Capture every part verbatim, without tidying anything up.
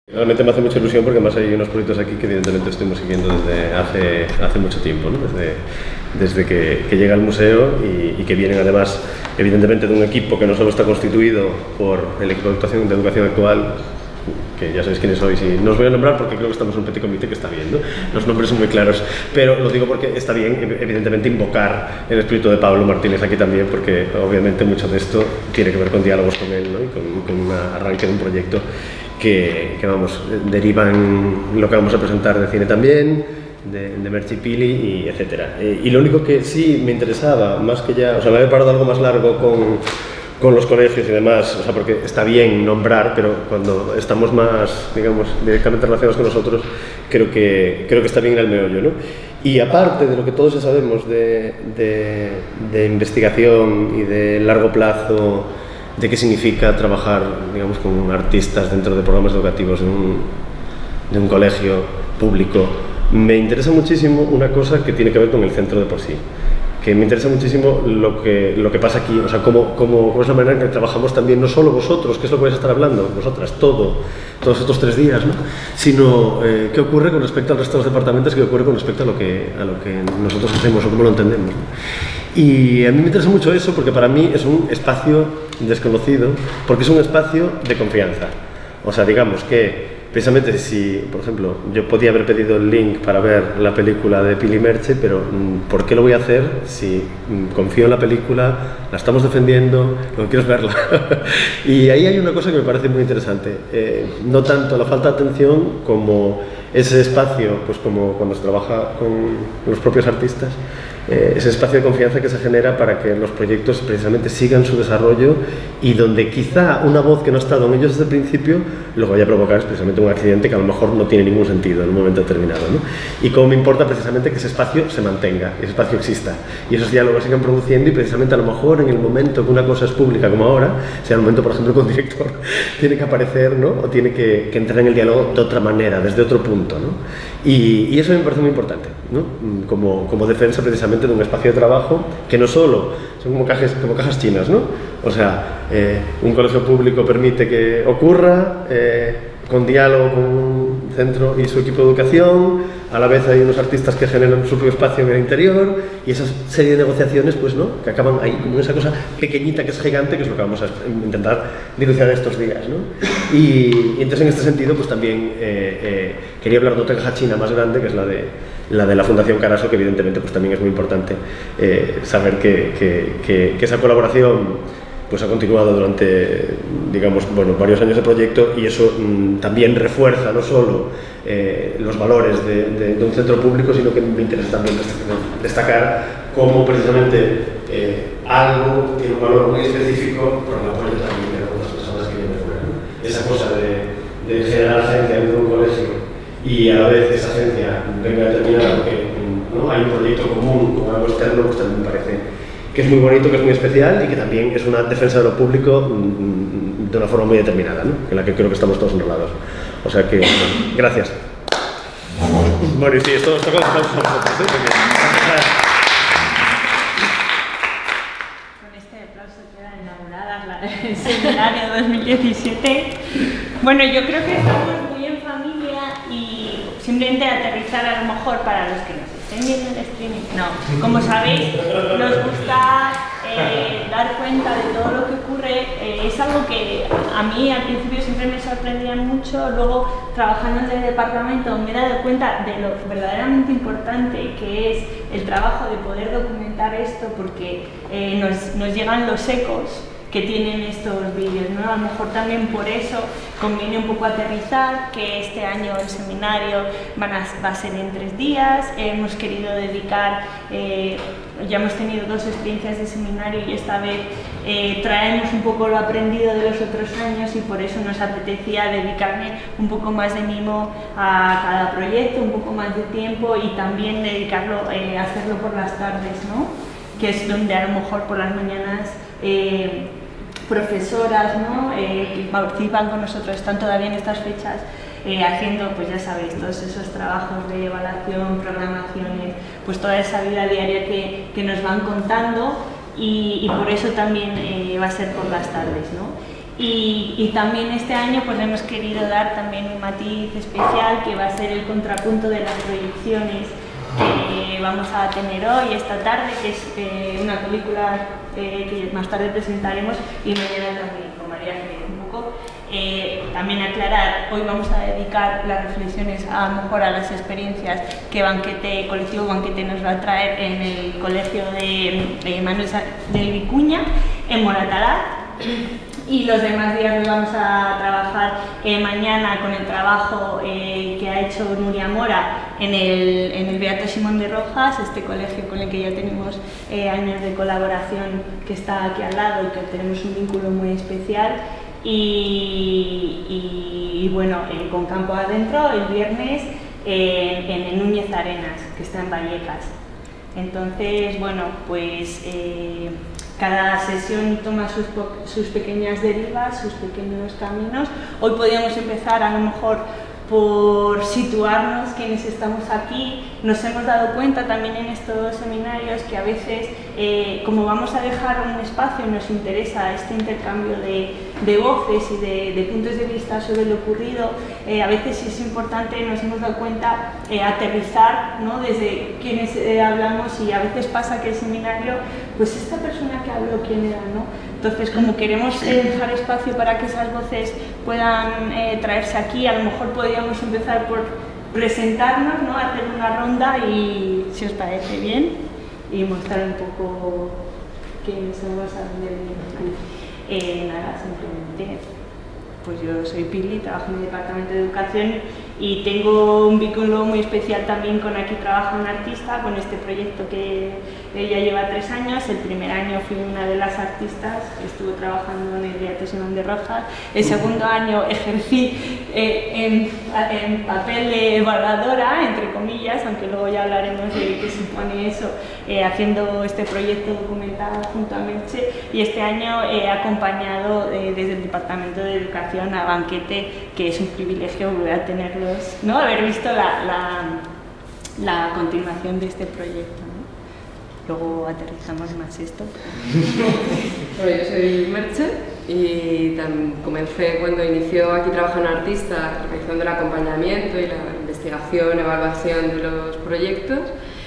Realmente me hace mucha ilusión porque además hay unos proyectos aquí que evidentemente estuvimos siguiendo desde hace, hace mucho tiempo, ¿no? desde, desde que, que llega al museo y, y que vienen además evidentemente de un equipo que no solo está constituido por el equipo de educación, de educación actual, que ya sabéis quiénes sois y no os voy a nombrar porque creo que estamos en un petit comité que está bien, ¿no? Los nombres son muy claros, pero lo digo porque está bien evidentemente invocar el espíritu de Pablo Martínez aquí también, porque obviamente mucho de esto tiene que ver con diálogos con él, ¿no? Y con, con un arranque de un proyecto que, que vamos, deriva en lo que vamos a presentar de cine también, de, de Merchi Pili y etcétera. Eh, y lo único que sí me interesaba, más que ya, o sea, me había parado algo más largo con, con los colegios y demás, o sea, porque está bien nombrar, pero cuando estamos más, digamos, directamente relacionados con nosotros, creo que, creo que está bien el meollo, ¿no? Y aparte de lo que todos ya sabemos de, de, de investigación y de largo plazo, de qué significa trabajar, digamos, con artistas dentro de programas educativos de un, de un colegio público, me interesa muchísimo una cosa que tiene que ver con el centro de por sí, que me interesa muchísimo lo que, lo que pasa aquí, o sea, cómo, cómo, cómo es la manera en que trabajamos también, no solo vosotros, que es lo que vais a estar hablando, vosotras, todo, todos estos tres días, ¿no? Sino eh, qué ocurre con respecto al resto de los departamentos, qué ocurre con respecto a lo que, a lo que nosotros hacemos o cómo lo entendemos, ¿no? Y a mí me interesa mucho eso porque para mí es un espacio desconocido, porque es un espacio de confianza. O sea, digamos que precisamente si, por ejemplo, yo podía haber pedido el link para ver la película de Pili Merche, pero ¿por qué lo voy a hacer si confío en la película, la estamos defendiendo, lo que quiero es verla? Y ahí hay una cosa que me parece muy interesante, eh, no tanto la falta de atención como ese espacio, pues como cuando se trabaja con los propios artistas, eh, ese espacio de confianza que se genera para que los proyectos precisamente sigan su desarrollo y donde quizá una voz que no ha estado en ellos desde el principio lo que vaya a provocar es precisamente un accidente que a lo mejor no tiene ningún sentido en un momento determinado, ¿no? Y cómo me importa precisamente que ese espacio se mantenga, ese espacio exista y esos diálogos sigan produciendo y precisamente a lo mejor en el momento que una cosa es pública como ahora, sea el momento por ejemplo que un director tiene que aparecer, ¿no? O tiene que, que entrar en el diálogo de otra manera, desde otro punto, ¿no? Y, y eso me parece muy importante, ¿no? Como, como defensa precisamente de un espacio de trabajo que no solo son como cajas, como cajas chinas, ¿no? O sea, eh, un colegio público permite que ocurra, eh, con diálogo con un centro y su equipo de educación, a la vez hay unos artistas que generan su propio espacio en el interior y esa serie de negociaciones, pues, ¿no? Que acaban ahí como esa cosa pequeñita que es gigante, que es lo que vamos a intentar dilucidar estos días, ¿no? Y, y entonces en este sentido, pues también eh, eh, quería hablar de otra caja china más grande, que es la de la de la Fundación Caraso, que evidentemente pues también es muy importante eh, saber que, que, que, que esa colaboración pues ha continuado durante, digamos, bueno, varios años de proyecto y eso mmm, también refuerza no solo eh, los valores de, de, de un centro público, sino que me interesa también destacar cómo precisamente eh, algo tiene un valor muy específico por el apoyo también de algunas personas que vienen de fuera, ¿no? Esa cosa de, de generar agencia dentro de un colegio y a la vez esa agencia venga determinada porque, ¿no? Hay un proyecto común con algo externo, pues también me parece que es muy bonito, que es muy especial y que también es una defensa de lo público mmm, de una forma muy determinada, ¿no? En la que creo que estamos todos enrolados. O sea que, bueno, gracias. Bueno, y sí, esto esto con nosotros, ¿eh? Porque... Con este aplauso quedan inauguradas el seminario dos mil diecisiete. Bueno, yo creo que estamos muy en familia y simplemente aterrizar a lo mejor para los que nos estén viendo el streaming. No, como sabéis, nos gusta eh, dar cuenta de todo lo que ocurre. Eh, es algo que a mí al principio siempre me sorprendía mucho. Luego, trabajando en el departamento, me he dado cuenta de lo verdaderamente importante que es el trabajo de poder documentar esto, porque eh, nos, nos llegan los ecos que tienen estos vídeos, ¿no? A lo mejor también por eso conviene un poco aterrizar, que este año el seminario van a, va a ser en tres días. Hemos querido dedicar, eh, ya hemos tenido dos experiencias de seminario y esta vez eh, traemos un poco lo aprendido de los otros años y por eso nos apetecía dedicarme un poco más de mimo a cada proyecto, un poco más de tiempo y también dedicarlo, eh, hacerlo por las tardes, ¿no? Que es donde a lo mejor por las mañanas eh, profesoras, ¿no? eh, que participan con nosotros, están todavía en estas fechas eh, haciendo, pues ya sabéis, todos esos trabajos de evaluación, programaciones, pues toda esa vida diaria que, que nos van contando y, y por eso también eh, va a ser por las tardes, ¿no? Y, y también este año pues hemos querido dar también un matiz especial que va a ser el contrapunto de las proyecciones que vamos a tener hoy, esta tarde, que es eh, una película eh, que más tarde presentaremos, y mañana también con María Jerez un poco. Eh, también aclarar, hoy vamos a dedicar las reflexiones a lo mejor a las experiencias que Banquete, Colectivo Banquete nos va a traer en el colegio de, de Manuel de Vicuña, en Moratalaz. Y los demás días los vamos a trabajar eh, mañana con el trabajo eh, que ha hecho Nuria Mora en el, en el Beato Simón de Rojas, este colegio con el que ya tenemos eh, años de colaboración, que está aquí al lado y que tenemos un vínculo muy especial. Y, y, y bueno, eh, con campo adentro el viernes eh, en el Núñez Arenas, que está en Vallecas. Entonces, bueno, pues eh, cada sesión toma sus, sus pequeñas derivas, sus pequeños caminos. Hoy podríamos empezar a lo mejor por situarnos quienes estamos aquí. Nos hemos dado cuenta también en estos seminarios que a veces, eh, como vamos a dejar un espacio y nos interesa este intercambio de, de voces y de, de puntos de vista sobre lo ocurrido, eh, a veces es importante, nos hemos dado cuenta, eh, aterrizar, ¿no?, desde quienes eh, hablamos, y a veces pasa que el seminario, pues esta persona que habló, ¿quién era?, ¿no? Entonces, como queremos eh, dejar espacio para que esas voces puedan eh, traerse aquí, a lo mejor podríamos empezar por presentarnos, ¿no?, hacer una ronda y, si os parece bien, y mostrar un poco quiénes somos, a dónde venimos. Eh, nada, simplemente, pues yo soy Pili, trabajo en el Departamento de Educación y tengo un vínculo muy especial también con Aquí trabaja un artista, con este proyecto que ella lleva tres años. El primer año fui una de las artistas que estuvo trabajando en el Beato Simón de Rojas. El segundo año ejercí eh, en, en papel de evaluadora, entre comillas, aunque luego ya hablaremos de qué supone eso, eh, haciendo este proyecto documental junto a Merche. Y este año he acompañado eh, desde el Departamento de Educación a Banquete, que es un privilegio volver a tenerlos, ¿no?, haber visto la, la, la continuación de este proyecto, ¿no? Luego aterrizamos más esto. Bueno, yo soy Merche y tam, comencé cuando inició Aquí trabaja un artista, la realización del acompañamiento y la investigación, evaluación de los proyectos.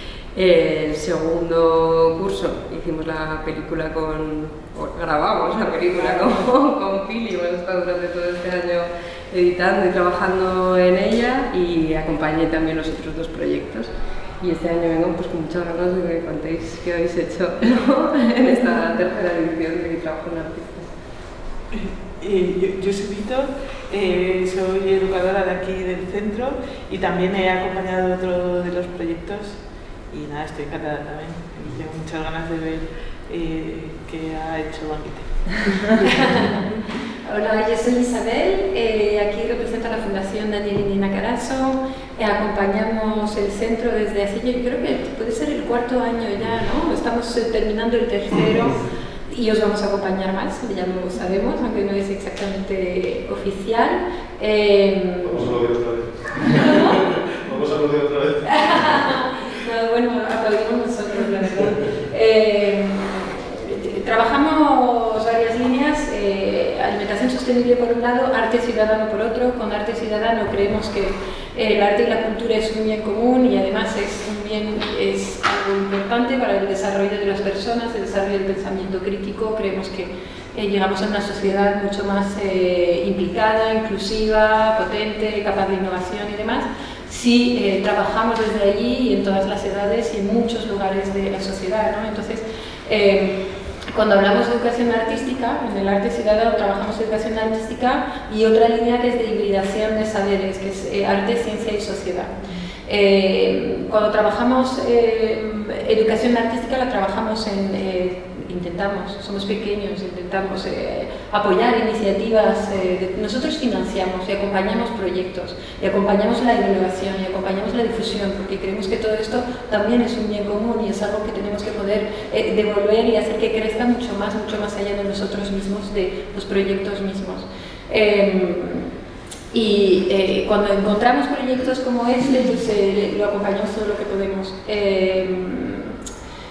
El segundo curso hicimos la película con, o grabamos la película con, con Pili, hemos estado durante todo este año editando y trabajando en ella, y acompañé también los otros dos proyectos. Y este año vengo pues con muchas ganas de que me contéis qué habéis hecho, ¿no?, en esta tercera edición de Mi trabajo en artistas. Eh, yo, yo soy Víctor, eh, soy educadora de aquí del centro y también he acompañado otro de los proyectos. Y nada, estoy encantada también. Y tengo muchas ganas de ver eh, qué ha hecho Banquete. Hola, yo soy Isabel, eh, aquí represento a la Fundación Daniel y Nina Carazo. Eh, acompañamos el centro desde hace, yo creo que puede ser el cuarto año ya, ¿no? Estamos eh, terminando el tercero y os vamos a acompañar más, ya lo sabemos, aunque no es exactamente oficial. Eh, Vamos a aplaudir otra vez. Vamos a aplaudir otra vez. No, bueno, aplaudimos nosotros, la verdad. Eh, trabajamos varias líneas, eh, alimentación sostenible por un lado, arte ciudadano por otro. Con arte ciudadano creemos que eh, el arte y la cultura es un bien común y además es un bien, es algo importante para el desarrollo de las personas, el desarrollo del pensamiento crítico. Creemos que eh, llegamos a una sociedad mucho más eh, implicada, inclusiva, potente, capaz de innovación y demás, si eh, trabajamos desde allí y en todas las edades y en muchos lugares de la sociedad, ¿no? Entonces, eh, cuando hablamos de educación artística, en el arte ciudadano trabajamos educación artística y otra línea que es de hibridación de saberes, que es eh, arte, ciencia y sociedad. Eh, cuando trabajamos eh, educación artística la trabajamos en, eh, intentamos, somos pequeños, intentamos eh, apoyar iniciativas, eh, de, nosotros financiamos y acompañamos proyectos, y acompañamos la innovación, y acompañamos la difusión, porque creemos que todo esto también es un bien común y es algo que tenemos que poder eh, devolver y hacer que crezca mucho más, mucho más allá de nosotros mismos, de los proyectos mismos. Eh, Y eh, cuando encontramos proyectos como este, pues eh, lo acompañamos todo lo que podemos. Eh,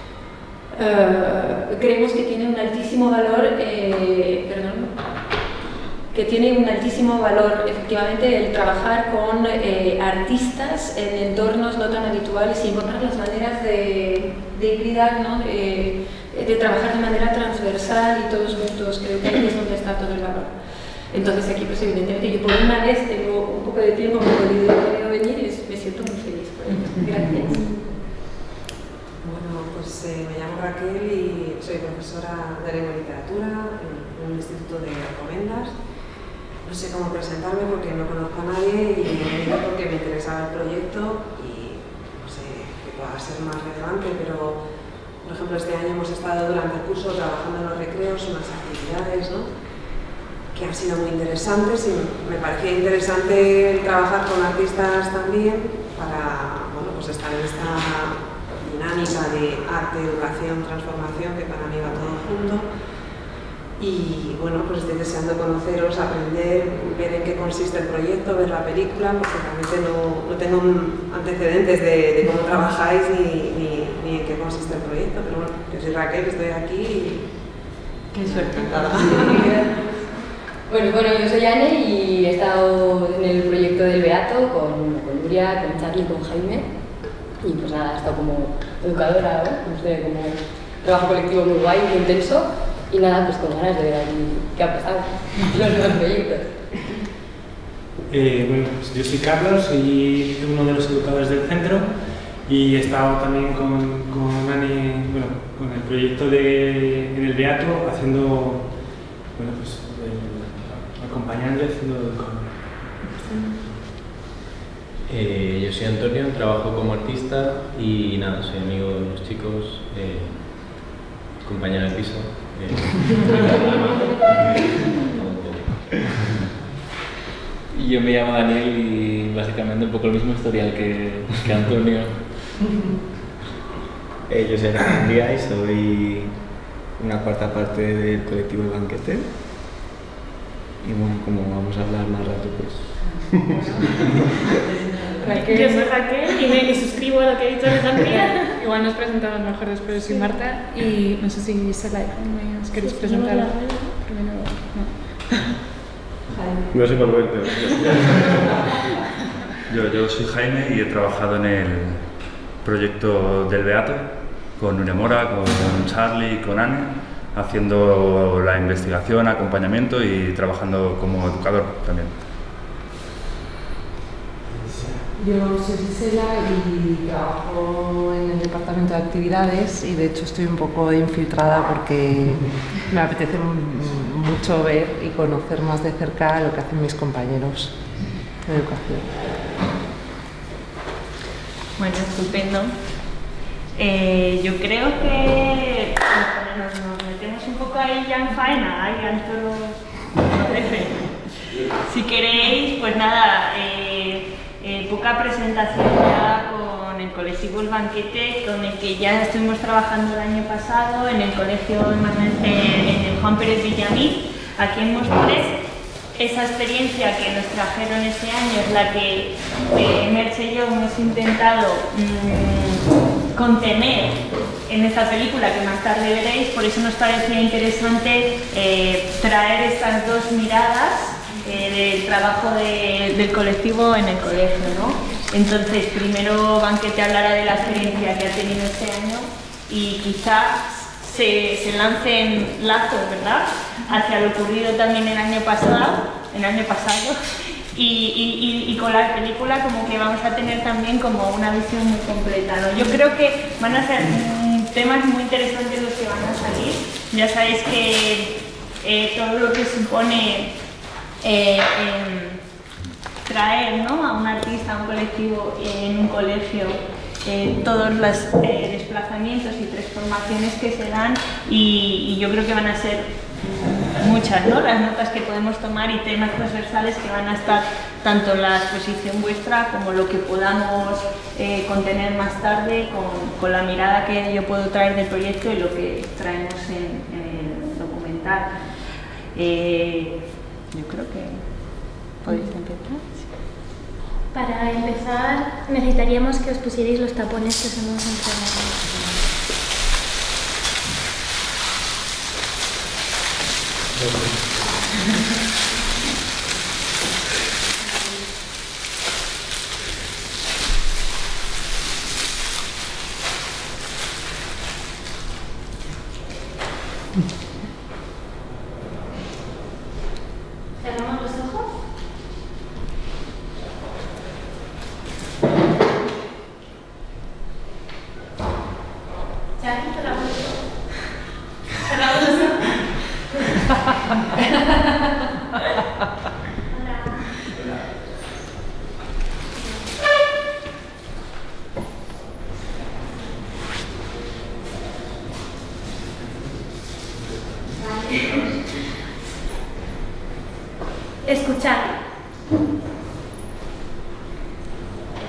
eh, creemos que tiene un altísimo valor, eh, perdón, que tiene un altísimo valor, efectivamente, el trabajar con eh, artistas en entornos no tan habituales y encontrar las maneras de, de hibridar, ¿no? de, de trabajar de manera transversal y todos juntos. Creo que ahí es donde está todo el valor. Entonces aquí, pues evidentemente, yo por una vez tengo un poco de tiempo, me he podido, he podido venir y me siento muy feliz por ello. Gracias. Bueno, pues eh, me llamo Raquel y soy profesora de lengua y literatura en, en un instituto de Alcobendas. No sé cómo presentarme porque no conozco a nadie y he venido porque me interesaba el proyecto y no sé que pueda ser más relevante, pero por ejemplo este año hemos estado durante el curso trabajando en los recreos unas actividades, ¿no?, que han sido muy interesantes y me parecía interesante trabajar con artistas también para, bueno, pues estar en esta dinámica de arte, educación, transformación, que para mí va todo junto. Y bueno, pues estoy deseando conoceros, aprender, ver en qué consiste el proyecto, ver la película, porque realmente no, no tengo antecedentes de, de cómo trabajáis ni, ni, ni en qué consiste el proyecto, pero bueno, yo soy Raquel, estoy aquí y... Qué suerte. Bueno, bueno, yo soy Anne y he estado en el proyecto del Beato con, con Nuria, con Charlie, con Jaime. Y pues nada, he estado como educadora, ¿no? No sé, como trabajo colectivo muy guay, muy intenso. Y nada, pues con ganas de ver aquí qué ha pasado los nuevos proyectos. Eh, bueno, pues yo soy Carlos, soy uno de los educadores del centro y he estado también con, con Anne, bueno, con el proyecto de, en el Beato, haciendo, bueno, pues, acompañando y haciendo educador. Eh, yo soy Antonio, trabajo como artista y nada, soy amigo de los chicos, eh, compañero de piso. Eh, y yo me llamo Daniel y básicamente un poco el mismo historial que, que Antonio. Eh, yo soy Andrea y soy una cuarta parte del colectivo El Banquete. Y bueno, como vamos a hablar más rato, pues... Raquel. Yo soy Raquel y me suscribo a lo que ha dicho Alejandría. Igual nos presentamos mejor después, soy Marta y no sé si Sela y Jaime os queréis presentar primero. No. Yo soy Manuel, pero... yo, yo soy Jaime y he trabajado en el proyecto del Beato con Nuria Mora, con Charlie y con Anne, haciendo la investigación, acompañamiento y trabajando como educador también. Yo soy Gisela y trabajo en el departamento de actividades y de hecho estoy un poco infiltrada porque me apetece mucho ver y conocer más de cerca lo que hacen mis compañeros de educación. Bueno, estupendo. Eh, yo creo que nos, nos metemos un poco ahí ya en faena, ahí en todos los jefes. Si queréis, pues nada, eh, eh, poca presentación ya con el colectivo El Banquete, con el que ya estuvimos trabajando el año pasado en el colegio eh, en el Juan Pérez Villamil, aquí en Móstoles. Esa experiencia que nos trajeron ese año es la que eh, Merche y yo hemos intentado mmm, contener en esta película que más tarde veréis, por eso nos parecía interesante eh, traer estas dos miradas eh, del trabajo de, del colectivo en el colegio, ¿no? Entonces, primero Banquete hablará de la experiencia que ha tenido este año y quizás se, se lancen lazos, ¿verdad?, hacia lo ocurrido también el año pasado, el año pasado y, y, y, y con la película como que vamos a tener también como una visión muy completa, ¿no? Yo creo que van a ser mm, temas muy interesantes los que van a salir. Ya sabéis que eh, todo lo que supone eh, eh, traer, ¿no?, a un artista, a un colectivo eh, en un colegio, Eh, todos los eh, desplazamientos y transformaciones que se dan y, y yo creo que van a ser muchas, ¿no?, las notas que podemos tomar y temas transversales que van a estar tanto en la exposición vuestra como lo que podamos eh, contener más tarde con, con la mirada que yo puedo traer del proyecto y lo que traemos en, en el documental. Eh, yo creo que podéis empezar. Para empezar, necesitaríamos que os pusierais los tapones que os hemos entregado.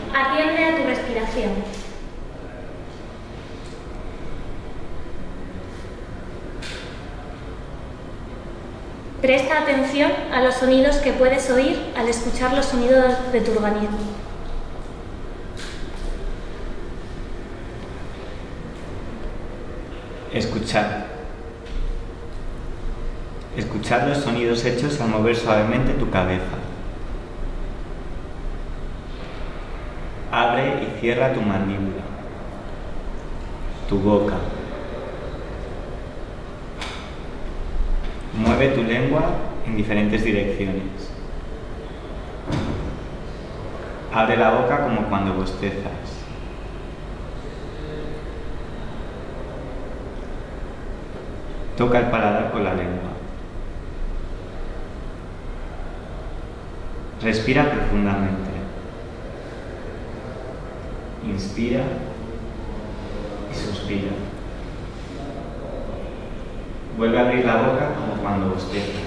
atiende a tu respiración. Presta atención a los sonidos que puedes oír al escuchar los sonidos de tu organismo. Escuchar. Escuchar los sonidos hechos al mover suavemente tu cabeza. Abre y cierra tu mandíbula, tu boca. Mueve tu lengua en diferentes direcciones. Abre la boca como cuando bostezas. Toca el paladar con la lengua. Respira profundamente. Inspira y suspira. Vuelve a abrir la boca como cuando bostezas.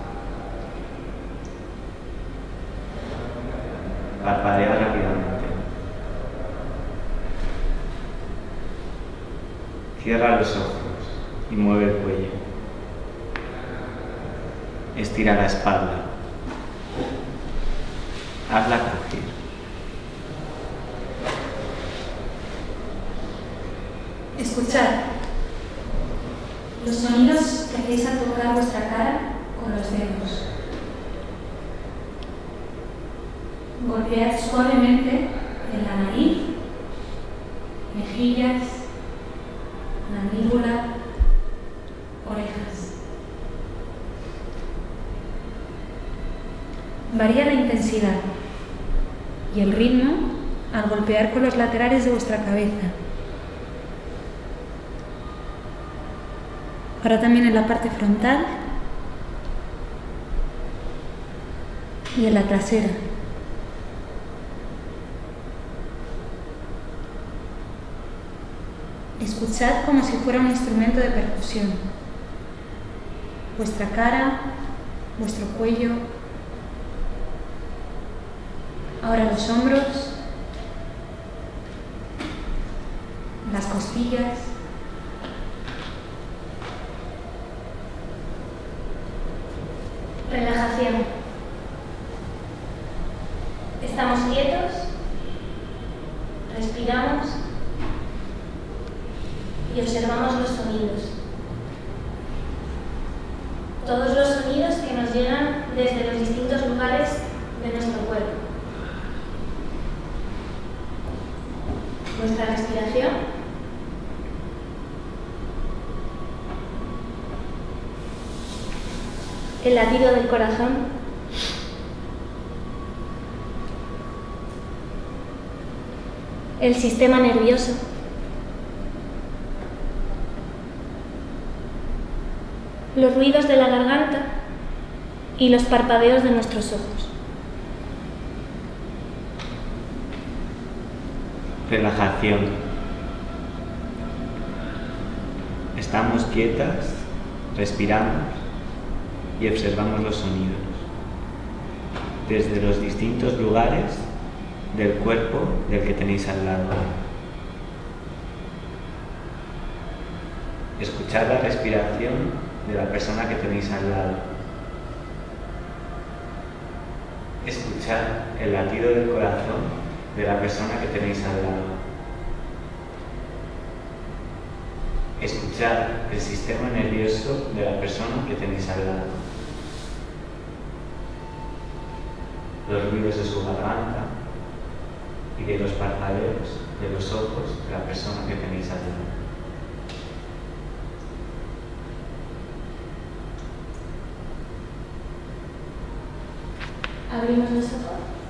Parpadea rápidamente. Cierra los ojos y mueve el cuello. Estira la espalda. Hazla crujir. Escuchad los sonidos que hacéis al tocar vuestra cara con los dedos. Golpead suavemente en la nariz, mejillas, mandíbula, orejas. Varía la intensidad y el ritmo al golpear con los laterales de vuestra cabeza. Ahora también en la parte frontal y en la trasera. Escuchad como si fuera un instrumento de percusión. Vuestra cara, vuestro cuello. Ahora los hombros, las costillas. Relajación. Estamos quietos, respiramos y observamos los sonidos. Todos los sonidos que nos llegan desde los distintos lugares de nuestro cuerpo. Nuestra respiración. El latido del corazón. El sistema nervioso. Los ruidos de la garganta y los parpadeos de nuestros ojos. Relajación. Estamos quietas, respiramos y observamos los sonidos desde los distintos lugares del cuerpo del que tenéis al lado. Escuchad la respiración de la persona que tenéis al lado. Escuchad el latido del corazón de la persona que tenéis al lado. Escuchad el sistema nervioso de la persona que tenéis al lado. Los ruidos de su garganta y de los parpadeos de los ojos de la persona que tenéis al lado. Abrimos los ojos.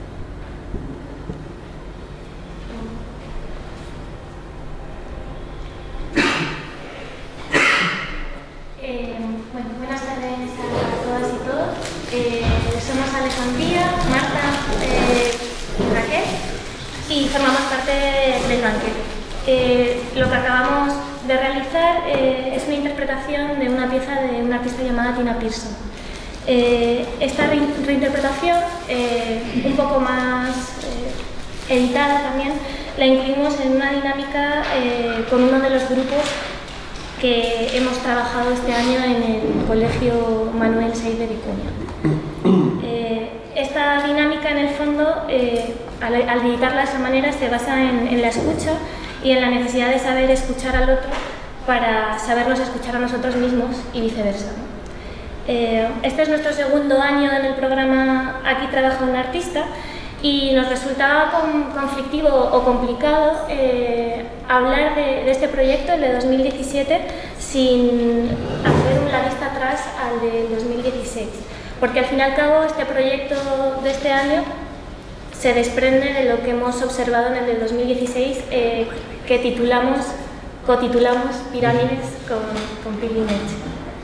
Eh, bueno, buenas tardes a todas y todos. Eh, somos Alejandría, Marta eh, y Raquel y formamos parte del banquete. Eh, lo que acabamos de realizar eh, es una interpretación de una pieza de una artista llamada Tina Pearson. Eh, esta re reinterpretación, eh, un poco más eh, editada también, la incluimos en una dinámica eh, con uno de los grupos que hemos trabajado este año en el Colegio Manuel Saiz de Vicuña. Eh, esta dinámica, en el fondo, eh, al, al editarla de esa manera, se basa en, en la escucha y en la necesidad de saber escuchar al otro para sabernos escuchar a nosotros mismos y viceversa, ¿no? Eh, este es nuestro segundo año en el programa Aquí trabaja un artista y nos resultaba con, conflictivo o complicado eh, hablar de, de este proyecto, el de dos mil diecisiete, sin hacer una vista atrás al de dos mil dieciséis, porque al fin y al cabo este proyecto de este año se desprende de lo que hemos observado en el de dos mil dieciséis, eh, que titulamos, cotitulamos Pirámides con, con Pili Merche.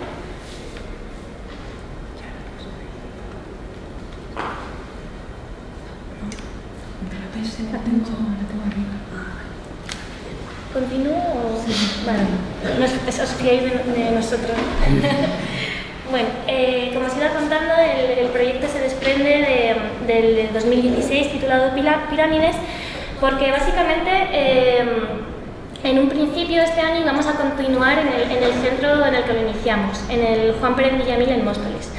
¿Continúo o...? Sí. Vale, nos, os fiáis de, de nosotros. Bueno, eh, como os iba contando, el, el proyecto se desprende de, del dos mil dieciséis titulado Pirámides, porque básicamente eh, en un principio este año íbamos a continuar en el, en el centro en el que lo iniciamos, en el Juan Pérez Villamil en Móstoles.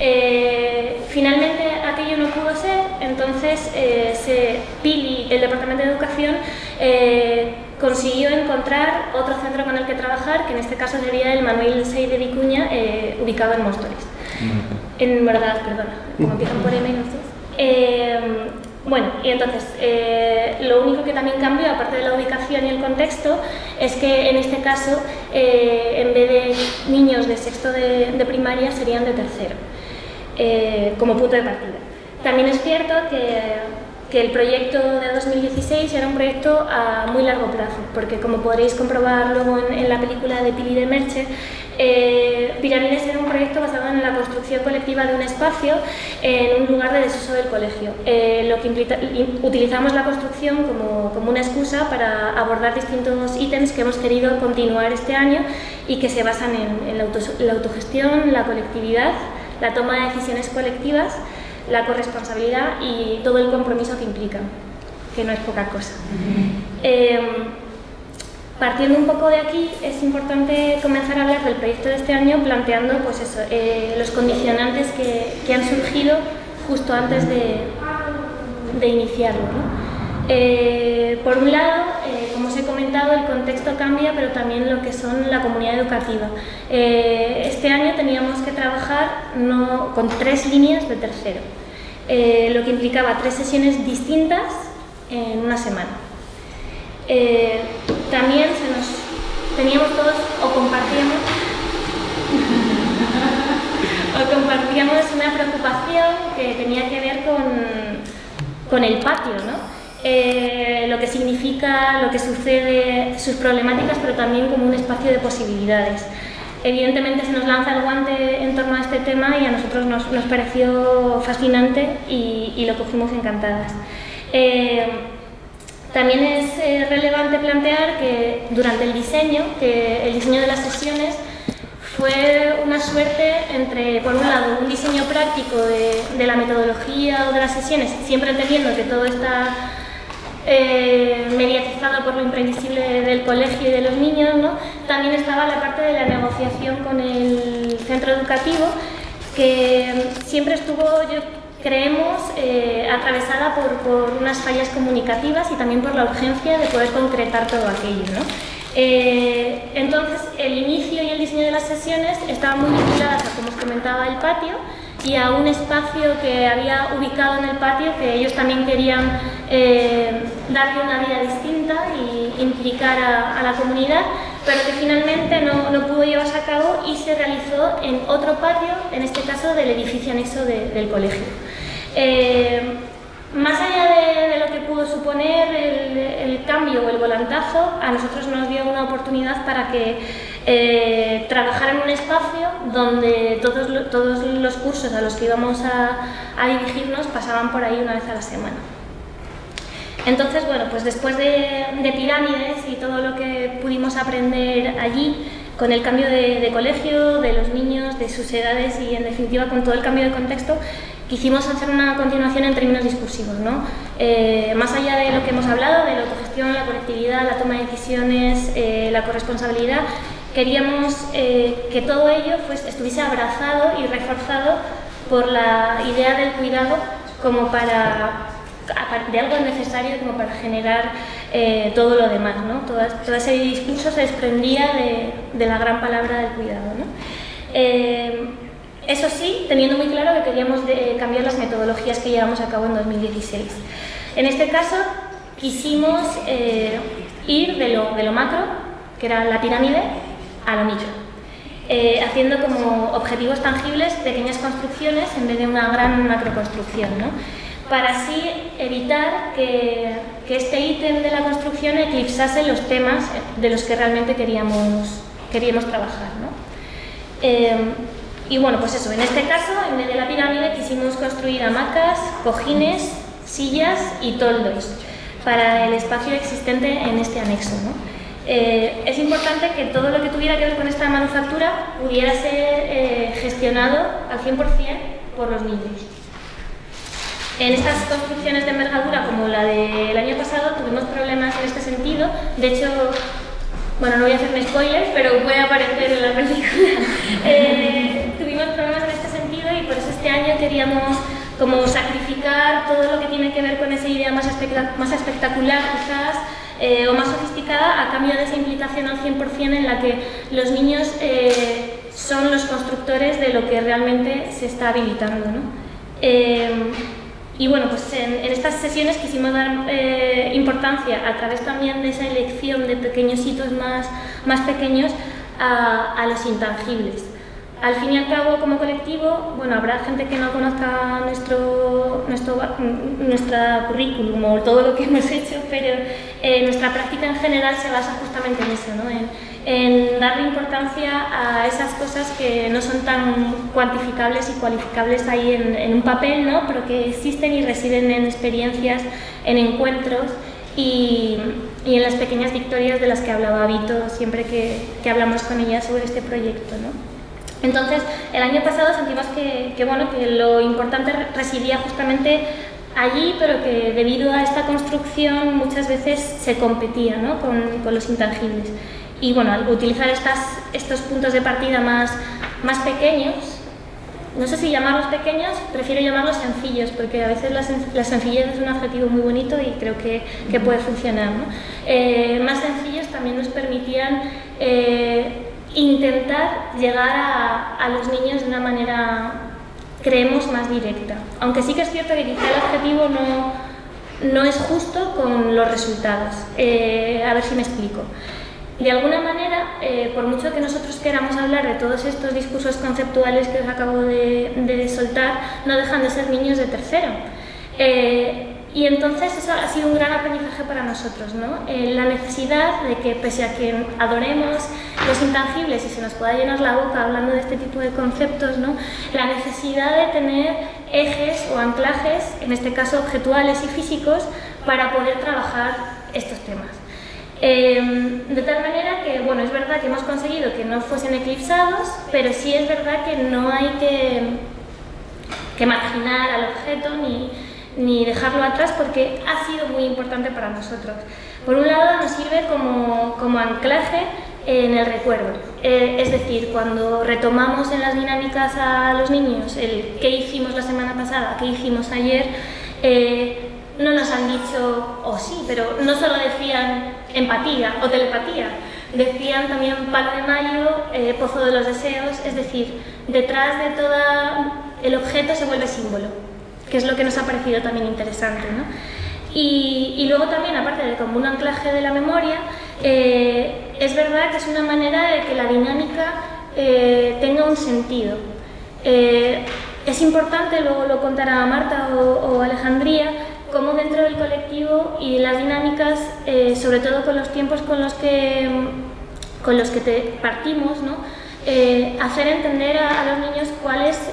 Eh, finalmente aquello no pudo ser, entonces eh, se, Pili, el Departamento de Educación, eh, consiguió encontrar otro centro con el que trabajar, que en este caso sería el Manuel Saiz de Vicuña, eh, ubicado en Móstoles. En verdad, perdona, como empiezan por M, no sé. Eh, bueno, y entonces, eh, lo único que también cambió, aparte de la ubicación y el contexto, es que en este caso, eh, en vez de niños de sexto de, de primaria, serían de tercero, eh, como punto de partida. También es cierto que que el proyecto de dos mil dieciséis era un proyecto a muy largo plazo, porque como podréis comprobar luego en, en la película de Pili de Merche, eh, Pirámides era un proyecto basado en la construcción colectiva de un espacio en un lugar de desuso del colegio. Eh, lo que implica, utilizamos la construcción como, como una excusa para abordar distintos ítems que hemos querido continuar este año y que se basan en, en la, auto, la autogestión, la colectividad, la toma de decisiones colectivas, la corresponsabilidad y todo el compromiso que implica, que no es poca cosa. Eh, partiendo un poco de aquí, es importante comenzar a hablar del proyecto de este año planteando pues eso, eh, los condicionantes que, que han surgido justo antes de, de iniciarlo, ¿no? Eh, por un lado, eh, como os he comentado, el contexto cambia, pero también lo que son la comunidad educativa. Eh, este año teníamos que trabajar no, con tres líneas de tercero, eh, lo que implicaba tres sesiones distintas en una semana. Eh, también se nos, teníamos todos o compartíamos, o compartíamos una preocupación que tenía que ver con, con el patio, ¿no? Eh, lo que significa, lo que sucede, sus problemáticas, pero también como un espacio de posibilidades. Evidentemente se nos lanza el guante en torno a este tema y a nosotros nos, nos pareció fascinante y, y lo cogimos encantadas. Eh, también es eh, relevante plantear que durante el diseño, que el diseño de las sesiones fue una suerte entre, por un lado, un diseño práctico de, de la metodología o de las sesiones, siempre entendiendo que todo está Eh, mediatizado por lo imprevisible del colegio y de los niños, ¿no? También estaba la parte de la negociación con el centro educativo, que siempre estuvo, yo, creemos, eh, atravesada por, por unas fallas comunicativas y también por la urgencia de poder concretar todo aquello, ¿no? Eh, entonces, el inicio y el diseño de las sesiones estaban muy vinculadas a, como os comentaba, el patio y a un espacio que había ubicado en el patio que ellos también querían eh, darle una vida distinta y implicar a, a la comunidad, pero que finalmente no, no pudo llevarse a cabo y se realizó en otro patio, en este caso del edificio anexo de, del colegio. Eh, Más allá de, de lo que pudo suponer el, el cambio o el volantazo, a nosotros nos dio una oportunidad para que eh, trabajar en un espacio donde todos, lo, todos los cursos a los que íbamos a, a dirigirnos pasaban por ahí una vez a la semana. Entonces, bueno, pues después de, de Pirámides y todo lo que pudimos aprender allí, con el cambio de, de colegio, de los niños, de sus edades y en definitiva con todo el cambio de contexto, quisimos hacer una continuación en términos discursivos, ¿no? Eh, más allá de lo que hemos hablado, de la autogestión, la colectividad, la toma de decisiones, eh, la corresponsabilidad, queríamos eh, que todo ello pues, estuviese abrazado y reforzado por la idea del cuidado como para, de algo necesario como para generar eh, todo lo demás, ¿no? Todo, todo ese discurso se desprendía de, de la gran palabra del cuidado, ¿no? Eh, eso sí, teniendo muy claro que queríamos de, cambiar las metodologías que llevamos a cabo en dos mil dieciséis. En este caso, quisimos eh, ir de lo, de lo macro, que era la pirámide, a lo micro, eh, haciendo como objetivos tangibles pequeñas construcciones en vez de una gran macroconstrucción, ¿no? Para así evitar que, que este ítem de la construcción eclipsase los temas de los que realmente queríamos, queríamos trabajar, ¿no? Eh, y bueno, pues eso, en este caso, en vez de la pirámide, quisimos construir hamacas, cojines, sillas y toldos para el espacio existente en este anexo, ¿no? Eh, es importante que todo lo que tuviera que ver con esta manufactura pudiera ser eh, gestionado al cien por cien por los niños. En estas construcciones de envergadura, como la del año pasado, tuvimos problemas en este sentido. De hecho, bueno, no voy a hacer spoilers, pero puede aparecer en la película. eh, tuvimos problemas en este sentido y por eso este año queríamos como sacrificar todo lo que tiene que ver con esa idea más, espectac más espectacular, quizás, Eh, o más sofisticada, a cambio de esa implicación al cien por cien en la que los niños eh, son los constructores de lo que realmente se está habilitando, ¿no? Eh, y bueno, pues en, en estas sesiones quisimos dar eh, importancia, a través también de esa elección de pequeños hitos más, más pequeños, a, a los intangibles. Al fin y al cabo, como colectivo, bueno, habrá gente que no conozca nuestro, nuestro, nuestra currículum o todo lo que hemos hecho, pero eh, nuestra práctica en general se basa justamente en eso, ¿no? En, en darle importancia a esas cosas que no son tan cuantificables y cualificables ahí en, en un papel, ¿no? Pero que existen y residen en experiencias, en encuentros y, y en las pequeñas victorias de las que hablaba Vito siempre que, que hablamos con ella sobre este proyecto, ¿no? Entonces, el año pasado sentimos que, que, bueno, que lo importante residía justamente allí, pero que debido a esta construcción muchas veces se competía, ¿no? con, con los intangibles. Y bueno, al utilizar estas, estos puntos de partida más, más pequeños, no sé si llamarlos pequeños, prefiero llamarlos sencillos, porque a veces la, sen la sencillez es un adjetivo muy bonito y creo que, que puede funcionar, ¿no? Eh, más sencillos también nos permitían eh, intentar llegar a, a los niños de una manera, creemos, más directa. Aunque sí que es cierto que quizá el objetivo no, no es justo con los resultados. Eh, a ver si me explico. De alguna manera, eh, por mucho que nosotros queramos hablar de todos estos discursos conceptuales que os acabo de, de soltar, no dejan de ser niños de tercero. Eh, Y entonces eso ha sido un gran aprendizaje para nosotros, ¿no? Eh, la necesidad de que, pese a que adoremos los intangibles y se nos pueda llenar la boca hablando de este tipo de conceptos, ¿no? La necesidad de tener ejes o anclajes, en este caso objetuales y físicos, para poder trabajar estos temas. Eh, de tal manera que, bueno, es verdad que hemos conseguido que no fuesen eclipsados, pero sí es verdad que no hay que, que marginar al objeto ni ni dejarlo atrás, porque ha sido muy importante para nosotros. Por un lado, nos sirve como, como anclaje en el recuerdo, eh, es decir, cuando retomamos en las dinámicas a los niños el qué hicimos la semana pasada, qué hicimos ayer, eh, no nos han dicho, o oh, sí, pero no solo decían empatía o telepatía, decían también palo de mayo, eh, pozo de los deseos, es decir, detrás de todo el objeto se vuelve símbolo, que es lo que nos ha parecido también interesante, ¿no? Y, y luego también, aparte de como un anclaje de la memoria, eh, es verdad que es una manera de que la dinámica eh, tenga un sentido. Eh, es importante, luego lo contará Marta o, o Alejandría, cómo dentro del colectivo y las dinámicas, eh, sobre todo con los tiempos con los que, con los que te partimos, ¿no? Eh, hacer entender a, a los niños cuál es,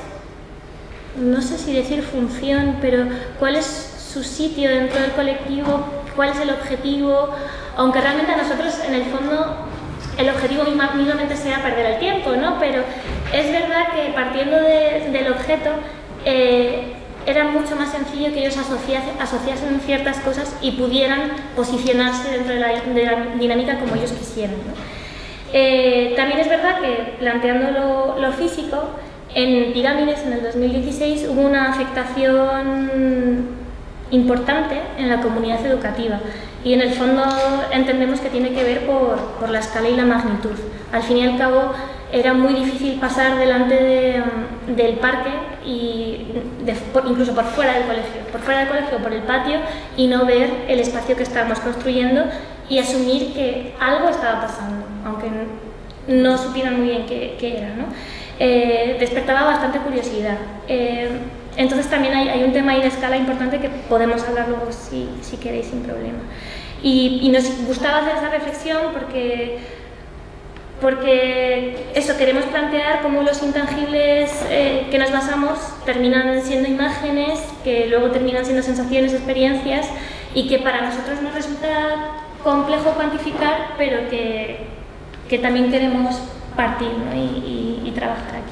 no sé si decir función, pero cuál es su sitio dentro del colectivo, cuál es el objetivo, aunque realmente a nosotros en el fondo el objetivo mismamente sea perder el tiempo, ¿no? Pero es verdad que partiendo de, del objeto, eh, era mucho más sencillo que ellos asociasen, asociasen ciertas cosas y pudieran posicionarse dentro de la, de la dinámica como ellos quisieran, ¿no? Eh, también es verdad que, planteando lo, lo físico, en Pirámides, en el dos mil dieciséis, hubo una afectación importante en la comunidad educativa y en el fondo entendemos que tiene que ver por, por la escala y la magnitud. Al fin y al cabo era muy difícil pasar delante de, del parque y de, por, incluso por fuera del colegio, por fuera del colegio, por el patio, y no ver el espacio que estábamos construyendo y asumir que algo estaba pasando, aunque no supieran muy bien qué, qué era, ¿no? Eh, despertaba bastante curiosidad. Eh, entonces también hay, hay un tema ahí de escala importante que podemos hablar luego si, si queréis sin problema. Y, y nos gustaba hacer esa reflexión porque, porque eso, queremos plantear cómo los intangibles eh, que nos basamos terminan siendo imágenes, que luego terminan siendo sensaciones, experiencias, y que para nosotros nos resulta complejo cuantificar, pero que, que también queremos partir, ¿no? y, y, y trabajar aquí.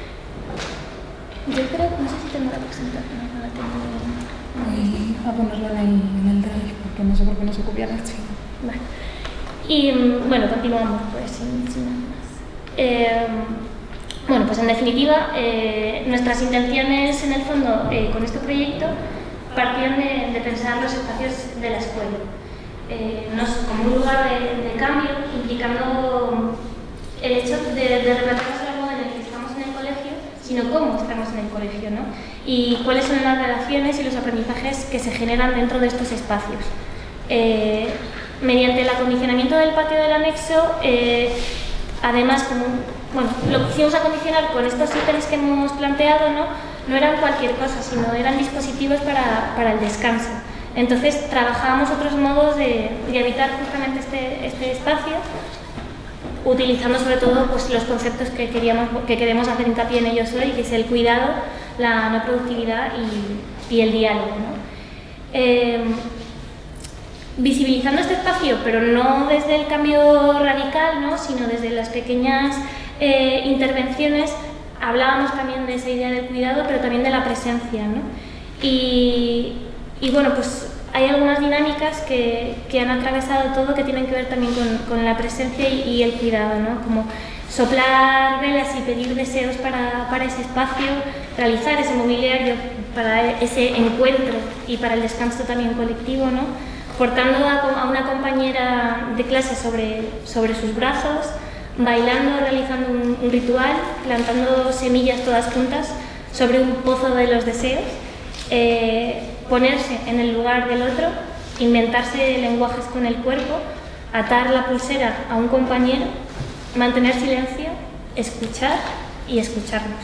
Yo creo, no sé si tengo la presentación, no la tengo. Voy a ponerla ahí en el drive, porque no sé por qué no se copia el archivo. Vale. Y bueno, continuamos pues sin, sin nada más. Eh, bueno, pues en definitiva, eh, nuestras intenciones en el fondo eh, con este proyecto partían de, de pensar los espacios de la escuela. Eh, no como un lugar de, de cambio, implicando el hecho de, de replantearnos el modo en el que estamos en el colegio, sino cómo estamos en el colegio, ¿no? Y cuáles son las relaciones y los aprendizajes que se generan dentro de estos espacios. Eh, mediante el acondicionamiento del patio del anexo, eh, además, como, bueno, lo quisimos acondicionar con estos ítems que hemos planteado, ¿no? No eran cualquier cosa, sino eran dispositivos para, para el descanso. Entonces trabajábamos otros modos de, de habitar justamente este, este espacio, utilizando sobre todo pues, los conceptos que, queríamos, que queremos hacer hincapié en ellos hoy, que es el cuidado, la no productividad y, y el diálogo, ¿no? Eh, visibilizando este espacio, pero no desde el cambio radical, ¿no? Sino desde las pequeñas eh, intervenciones, hablábamos también de esa idea del cuidado, pero también de la presencia, ¿no? Y, y bueno, pues hay algunas dinámicas que, que han atravesado todo que tienen que ver también con, con la presencia y, y el cuidado, ¿no? Como soplar velas y pedir deseos para, para ese espacio, realizar ese mobiliario para ese encuentro y para el descanso también colectivo, ¿no? Portando a, a una compañera de clase sobre, sobre sus brazos, bailando, realizando un, un ritual, plantando semillas todas juntas sobre un pozo de los deseos, eh, ponerse en el lugar del otro, inventarse lenguajes con el cuerpo, atar la pulsera a un compañero, mantener silencio, escuchar y escucharnos.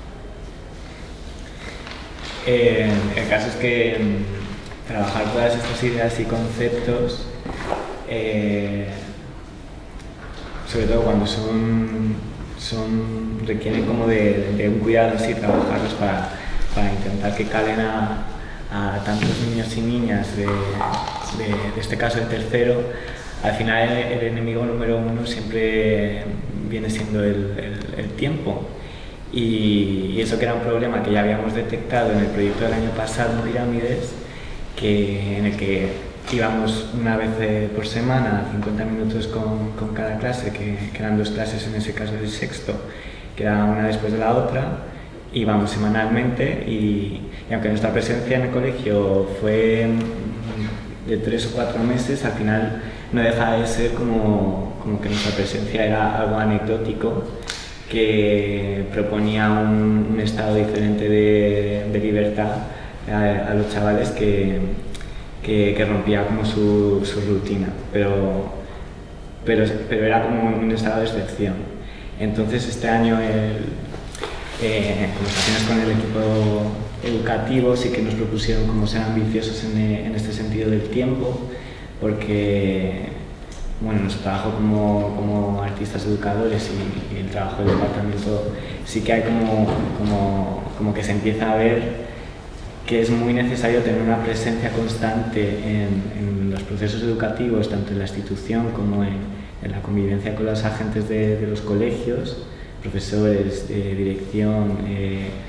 Eh, el caso es que mm, trabajar todas estas ideas y conceptos, eh, sobre todo cuando son, son requieren como de, de un cuidado así, trabajarlos para, para intentar que calen a, a tantos niños y niñas de, de, de este caso el tercero. Al final el, el enemigo número uno siempre viene siendo el, el, el tiempo, y, y eso que era un problema que ya habíamos detectado en el proyecto del año pasado en Pirámides, que, en el que íbamos una vez eh, por semana, cincuenta minutos con, con cada clase, que, que eran dos clases en ese caso del sexto, que era una después de la otra, íbamos semanalmente, y, y aunque nuestra presencia en el colegio fue de tres o cuatro meses, al final no deja de ser como, como que nuestra presencia era algo anecdótico, que proponía un, un estado diferente de, de libertad a, a los chavales que, que, que rompía como su, su rutina, pero, pero, pero era como un estado de excepción. Entonces este año el, eh, en conversaciones con el equipo educativo sí que nos propusieron como ser ambiciosos en, en este sentido del tiempo, porque bueno, nuestro trabajo como, como artistas educadores y, y el trabajo del departamento sí que hay como, como, como que se empieza a ver que es muy necesario tener una presencia constante en, en los procesos educativos, tanto en la institución como en, en la convivencia con los agentes de, de los colegios, profesores, de dirección, eh,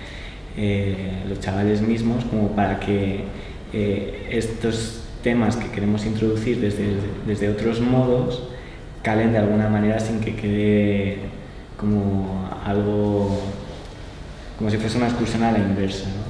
eh, los chavales mismos, como para que eh, estos temas que queremos introducir desde, desde otros modos calen de alguna manera sin que quede como algo, como si fuese una excursión a la inversa, ¿no?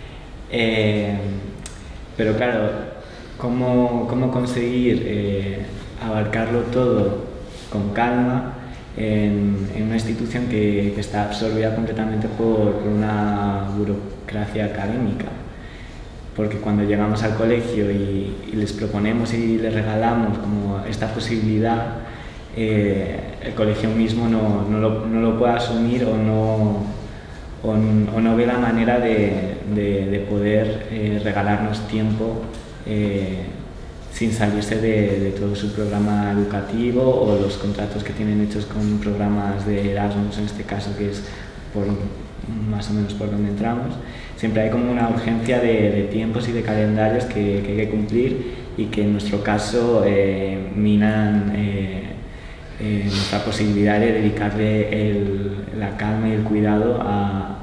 Eh, pero claro, ¿cómo, cómo conseguir eh, abarcarlo todo con calma en, en una institución que, que está absorbida completamente por, por una burocracia académica? Porque cuando llegamos al colegio y, y les proponemos y les regalamos como esta posibilidad, eh, el colegio mismo no, no, lo, no lo puede asumir o no, o, o no ve la manera de, de, de poder eh, regalarnos tiempo eh, sin salirse de, de todo su programa educativo o los contratos que tienen hechos con programas de Erasmus, en este caso, que es por, más o menos por donde entramos. Siempre hay como una urgencia de, de tiempos y de calendarios que, que hay que cumplir y que en nuestro caso eh, minan eh, eh, nuestra posibilidad de dedicarle el, la calma y el cuidado a,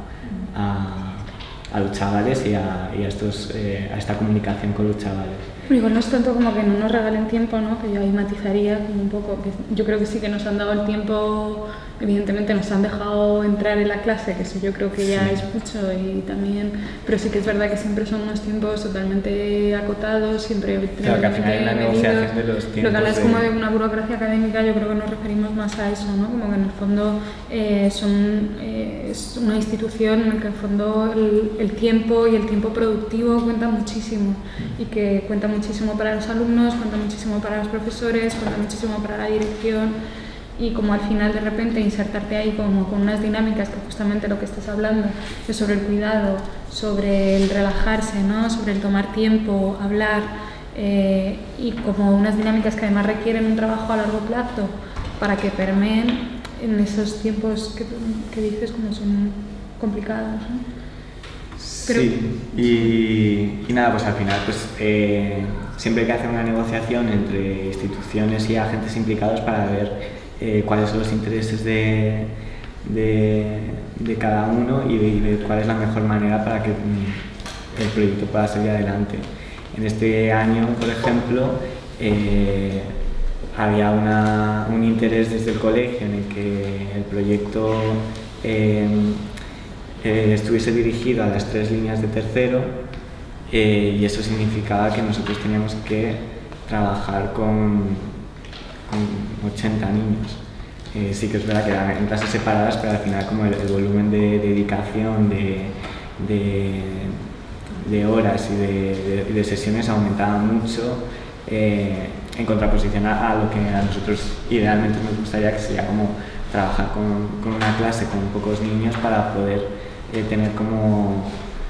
a, a los chavales y, a, y a, estos, eh, a esta comunicación con los chavales. Pero igual no es tanto como que no nos regalen tiempo, ¿no? Que yo ahí matizaría como un poco, que yo creo que sí que nos han dado el tiempo, evidentemente nos han dejado entrar en la clase, que eso yo creo que ya sí. es mucho, y también, pero sí que es verdad que siempre son unos tiempos totalmente acotados, siempre claro, que al final hay una negociación de los tiempos. Lo que hablas de... como de una burocracia académica, yo creo que nos referimos más a eso, ¿no? Como que en el fondo eh, son, eh, es una institución en la que en el fondo el, el tiempo y el tiempo productivo cuenta muchísimo, y que cuenta muchísimo para los alumnos, cuenta muchísimo para los profesores, cuenta muchísimo para la dirección, y como al final de repente insertarte ahí como con unas dinámicas que justamente lo que estás hablando es sobre el cuidado, sobre el relajarse, ¿no? Sobre el tomar tiempo, hablar, eh, y como unas dinámicas que además requieren un trabajo a largo plazo para que permeen en esos tiempos que, que dices como son complicados, ¿no? Pero... Sí, y, y nada, pues al final pues, eh, siempre hay que hacer una negociación entre instituciones y agentes implicados para ver eh, cuáles son los intereses de, de, de cada uno y, y ver cuál es la mejor manera para que mm, el proyecto pueda salir adelante. En este año, por ejemplo, eh, había una, un interés desde el colegio en el que el proyecto eh, Eh, estuviese dirigido a las tres líneas de tercero, eh, y eso significaba que nosotros teníamos que trabajar con, con ochenta niños. Eh, sí que es verdad que eran en clases separadas, pero al final como el, el volumen de, de dedicación, de, de, de horas y de, de, de sesiones aumentaba mucho, eh, en contraposición a, a lo que a nosotros idealmente nos gustaría, que sería como trabajar con, con una clase con pocos niños para poder Eh, tener como,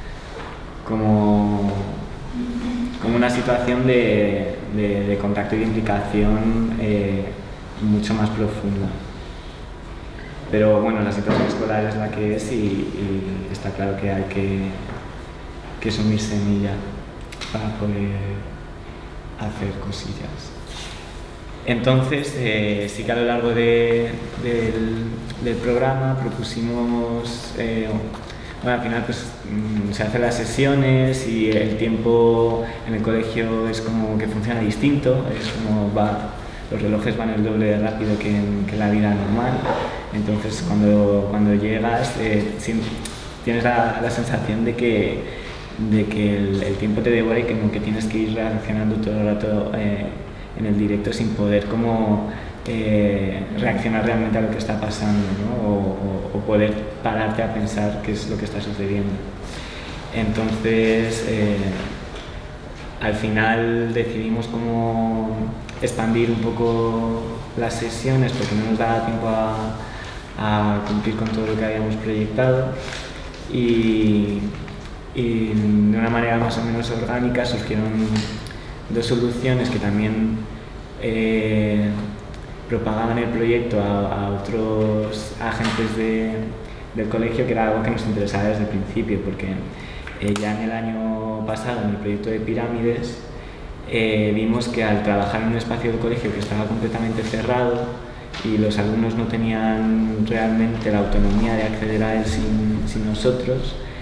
como, como una situación de, de, de contacto y de implicación eh, mucho más profunda. Pero bueno, la situación escolar es la que es y, y está claro que hay que, que sumir semilla para poder hacer cosillas. Entonces, eh, sí que a lo largo de, del, del programa propusimos, eh, bueno, al final pues mm, se hacen las sesiones y el tiempo en el colegio es como que funciona distinto, es como va, los relojes van el doble de rápido que en, que en la vida normal, entonces cuando, cuando llegas eh, tienes la, la sensación de que, de que el, el tiempo te devora y que, como que tienes que ir reaccionando todo el rato eh, en el directo sin poder como eh, reaccionar realmente a lo que está pasando, ¿no? o, o, o poder pararte a pensar qué es lo que está sucediendo. Entonces, eh, al final decidimos como expandir un poco las sesiones porque no nos daba tiempo a, a cumplir con todo lo que habíamos proyectado, y, y de una manera más o menos orgánica surgieron dos soluciones que también eh, propagaban el proyecto a, a otros agentes de, del colegio, que era algo que nos interesaba desde el principio, porque eh, ya en el año pasado, en el proyecto de pirámides, eh, vimos que al trabajar en un espacio del colegio que estaba completamente cerrado y los alumnos no tenían realmente la autonomía de acceder a él sin, sin nosotros,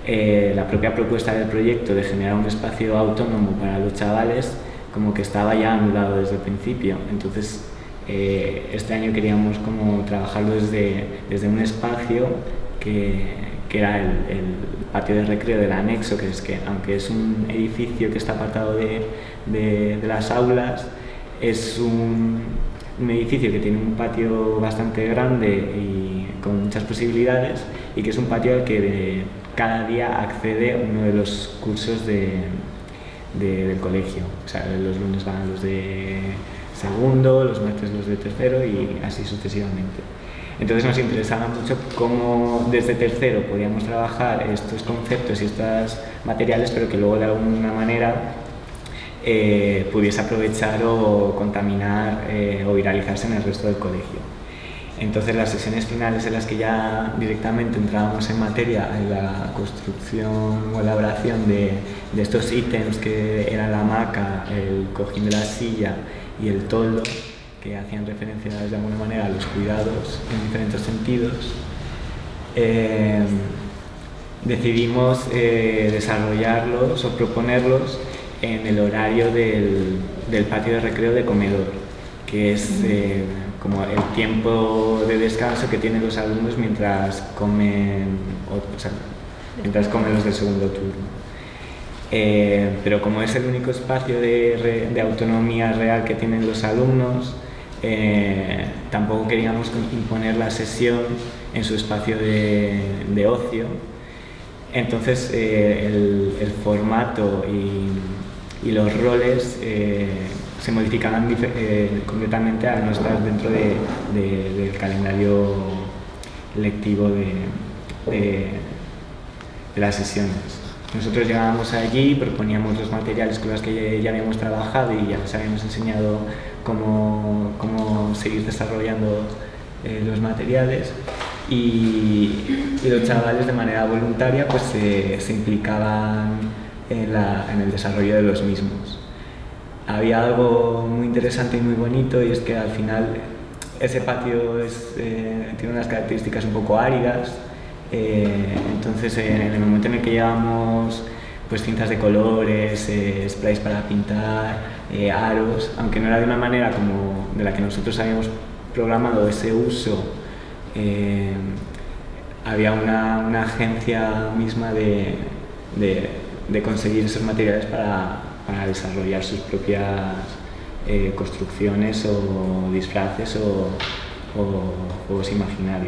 eh, la propia propuesta del proyecto de generar un espacio autónomo para los chavales como que estaba ya anulado desde el principio. Entonces eh, este año queríamos como trabajarlo desde, desde un espacio que, que era el, el patio de recreo del anexo, que es que aunque es un edificio que está apartado de, de, de las aulas, es un, un edificio que tiene un patio bastante grande y con muchas posibilidades, y que es un patio al que de, cada día accede uno de los cursos de, de, del colegio. O sea, los lunes van los de segundo, los martes los de tercero y así sucesivamente. Entonces nos interesaba mucho cómo desde tercero podíamos trabajar estos conceptos y estos materiales, pero que luego de alguna manera eh, pudiese aprovechar o contaminar eh, o viralizarse en el resto del colegio. Entonces las sesiones finales en las que ya directamente entrábamos en materia, en la construcción o elaboración de, de estos ítems que eran la hamaca, el cojín de la silla y el toldo, que hacían referencia de alguna manera a los cuidados en diferentes sentidos, eh, decidimos eh, desarrollarlos o proponerlos en el horario del, del patio de recreo de comedor, que es eh, como el tiempo de descanso que tienen los alumnos mientras comen, o, o sea, mientras comen los del segundo turno. Eh, pero como es el único espacio de, de autonomía real que tienen los alumnos, Eh, tampoco queríamos imponer la sesión en su espacio de, de ocio. Entonces eh, el, el formato y, y los roles eh, se modificaban eh, completamente al no estar dentro de, de, del calendario lectivo de, de, de las sesiones. Nosotros llegábamos allí, proponíamos los materiales con los que ya habíamos trabajado y ya les habíamos enseñado cómo, cómo seguir desarrollando eh, los materiales, y, y los chavales de manera voluntaria pues se, se implicaban en, la, en el desarrollo de los mismos. Había algo muy interesante y muy bonito, y es que al final ese patio es, eh, tiene unas características un poco áridas. Eh, entonces en el momento en el que llevamos pues cintas de colores, eh, sprays para pintar, eh, aros, aunque no era de una manera como de la que nosotros habíamos programado ese uso, eh, había una, una agencia misma de, de, de conseguir esos materiales para, para desarrollar sus propias eh, construcciones o disfraces o, o juegos imaginarios.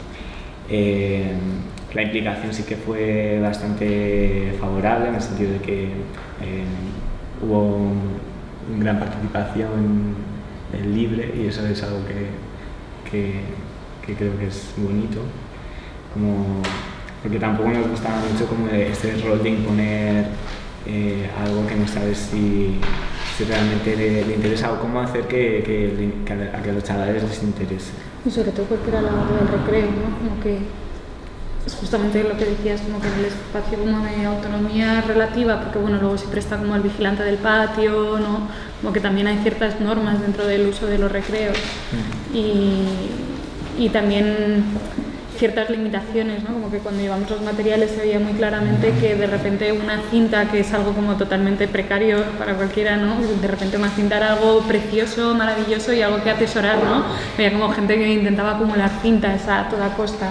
Eh, la implicación sí que fue bastante favorable, en el sentido de que eh, hubo una gran participación libre, y eso es algo que, que, que creo que es bonito, como, porque tampoco nos gustaba mucho como ese rol de imponer eh, algo que no sabes si, si realmente le, le interesa, o cómo hacer que, que, que a, que a los chavales les interese. Y sobre todo porque era la hora del recreo, ¿no? Como que es justamente lo que decías, como que en el espacio como de autonomía relativa, porque bueno, luego siempre está como el vigilante del patio, ¿no? Como que también hay ciertas normas dentro del uso de los recreos, y, y también ciertas limitaciones, ¿no? Como que cuando llevamos los materiales se veía muy claramente que de repente una cinta, que es algo como totalmente precario para cualquiera, ¿no? De repente una cinta era algo precioso, maravilloso y algo que atesorar, ¿no? Había como gente que intentaba acumular cintas a toda costa.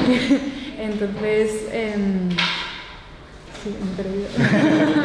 Entonces, eh, sí, me he perdido.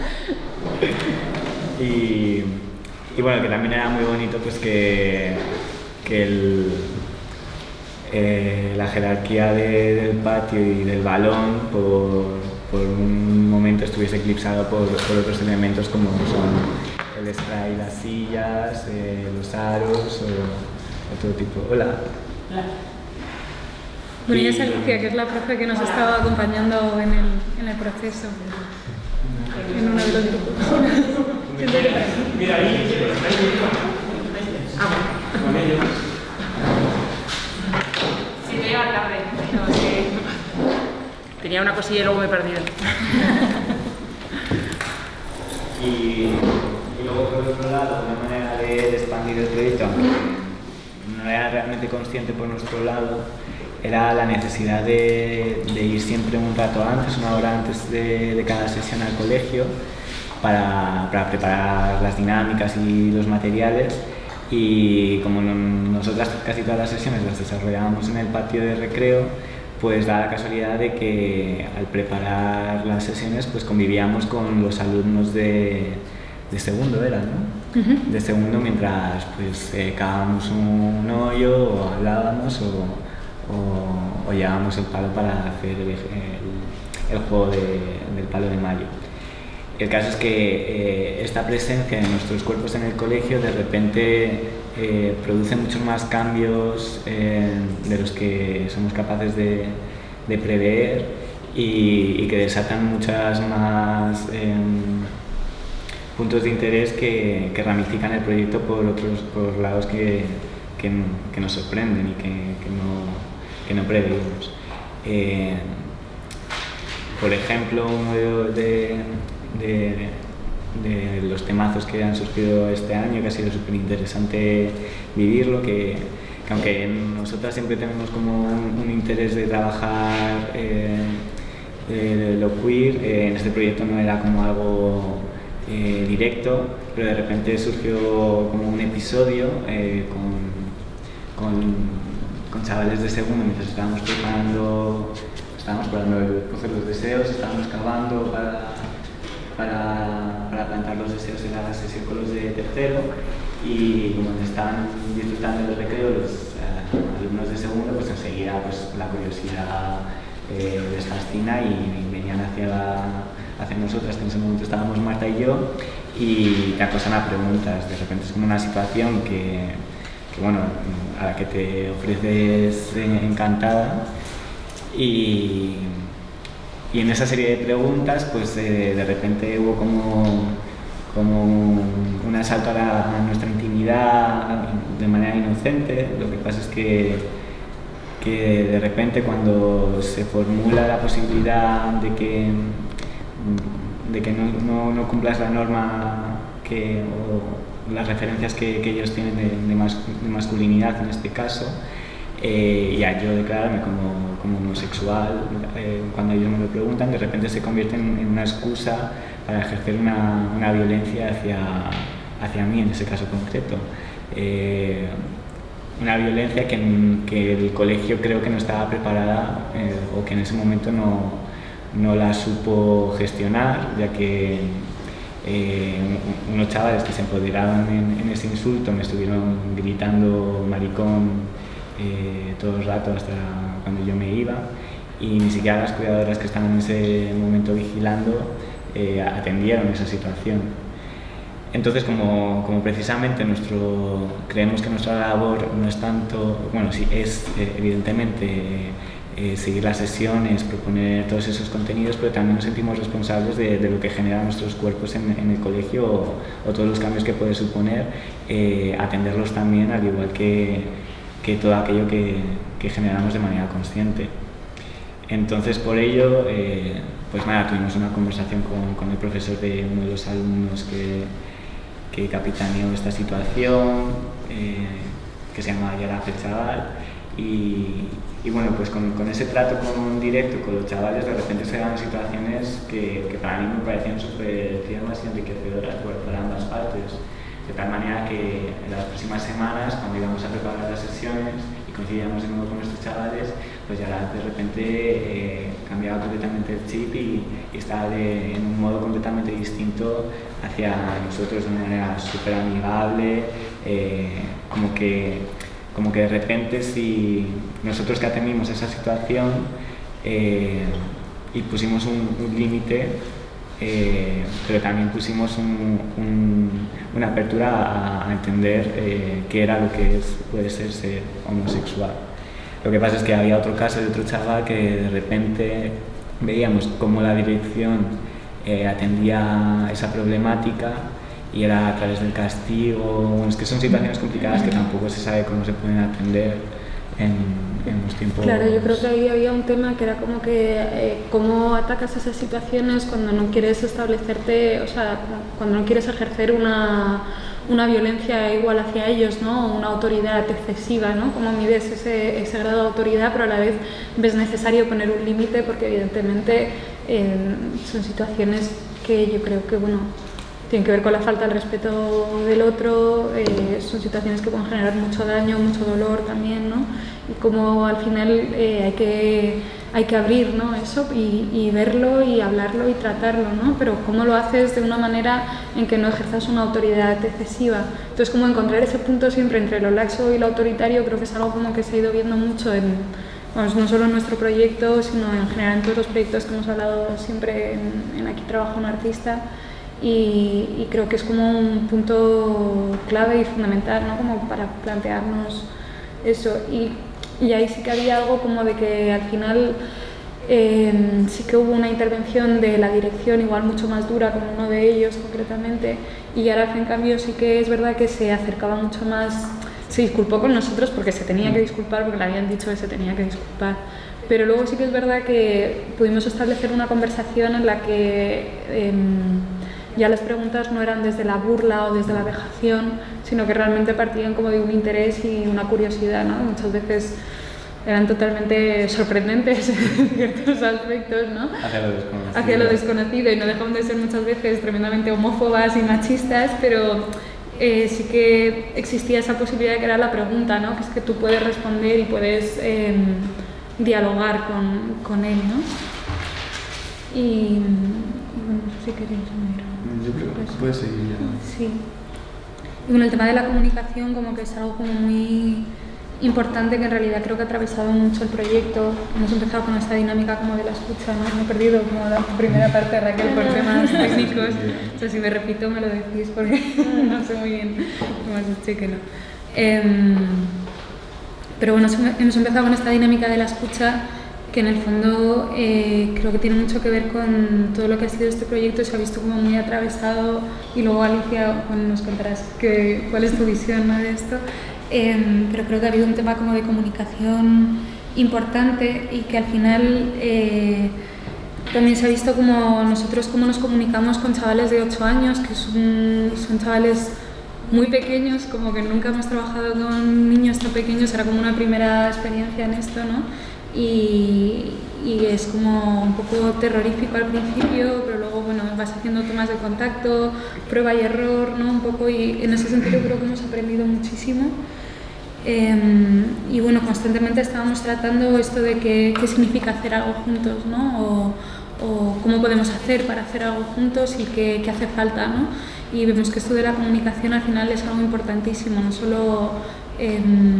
y, y bueno, que también era muy bonito pues que, que el, eh, la jerarquía de, del patio y del balón por, por un momento estuviese eclipsado por, por otros elementos como son el spray, las sillas, eh, los aros o otro tipo. Hola. Hola. Bueno, ella es Alicia, que es la profe que nos estaba acompañando en el, en el proceso, en uno de los grupos. Mira ahí, con ellos. Sí, te iba tarde. No, sí. Tenía una cosilla y luego me he perdido. y, y luego por otro lado, una manera de, de expandir el proyecto, aunque no no era realmente consciente por nuestro lado era la necesidad de, de ir siempre un rato antes, una hora antes de, de cada sesión al colegio para, para preparar las dinámicas y los materiales. Y como no, nosotras casi todas las sesiones las desarrollábamos en el patio de recreo, pues da la casualidad de que al preparar las sesiones pues convivíamos con los alumnos de, de segundo, era, ¿no? Uh-huh. De segundo, mientras pues eh, cavábamos un hoyo o hablábamos o, o, o llevábamos el palo para hacer el, el, el juego de, del palo de mayo. El caso es que eh, esta presencia de nuestros cuerpos en el colegio de repente eh, produce muchos más cambios eh, de los que somos capaces de, de prever y, y que desatan muchas más eh, puntos de interés que, que ramifican el proyecto por otros por lados que, que, que nos sorprenden y que, que, no, que no preveíamos. Eh, por ejemplo, uno de, de De, de los temazos que han surgido este año, que ha sido súper interesante vivirlo, que, que aunque nosotras siempre tenemos como un, un interés de trabajar eh, eh, lo queer, eh, en este proyecto no era como algo eh, directo, pero de repente surgió como un episodio eh, con, con, con chavales de segundo mientras estábamos preparando, estábamos preparando el pozo de los deseos, estábamos cavando para Para, para plantar los deseos en la sesión con los de tercero y como estaban disfrutando del recreo los eh, alumnos de segundo, pues enseguida pues, la curiosidad eh, les fascina y, y venían hacia, hacia nosotras, que en ese momento estábamos Marta y yo, y te acosan a preguntas. De repente es como una situación que, que bueno, a la que te ofreces eh, encantada y Y en esa serie de preguntas, pues eh, de repente hubo como, como un asalto a, la, a nuestra intimidad de manera inocente. Lo que pasa es que, que de repente cuando se formula la posibilidad de que, de que no, no, no cumplas la norma que, o las referencias que, que ellos tienen de, de, mas, de masculinidad en este caso, Eh, y a yo declararme como, como homosexual, eh, cuando ellos me lo preguntan, de repente se convierte en, en una excusa para ejercer una, una violencia hacia, hacia mí, en ese caso concreto. Eh, una violencia que, que el colegio creo que no estaba preparada eh, o que en ese momento no, no la supo gestionar, ya que eh, unos chavales que se empoderaban en, en ese insulto me estuvieron gritando maricón Eh, todo el rato hasta cuando yo me iba, y ni siquiera las cuidadoras que estaban en ese momento vigilando eh, atendieron esa situación. Entonces, como, como precisamente nuestro, creemos que nuestra labor no es tanto, bueno, sí es eh, evidentemente eh, seguir las sesiones, proponer todos esos contenidos, pero también nos sentimos responsables de, de lo que generan nuestros cuerpos en, en el colegio o, o todos los cambios que puede suponer, eh, atenderlos también, al igual que que todo aquello que, que generamos de manera consciente. Entonces, por ello, eh, pues nada, tuvimos una conversación con, con el profesor de uno de los alumnos que, que capitaneó esta situación, eh, que se llama Yara Chaval, y, y bueno, pues con, con ese trato con directo con los chavales, de repente se dan situaciones que, que para mí me parecían súper tiernas y enriquecedoras para ambas partes. De tal manera que en las próximas semanas, cuando íbamos a preparar las sesiones y coincidíamos de nuevo con nuestros chavales, pues ya de repente eh, cambiaba completamente el chip y, y estaba de, en un modo completamente distinto hacia nosotros, de una manera súper amigable, eh, como, que, como que de repente si nosotros que atendimos esa situación eh, y pusimos un, un límite, Eh, pero también pusimos un, un, una apertura a, a entender eh, qué era lo que es, puede ser ser homosexual. Lo que pasa es que había otro caso de otro chaval que de repente veíamos cómo la dirección eh, atendía esa problemática y era a través del castigo. Bueno, es que son situaciones complicadas que tampoco se sabe cómo se pueden atender en, en los tiempos. Claro, yo creo que ahí había un tema que era como que eh, cómo atacas esas situaciones cuando no quieres establecerte, o sea, cuando no quieres ejercer una, una violencia igual hacia ellos, ¿no? O una autoridad excesiva, ¿no? Cómo mides ese, ese grado de autoridad, pero a la vez ves necesario poner un límite porque evidentemente eh, son situaciones que yo creo que, bueno, tienen que ver con la falta de respeto del otro, eh, son situaciones que pueden generar mucho daño, mucho dolor también, ¿no? Y como al final eh, hay, que, hay que abrir, ¿no? Eso y, y verlo y hablarlo y tratarlo, ¿no? Pero cómo lo haces de una manera en que no ejerzas una autoridad excesiva. Entonces, como encontrar ese punto siempre entre lo laxo y lo autoritario, creo que es algo como que se ha ido viendo mucho en, vamos, no solo en nuestro proyecto, sino en general en todos los proyectos que hemos hablado siempre en, en Aquí trabaja un artista. Y, y creo que es como un punto clave y fundamental, ¿no? Como para plantearnos eso. Y, y ahí sí que había algo como de que al final eh, sí que hubo una intervención de la dirección igual mucho más dura con uno de ellos concretamente, y ahora en cambio sí que es verdad que se acercaba mucho más, se disculpó con nosotros porque se tenía que disculpar, porque le habían dicho que se tenía que disculpar. Pero luego sí que es verdad que pudimos establecer una conversación en la que eh, ya las preguntas no eran desde la burla o desde la vejación, sino que realmente partían como de un interés y una curiosidad, ¿no? Muchas veces eran totalmente sorprendentes en ciertos aspectos, ¿no? Hacia lo desconocido. Hacia lo desconocido, y no dejaban de ser muchas veces tremendamente homófobas y machistas, pero eh, sí que existía esa posibilidad que era la pregunta, ¿no? Que es que tú puedes responder y puedes eh, dialogar con, con él, ¿no? Y, y bueno, si queréis añadir. Yo creo que puede seguir ya. Sí. Y bueno, el tema de la comunicación como que es algo como muy importante, que en realidad creo que ha atravesado mucho el proyecto. Hemos empezado con esta dinámica como de la escucha, ¿no? Me he perdido como la primera parte de Raquel por temas técnicos. O sea, si me repito me lo decís porque no sé muy bien cómo has dicho que no. Eh, pero bueno, hemos empezado con esta dinámica de la escucha, que en el fondo eh, creo que tiene mucho que ver con todo lo que ha sido este proyecto. Se ha visto como muy atravesado, y luego Alicia, bueno, nos contarás que, cuál es tu visión, ¿no? De esto, eh, pero creo que ha habido un tema como de comunicación importante, y que al final eh, también se ha visto como nosotros cómo nos comunicamos con chavales de ocho años, que son, son chavales muy pequeños, como que nunca hemos trabajado con niños tan pequeños, era como una primera experiencia en esto, ¿no? Y, y es como un poco terrorífico al principio, pero luego, bueno, vas haciendo tomas de contacto, prueba y error, ¿no? Un poco, y en ese sentido creo que hemos aprendido muchísimo. Eh, y bueno, constantemente estábamos tratando esto de qué, qué significa hacer algo juntos, ¿no? O, o cómo podemos hacer para hacer algo juntos y qué, qué hace falta, ¿no? Y vemos que esto de la comunicación al final es algo importantísimo, no solo eh,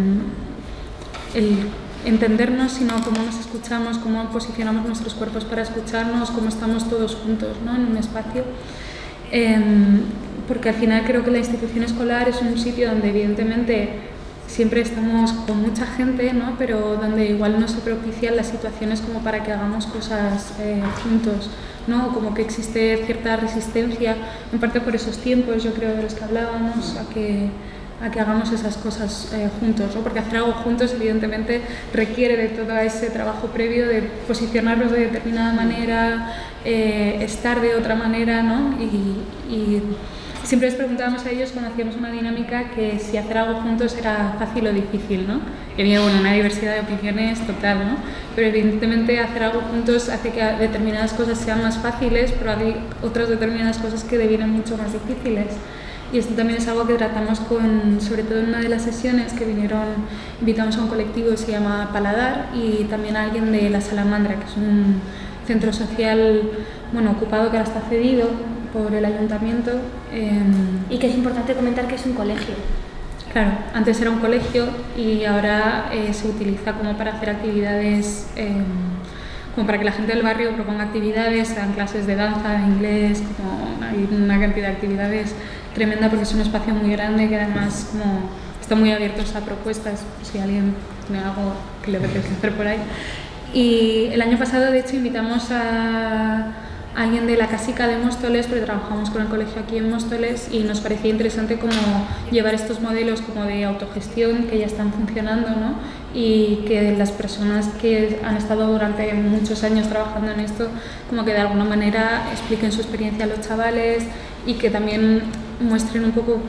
el entendernos, sino cómo nos escuchamos, cómo posicionamos nuestros cuerpos para escucharnos, cómo estamos todos juntos, ¿no? En un espacio. Eh, porque al final creo que la institución escolar es un sitio donde evidentemente siempre estamos con mucha gente, ¿no? Pero donde igual no se propician las situaciones como para que hagamos cosas eh, juntos, ¿no? Como que existe cierta resistencia, en parte por esos tiempos, yo creo, de los que hablábamos, a que a que hagamos esas cosas eh, juntos, ¿no? Porque hacer algo juntos evidentemente requiere de todo ese trabajo previo de posicionarnos de determinada manera, eh, estar de otra manera, ¿no? Y, y siempre les preguntábamos a ellos cuando hacíamos una dinámica que si hacer algo juntos era fácil o difícil, ¿no? Y había, bueno, una diversidad de opiniones total, ¿no? Pero evidentemente hacer algo juntos hace que determinadas cosas sean más fáciles, pero hay otras determinadas cosas que devienen mucho más difíciles. Y esto también es algo que tratamos con, sobre todo en una de las sesiones que vinieron, invitamos a un colectivo que se llama Paladar, y también a alguien de La Salamandra, que es un centro social, bueno, ocupado, que ahora está cedido por el ayuntamiento. Eh, y que es importante comentar que es un colegio. Claro, antes era un colegio y ahora eh, se utiliza como para hacer actividades, eh, como para que la gente del barrio proponga actividades, sean clases de danza, de inglés, como hay una cantidad de actividades tremenda, porque es un espacio muy grande que además como está muy abierto a propuestas, si alguien tiene algo que le apetece hacer por ahí. Y el año pasado, de hecho, invitamos a alguien de la Casica de Móstoles, porque trabajamos con el colegio aquí en Móstoles, y nos parecía interesante como llevar estos modelos como de autogestión que ya están funcionando, ¿no? Y que las personas que han estado durante muchos años trabajando en esto, como que de alguna manera expliquen su experiencia a los chavales, y que también muestren un poco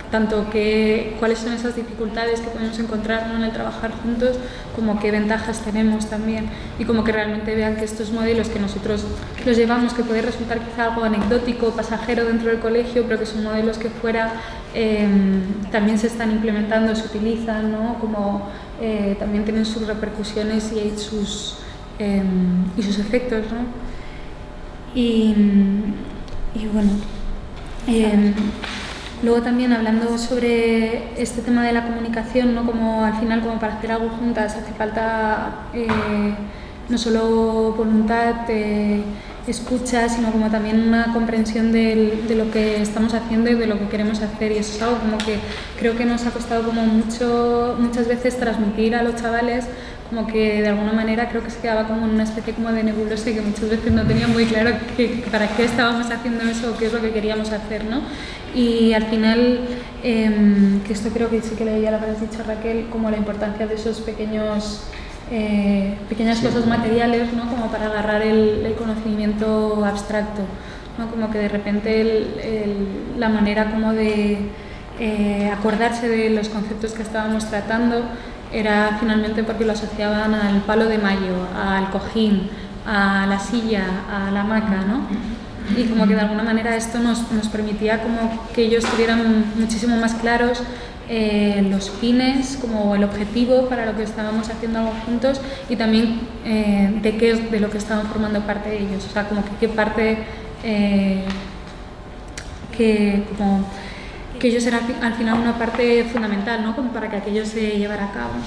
tanto que, cuáles son esas dificultades que podemos encontrar, ¿no?, en el trabajar juntos, como qué ventajas tenemos también, y como que realmente vean que estos modelos que nosotros los llevamos, que puede resultar quizá algo anecdótico, pasajero dentro del colegio, pero que son modelos que fuera eh, también se están implementando, se utilizan, ¿no?, como eh, también tienen sus repercusiones y sus, eh, y sus efectos, ¿no? Y, y bueno, eh, luego también hablando sobre este tema de la comunicación, ¿no?, como al final, como para hacer algo juntas hace falta eh, no solo voluntad, eh, escucha, sino como también una comprensión de, de lo que estamos haciendo y de lo que queremos hacer, y eso es algo como que creo que nos ha costado como mucho, muchas veces transmitir a los chavales, como que de alguna manera creo que se quedaba como en una especie como de nebulosa y que muchas veces no tenía muy claro que, para qué estábamos haciendo eso o qué es lo que queríamos hacer, ¿no? Y al final, eh, que esto creo que sí que ya lo habrás dicho, Raquel, como la importancia de esos pequeños Eh, pequeñas sí. cosas materiales, ¿no?, como para agarrar el, el conocimiento abstracto, ¿no?, como que de repente el, el, la manera como de eh, acordarse de los conceptos que estábamos tratando era finalmente porque lo asociaban al palo de mayo, al cojín, a la silla, a la hamaca, ¿no? Y como que de alguna manera esto nos, nos permitía como que ellos tuvieran muchísimo más claros Eh, los fines, como el objetivo para lo que estábamos haciendo algo juntos, y también eh, de qué es de lo que estaban formando parte de ellos, o sea, como que qué parte eh, que, como, que ellos eran al final una parte fundamental, ¿no?, como para que aquello se llevara a cabo.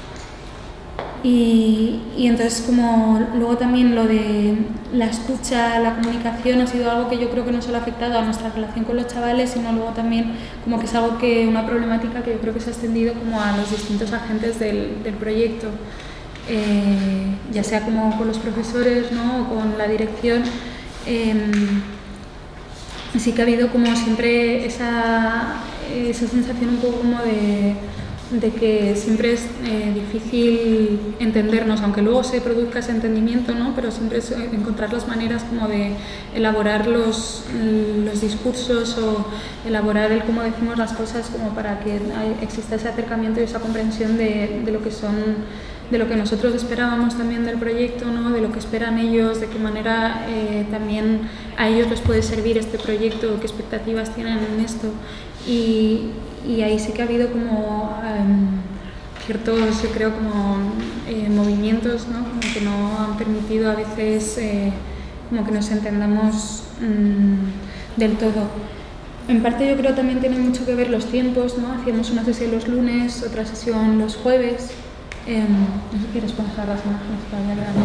Y, y entonces como luego también lo de la escucha, la comunicación ha sido algo que yo creo que no solo ha afectado a nuestra relación con los chavales, sino luego también como que es algo que, una problemática que yo creo que se ha extendido como a los distintos agentes del, del proyecto, eh, ya sea como con los profesores, ¿no?, o con la dirección. Eh, sí que ha habido como siempre esa, esa sensación un poco como de de que siempre es eh, difícil entendernos, aunque luego se produzca ese entendimiento, ¿no?, pero siempre es encontrar las maneras como de elaborar los, los discursos o elaborar el cómo decimos las cosas como para que hay, exista ese acercamiento y esa comprensión de, de lo que son, de lo que nosotros esperábamos también del proyecto, ¿no?, de lo que esperan ellos, de qué manera eh, también a ellos les puede servir este proyecto, qué expectativas tienen en esto. Y, y ahí sí que ha habido como um, ciertos, yo creo, como eh, movimientos, ¿no?, como que no han permitido a veces eh, como que nos entendamos um, del todo. En parte yo creo también tiene mucho que ver los tiempos, ¿no?, hacíamos una sesión los lunes, otra sesión los jueves. Eh, no sé si quieres pasar las imágenes para ver la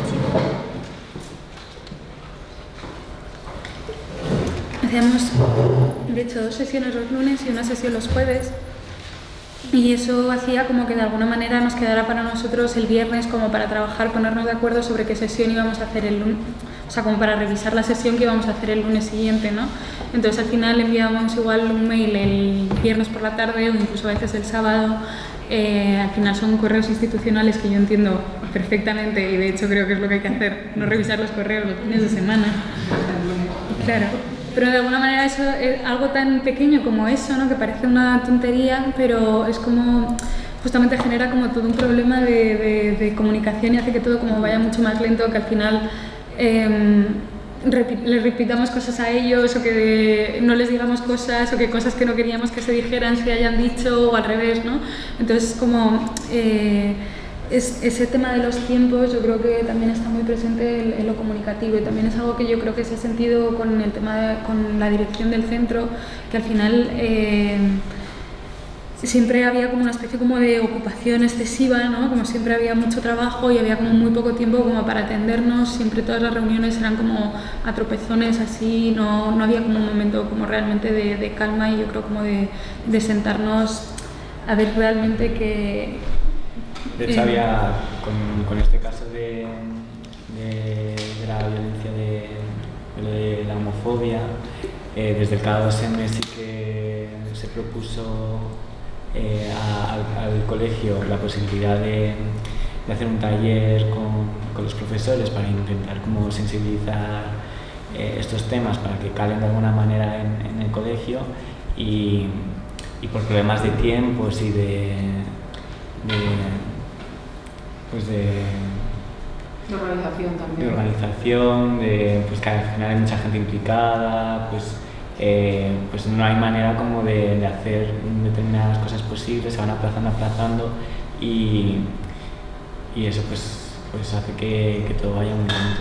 Hacíamos, de hecho, dos sesiones los lunes y una sesión los jueves, y eso hacía como que de alguna manera nos quedara para nosotros el viernes como para trabajar, ponernos de acuerdo sobre qué sesión íbamos a hacer el lunes, o sea, como para revisar la sesión que íbamos a hacer el lunes siguiente, ¿no? Entonces al final enviábamos igual un mail el viernes por la tarde o incluso a veces el sábado. Eh, al final son correos institucionales que yo entiendo perfectamente y de hecho creo que es lo que hay que hacer, no revisar los correos los fines de semana. Claro. Pero de alguna manera eso es algo tan pequeño como eso, ¿no?, que parece una tontería, pero es como, justamente genera como todo un problema de, de, de comunicación y hace que todo como vaya mucho más lento, que al final eh, repi les repitamos cosas a ellos o que de, no les digamos cosas o que cosas que no queríamos que se dijeran se hayan dicho o al revés, ¿no? Entonces como eh, Es, ese tema de los tiempos yo creo que también está muy presente en, en lo comunicativo, y también es algo que yo creo que se ha sentido con el tema de, con la dirección del centro, que al final eh, siempre había como una especie como de ocupación excesiva, ¿no? Como siempre había mucho trabajo y había como muy poco tiempo como para atendernos, siempre todas las reuniones eran como a tropezones así, no, no había como un momento como realmente de, de calma, y yo creo como de, de sentarnos a ver realmente que... De hecho, había, con, con este caso de, de, de la violencia, de, de, lo de la homofobia, eh, desde el K dos M sí que se propuso eh, a, al, al colegio la posibilidad de, de hacer un taller con, con los profesores para intentar como sensibilizar eh, estos temas para que calen de alguna manera en, en el colegio, y y por problemas de tiempos y de, de pues de, de organización también. De organización, de pues que al final hay mucha gente implicada, pues, eh, pues no hay manera como de, de hacer determinadas cosas posibles, se van aplazando, aplazando y, y eso pues, pues hace que, que todo vaya muy lento.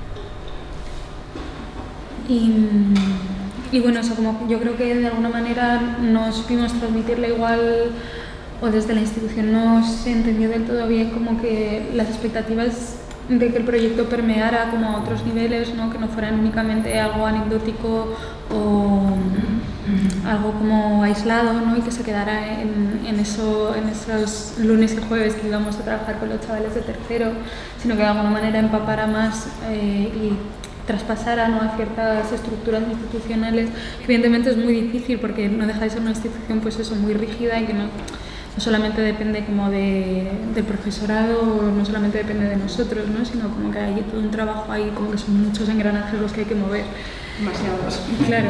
Y, y bueno, o sea, como yo creo que de alguna manera no supimos transmitirle igual, o desde la institución no se entendió del todo bien como que las expectativas de que el proyecto permeara como a otros niveles, ¿no? Que no fueran únicamente algo anecdótico o algo como aislado, ¿no? Y que se quedara en, en, eso, en esos lunes y jueves que íbamos a trabajar con los chavales de tercero, sino que de alguna manera empapara más eh, y traspasara, ¿no? A ciertas estructuras institucionales, que evidentemente es muy difícil porque no deja de ser una institución pues eso, muy rígida y que no, no solamente depende como de, del profesorado, no solamente depende de nosotros, ¿no? Sino como que hay todo un trabajo ahí, como que son muchos engranajes los que hay que mover. Demasiados. Claro.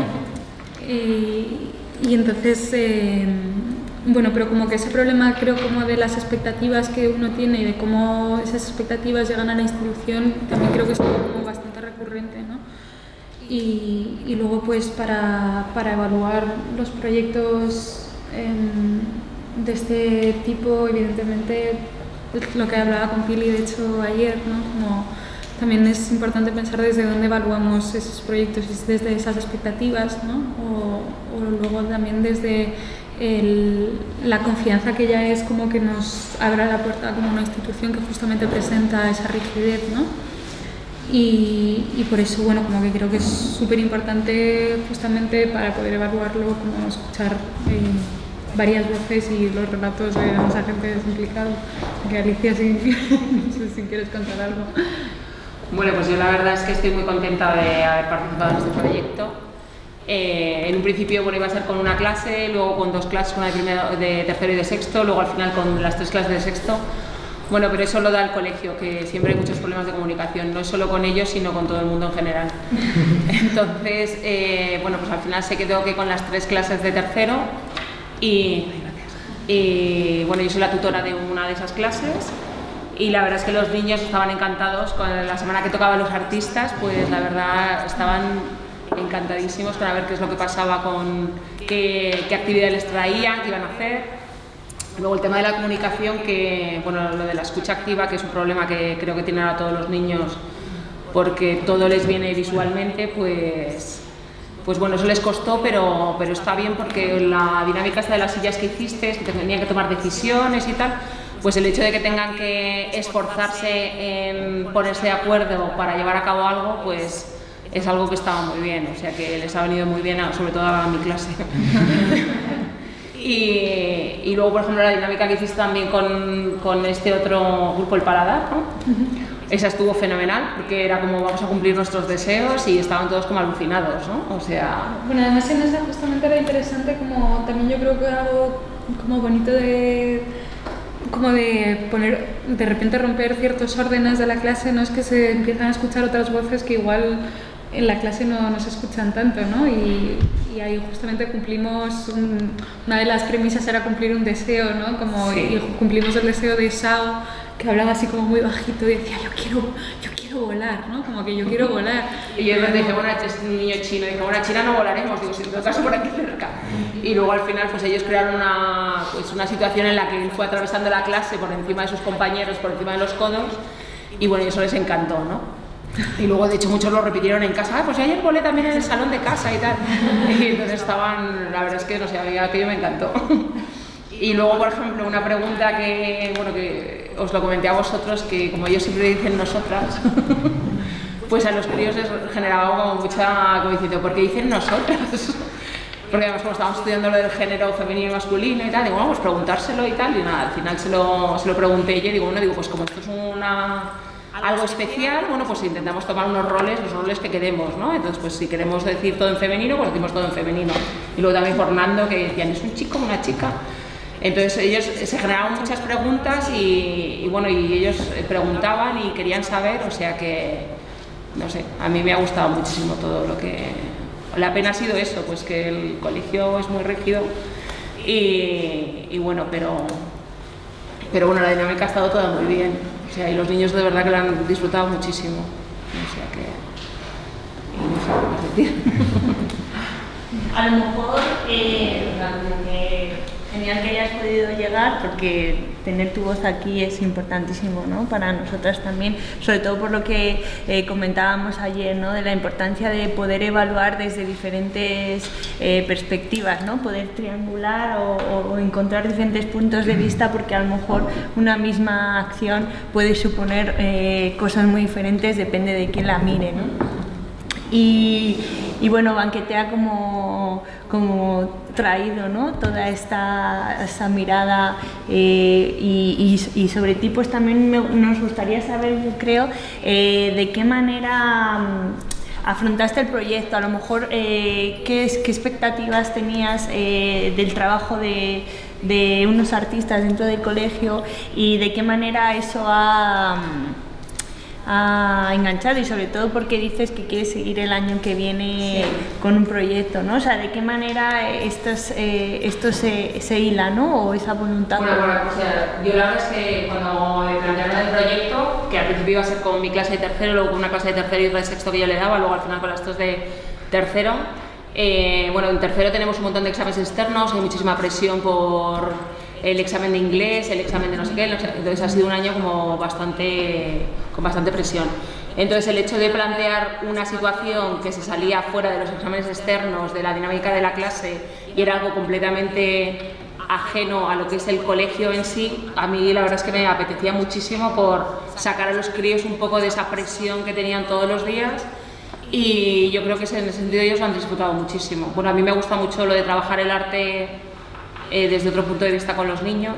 Y, y entonces, eh, bueno, pero como que ese problema creo como de las expectativas que uno tiene y de cómo esas expectativas llegan a la institución, también creo que es como bastante recurrente, ¿no? Y, y luego pues para, para evaluar los proyectos eh, de este tipo, evidentemente, lo que hablaba con Pili de hecho ayer, ¿no? Como también es importante pensar desde dónde evaluamos esos proyectos, si es desde esas expectativas, ¿no? O, o luego también desde el, la confianza que ya es como que nos abra la puerta como una institución que justamente presenta esa rigidez, ¿no? Y, y por eso, bueno, como que creo que es súper importante justamente para poder evaluarlo, como escuchar eh, varias voces y los relatos de los agentes implicados. Que Alicia, si, no sé si quieres contar algo. Bueno, pues yo la verdad es que estoy muy contenta de haber participado en este proyecto. Eh, en un principio bueno, iba a ser con una clase, luego con dos clases, una de, primero, de tercero y de sexto, luego al final con las tres clases de sexto. Bueno, pero eso lo da el colegio, que siempre hay muchos problemas de comunicación, no es solo con ellos, sino con todo el mundo en general. Entonces, eh, bueno, pues al final se quedó que con las tres clases de tercero y, y bueno, yo soy la tutora de una de esas clases y la verdad es que los niños estaban encantados. Con la semana que tocaban los artistas, pues la verdad estaban encantadísimos con a ver qué es lo que pasaba, con qué, qué actividad les traían, qué iban a hacer. Luego el tema de la comunicación, que bueno, lo de la escucha activa, que es un problema que creo que tienen ahora todos los niños porque todo les viene visualmente, pues, pues bueno, eso les costó, pero, pero está bien porque la dinámica esta de las sillas que hiciste, que tenían que tomar decisiones y tal, pues el hecho de que tengan que esforzarse en ponerse de acuerdo para llevar a cabo algo, pues es algo que estaba muy bien, o sea que les ha venido muy bien, sobre todo a mi clase. Y, y luego, por ejemplo, la dinámica que hiciste también con, con este otro grupo, El Paladar, ¿no? Uh-huh. Esa estuvo fenomenal, porque era como vamos a cumplir nuestros deseos y estaban todos como alucinados, ¿no? O sea... Bueno, además en esa justamente era interesante, como también yo creo que algo como bonito de... como de poner, de repente romper ciertos órdenes de la clase, ¿no? Es que se empiezan a escuchar otras voces que igual en la clase no, no se escuchan tanto, ¿no? Y, y ahí justamente cumplimos, un, una de las premisas era cumplir un deseo, ¿no? Como, sí. Y cumplimos el deseo de Sao, que hablaba así como muy bajito y decía, yo quiero, yo quiero volar, ¿no? Como que yo quiero volar. Y yo les dije, bueno, es un niño chino, y dije, bueno, a China no volaremos, digo, si en todo caso por aquí cerca. Y luego al final pues ellos crearon una, pues, una situación en la que él fue atravesando la clase por encima de sus compañeros, por encima de los codos, y bueno, y eso les encantó, ¿no? Y luego, de hecho, muchos lo repitieron en casa. Ah, pues ayer volé también en el salón de casa y tal. Y entonces estaban, la verdad es que, no sé, aquello me encantó. Y luego, por ejemplo, una pregunta que, bueno, que os lo comenté a vosotros, que como ellos siempre dicen nosotras, pues a los críos les generaba como mucha, como diciendo, ¿por qué dicen nosotras? Porque además como estábamos estudiando lo del género femenino y masculino y tal, digo, bueno, pues preguntárselo y tal, y nada, al final se lo, se lo pregunté yo y digo, bueno, digo, pues como esto es una... algo especial, bueno, pues intentamos tomar unos roles, los roles que queremos, ¿no? Entonces, pues si queremos decir todo en femenino, pues decimos todo en femenino. Y luego también por Nando, que decían, ¿es un chico o una chica? Entonces ellos se generaban muchas preguntas y, y bueno, y ellos preguntaban y querían saber, o sea que, no sé, a mí me ha gustado muchísimo todo lo que... La pena ha sido eso, pues que el colegio es muy rígido y, y bueno, pero, pero bueno, la dinámica ha estado toda muy bien, o sea, y los niños de verdad que lo han disfrutado muchísimo, o sea que... y no sé qué más decir. A lo mejor, eh, como que genial que hayas podido llegar, porque tener tu voz aquí es importantísimo, ¿no? Para nosotras también, sobre todo por lo que eh, comentábamos ayer, ¿no? De la importancia de poder evaluar desde diferentes eh, perspectivas, ¿no? Poder triangular o, o, o encontrar diferentes puntos de vista, porque a lo mejor una misma acción puede suponer eh, cosas muy diferentes, depende de quién la mire, ¿no? Y, y bueno, Banquetea como, como traído, ¿no? Toda esta, esta mirada eh, y, y, y sobre ti pues también me, nos gustaría saber, creo, eh, de qué manera um, afrontaste el proyecto, a lo mejor eh, qué, qué expectativas tenías eh, del trabajo de, de unos artistas dentro del colegio y de qué manera eso ha... Um, ha enganchado, y sobre todo porque dices que quieres seguir el año que viene sí. con un proyecto, ¿no? O sea, ¿de qué manera estos, eh, esto se, se hila, ¿no? O esa voluntad. Bueno, bueno, o sea, yo la verdad es que cuando me plantearon el proyecto, que al principio iba a ser con mi clase de tercero, luego con una clase de tercero y de sexto que yo le daba, luego al final con las dos de tercero, eh, bueno, en tercero tenemos un montón de exámenes externos, hay muchísima presión por el examen de inglés, el examen de no sé qué, entonces ha sido un año como bastante, con bastante presión. Entonces el hecho de plantear una situación que se salía fuera de los exámenes externos, de la dinámica de la clase, y era algo completamente ajeno a lo que es el colegio en sí, a mí la verdad es que me apetecía muchísimo por sacar a los críos un poco de esa presión que tenían todos los días, y yo creo que en ese sentido ellos lo han disfrutado muchísimo. Bueno, a mí me gusta mucho lo de trabajar el arte Eh, desde otro punto de vista con los niños,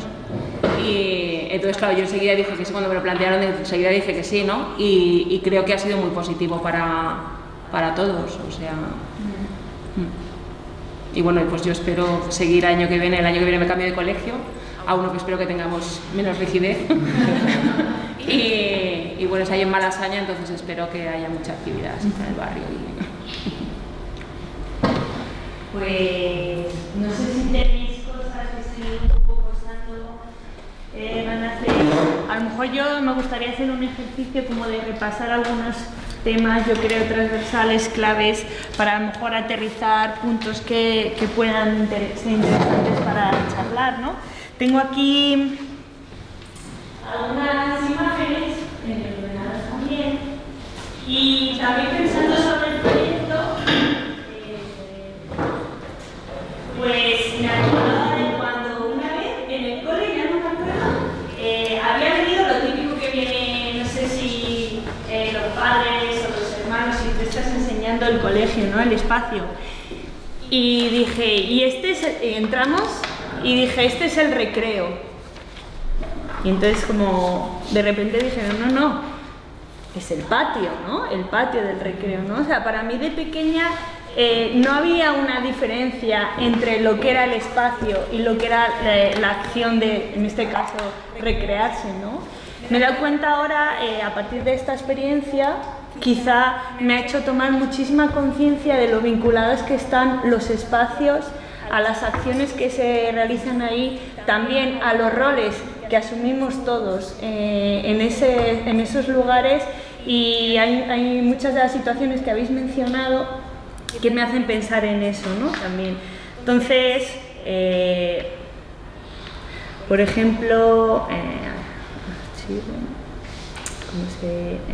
y entonces claro, yo enseguida dije que sí, cuando me lo plantearon enseguida dije que sí, ¿no? Y, y creo que ha sido muy positivo para, para todos, o sea... Mm. Y bueno, pues yo espero seguir el año que viene, el año que viene me cambio de colegio, a uno que espero que tengamos menos rigidez, y, y bueno, es ahí en Malasaña, entonces espero que haya mucha actividad en el barrio. Y... Pues no sé si tenéis un poco posando, eh, van a hacer, a lo mejor yo me gustaría hacer un ejercicio como de repasar algunos temas, yo creo, transversales, claves, para a lo mejor aterrizar puntos que, que puedan inter ser interesantes para charlar, ¿no? Tengo aquí algunas imágenes en el ordenador también, y también pensando sobre el proyecto, eh, pues me acordaba de cuando una vez en el cole, ya no me acuerdo, eh, había venido lo típico que viene, no sé si eh, los padres o los hermanos, si te estás enseñando el colegio, ¿no? El espacio. Y dije, y este es el, y entramos y dije, este es el recreo. Y entonces como de repente dije, no, no, no, es el patio, ¿no? El patio del recreo, ¿no? O sea, para mí de pequeña eh, no había una diferencia entre lo que era el espacio y lo que era eh, la acción de, en este caso, recrearse, ¿no? Me he dado cuenta ahora, eh, a partir de esta experiencia, quizá me ha hecho tomar muchísima conciencia de lo vinculados que están los espacios a las acciones que se realizan ahí, también a los roles que asumimos todos eh, en, ese, en esos lugares, y hay, hay muchas de las situaciones que habéis mencionado que me hacen pensar en eso, ¿no? También. Entonces, eh, por ejemplo, eh, archivo, ¿cómo se...? Eh,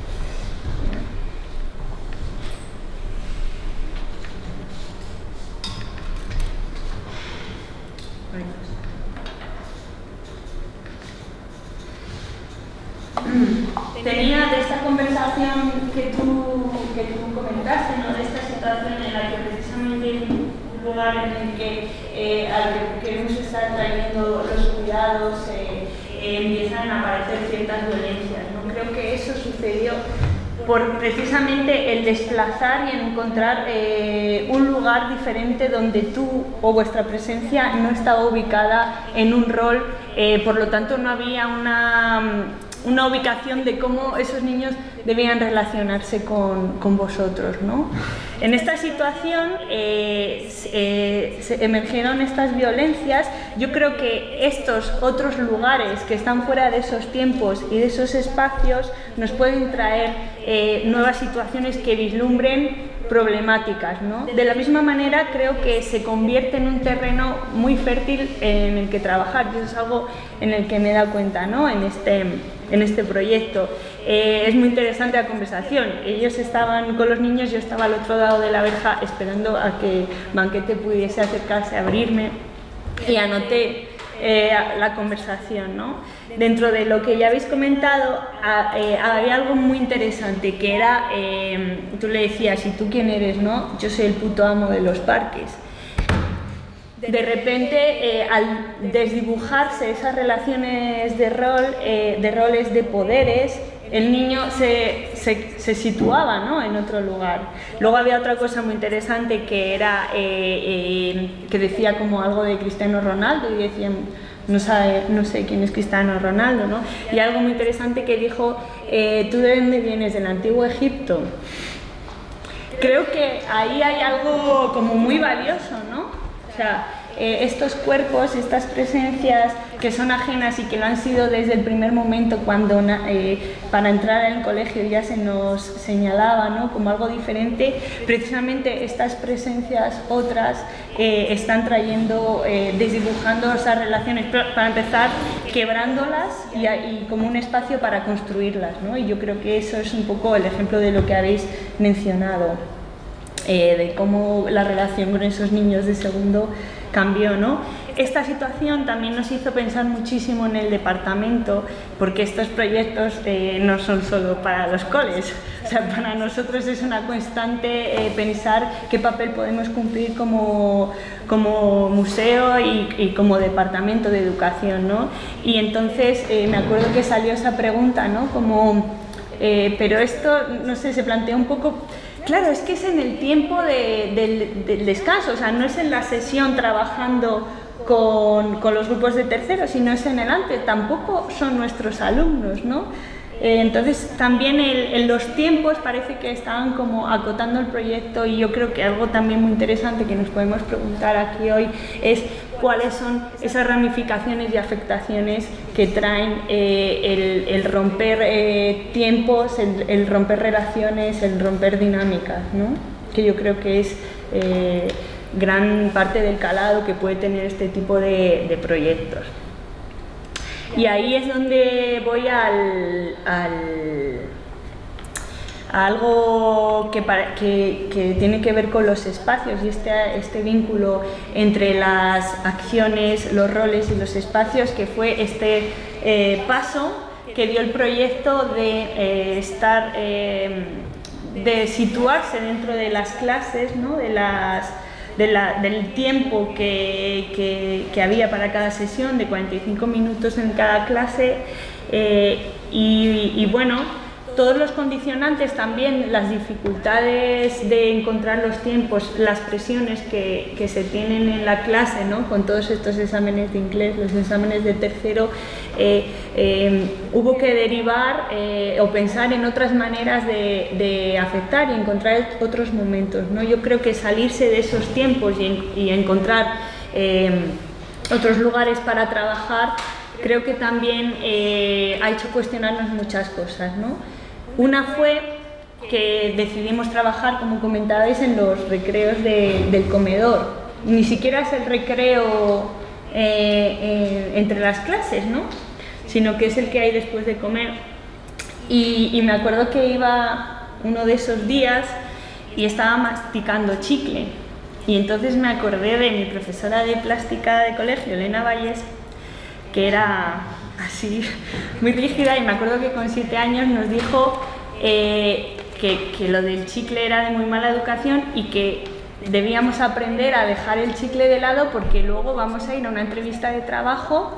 Tenía de esta conversación que tú, que tú comentaste, ¿no? De esta situación en la que precisamente hay un lugar en el que eh, al que queremos estar trayendo los cuidados eh, eh, empiezan a aparecer ciertas violencias, ¿no? Creo que eso sucedió por precisamente el desplazar y encontrar eh, un lugar diferente donde tú o vuestra presencia no estaba ubicada en un rol, eh, por lo tanto no había una una ubicación de cómo esos niños debían relacionarse con, con vosotros, ¿no? En esta situación eh, eh, se emergieron estas violencias. Yo creo que estos otros lugares que están fuera de esos tiempos y de esos espacios nos pueden traer eh, nuevas situaciones que vislumbren problemáticas, ¿no? De la misma manera creo que se convierte en un terreno muy fértil en el que trabajar, y eso es algo en el que me he dado cuenta, ¿no? en, este, en este proyecto. Eh, es muy interesante la conversación. Ellos estaban con los niños, yo estaba al otro lado de la verja esperando a que Banquete pudiese acercarse a abrirme, y anoté eh, la conversación, ¿no? Dentro de lo que ya habéis comentado, a, eh, había algo muy interesante, que era, eh, tú le decías, ¿y tú quién eres? ¿No? Yo soy el puto amo de los parques. De repente, eh, al desdibujarse esas relaciones de rol, eh, de roles de poderes, el niño se, se, se situaba, ¿no? en otro lugar. Luego había otra cosa muy interesante que era eh, eh, que decía como algo de Cristiano Ronaldo, y decían, no, sabe, no sé quién es Cristiano Ronaldo, ¿no? Y algo muy interesante que dijo, eh, ¿tú de dónde vienes? Del antiguo Egipto. Creo que ahí hay algo como muy valioso, ¿no? O sea, eh, estos cuerpos, estas presencias que son ajenas y que lo han sido desde el primer momento, cuando eh, para entrar al colegio ya se nos señalaba, ¿no? como algo diferente, precisamente estas presencias otras eh, están trayendo, eh, desdibujando esas relaciones, pero para empezar quebrándolas y, y como un espacio para construirlas, ¿no? Y yo creo que eso es un poco el ejemplo de lo que habéis mencionado, eh, de cómo la relación con esos niños de segundo cambió, ¿no? Esta situación también nos hizo pensar muchísimo en el departamento, porque estos proyectos eh, no son solo para los coles, o sea, para nosotros es una constante eh, pensar qué papel podemos cumplir como, como museo y, y como departamento de educación, ¿no? Y entonces eh, me acuerdo que salió esa pregunta, ¿no? Como, eh, pero esto, no sé, se plantea un poco. Claro, es que es en el tiempo de, del, del descanso, o sea, no es en la sesión trabajando con, con los grupos de terceros, sino es en el antes, tampoco son nuestros alumnos, ¿no? Eh, entonces también el, en los tiempos parece que estaban como acotando el proyecto, y yo creo que algo también muy interesante que nos podemos preguntar aquí hoy es cuáles son esas ramificaciones y afectaciones que traen eh, el, el romper eh, tiempos, el, el romper relaciones, el romper dinámicas, ¿no? Que yo creo que es eh, gran parte del calado que puede tener este tipo de, de proyectos. Y ahí es donde voy al, al, a algo que, para, que, que tiene que ver con los espacios y este, este vínculo entre las acciones, los roles y los espacios, que fue este eh, paso que dio el proyecto de eh, estar, eh, de situarse dentro de las clases, ¿no? de las De la, del tiempo que, que, que había para cada sesión, de cuarenta y cinco minutos en cada clase, eh, y, y bueno, todos los condicionantes también, las dificultades de encontrar los tiempos, las presiones que, que se tienen en la clase, ¿no? Con todos estos exámenes de inglés, los exámenes de tercero, eh, eh, hubo que derivar eh, o pensar en otras maneras de, de afectar y encontrar otros momentos, ¿no? Yo creo que salirse de esos tiempos y, en, y encontrar eh, otros lugares para trabajar, creo que también eh, ha hecho cuestionarnos muchas cosas, ¿no? Una fue que decidimos trabajar, como comentabais, en los recreos de, del comedor. Ni siquiera es el recreo eh, eh, entre las clases, ¿no? Sino que es el que hay después de comer. Y, y me acuerdo que iba uno de esos días y estaba masticando chicle. Y entonces me acordé de mi profesora de plástica de colegio, Elena Valles, que era así, muy rígida, y me acuerdo que con siete años nos dijo eh, que, que lo del chicle era de muy mala educación y que debíamos aprender a dejar el chicle de lado porque luego vamos a ir a una entrevista de trabajo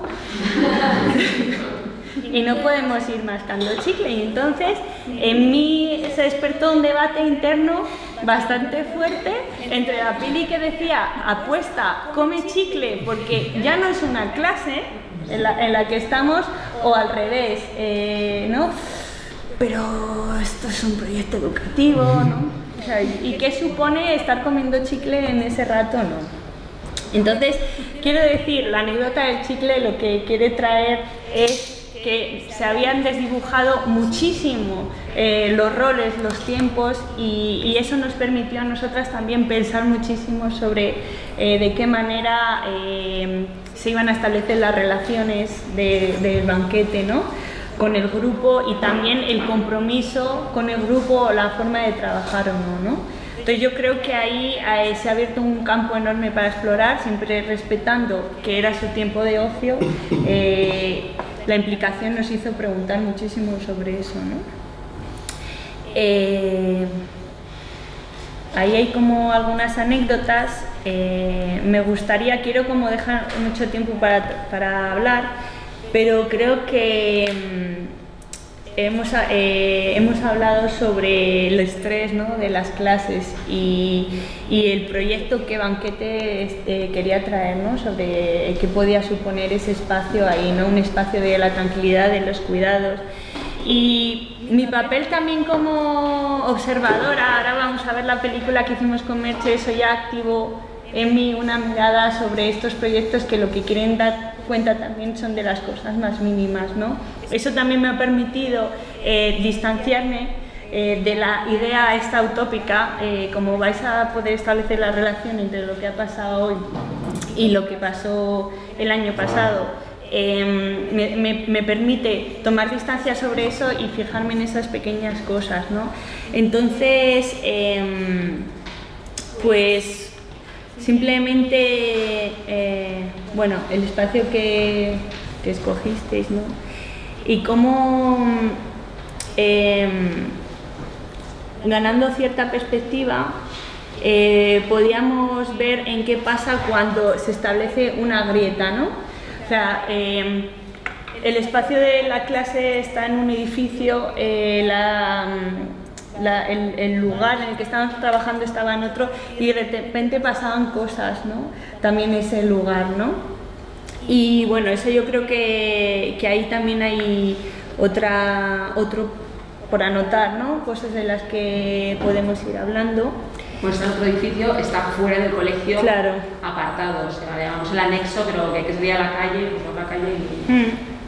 y no podemos ir mascando chicle. Y entonces en mí se despertó un debate interno bastante fuerte entre la peli que decía apuesta, come chicle, porque ya no es una clase en la, en la que estamos, o al revés, eh, ¿no? Pero esto es un proyecto educativo, ¿no? O sea, ¿y qué supone estar comiendo chicle en ese rato? No. Entonces, quiero decir, la anécdota del chicle lo que quiere traer es que se habían desdibujado muchísimo eh, los roles, los tiempos, y, y eso nos permitió a nosotras también pensar muchísimo sobre eh, de qué manera eh, se iban a establecer las relaciones de, del banquete, ¿no?, con el grupo, y también el compromiso con el grupo o la forma de trabajar o no, ¿no? Entonces yo creo que ahí eh, se ha abierto un campo enorme para explorar, siempre respetando que era su tiempo de ocio. Eh, la implicación nos hizo preguntar muchísimo sobre eso, ¿no? Eh, ahí hay como algunas anécdotas. Eh, me gustaría, quiero como dejar mucho tiempo para, para hablar, pero creo que mmm, hemos, eh, hemos hablado sobre el estrés, ¿no?, de las clases, y, y el proyecto que Banquete eh, quería traer, ¿no?, sobre qué podía suponer ese espacio ahí, ¿no?, un espacio de la tranquilidad, de los cuidados. Y mi papel también como observadora, ahora vamos a ver la película que hicimos con Merche, eso ya activo en mí una mirada sobre estos proyectos que lo que quieren dar cuenta también son de las cosas más mínimas, ¿no? Eso también me ha permitido eh, distanciarme eh, de la idea esta utópica, eh, como vais a poder establecer la relación entre lo que ha pasado hoy y lo que pasó el año pasado. Eh, me, me, me permite tomar distancia sobre eso y fijarme en esas pequeñas cosas, ¿no? Entonces, eh, pues simplemente, eh, bueno, el espacio que, que escogisteis, ¿no? Y cómo, eh, ganando cierta perspectiva, eh, podíamos ver en qué pasa cuando se establece una grieta, ¿no? O sea, eh, el espacio de la clase está en un edificio, eh, la... La, el, el lugar en el que estábamos trabajando estaba en otro, y de repente pasaban cosas, ¿no?, también ese lugar, ¿no? Y bueno, eso yo creo que, que ahí también hay otra, otro por anotar, ¿no?, cosas de las que podemos ir hablando. Pues el otro edificio está fuera del colegio, claro, apartado, o sea, digamos el anexo, pero que, que sería la calle, pues otra calle. Y... Mm.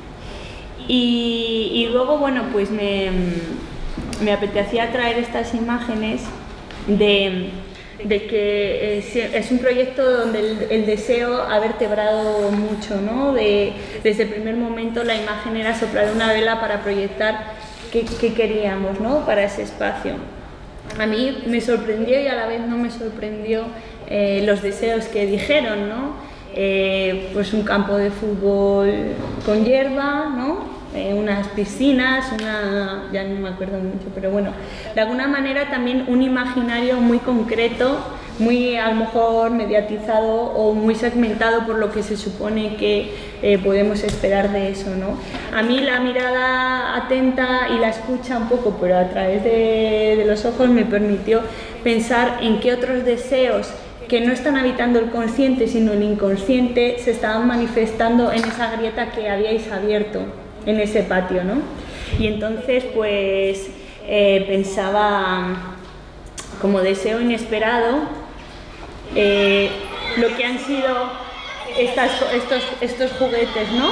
Y, y luego, bueno, pues me... me apetecía traer estas imágenes de, de que es, es un proyecto donde el, el deseo ha vertebrado mucho, ¿no? De, desde el primer momento la imagen era soplar una vela para proyectar qué, qué queríamos, ¿no?, para ese espacio. A mí me sorprendió y a la vez no me sorprendió eh, los deseos que dijeron, ¿no? Eh, pues un campo de fútbol con hierba, ¿no?, Eh, unas piscinas, una, ya no me acuerdo mucho, pero bueno, de alguna manera también un imaginario muy concreto, muy a lo mejor mediatizado o muy segmentado por lo que se supone que eh, podemos esperar de eso, ¿no? A mí la mirada atenta y la escucha un poco, pero a través de, de los ojos, me permitió pensar en qué otros deseos que no están habitando el consciente sino el inconsciente se estaban manifestando en esa grieta que habíais abierto en ese patio, ¿no? Y entonces pues eh, pensaba como deseo inesperado eh, lo que han sido estas, estos, estos juguetes, ¿no?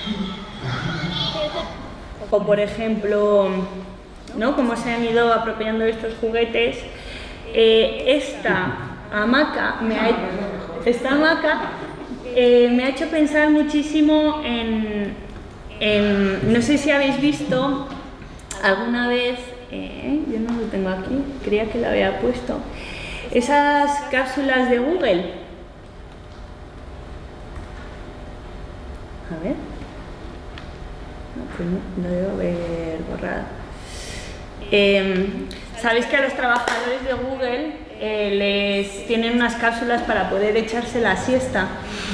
O por ejemplo, ¿no?, cómo se han ido apropiando estos juguetes. Eh, esta hamaca me ha, esta hamaca eh, me ha hecho pensar muchísimo en En, no sé si habéis visto alguna vez, eh, yo no lo tengo aquí, creía que lo había puesto, esas cápsulas de Google. A ver, no, pues no, lo debo haber borrado. Eh, Sabéis que a los trabajadores de Google eh, les tienen unas cápsulas para poder echarse la siesta.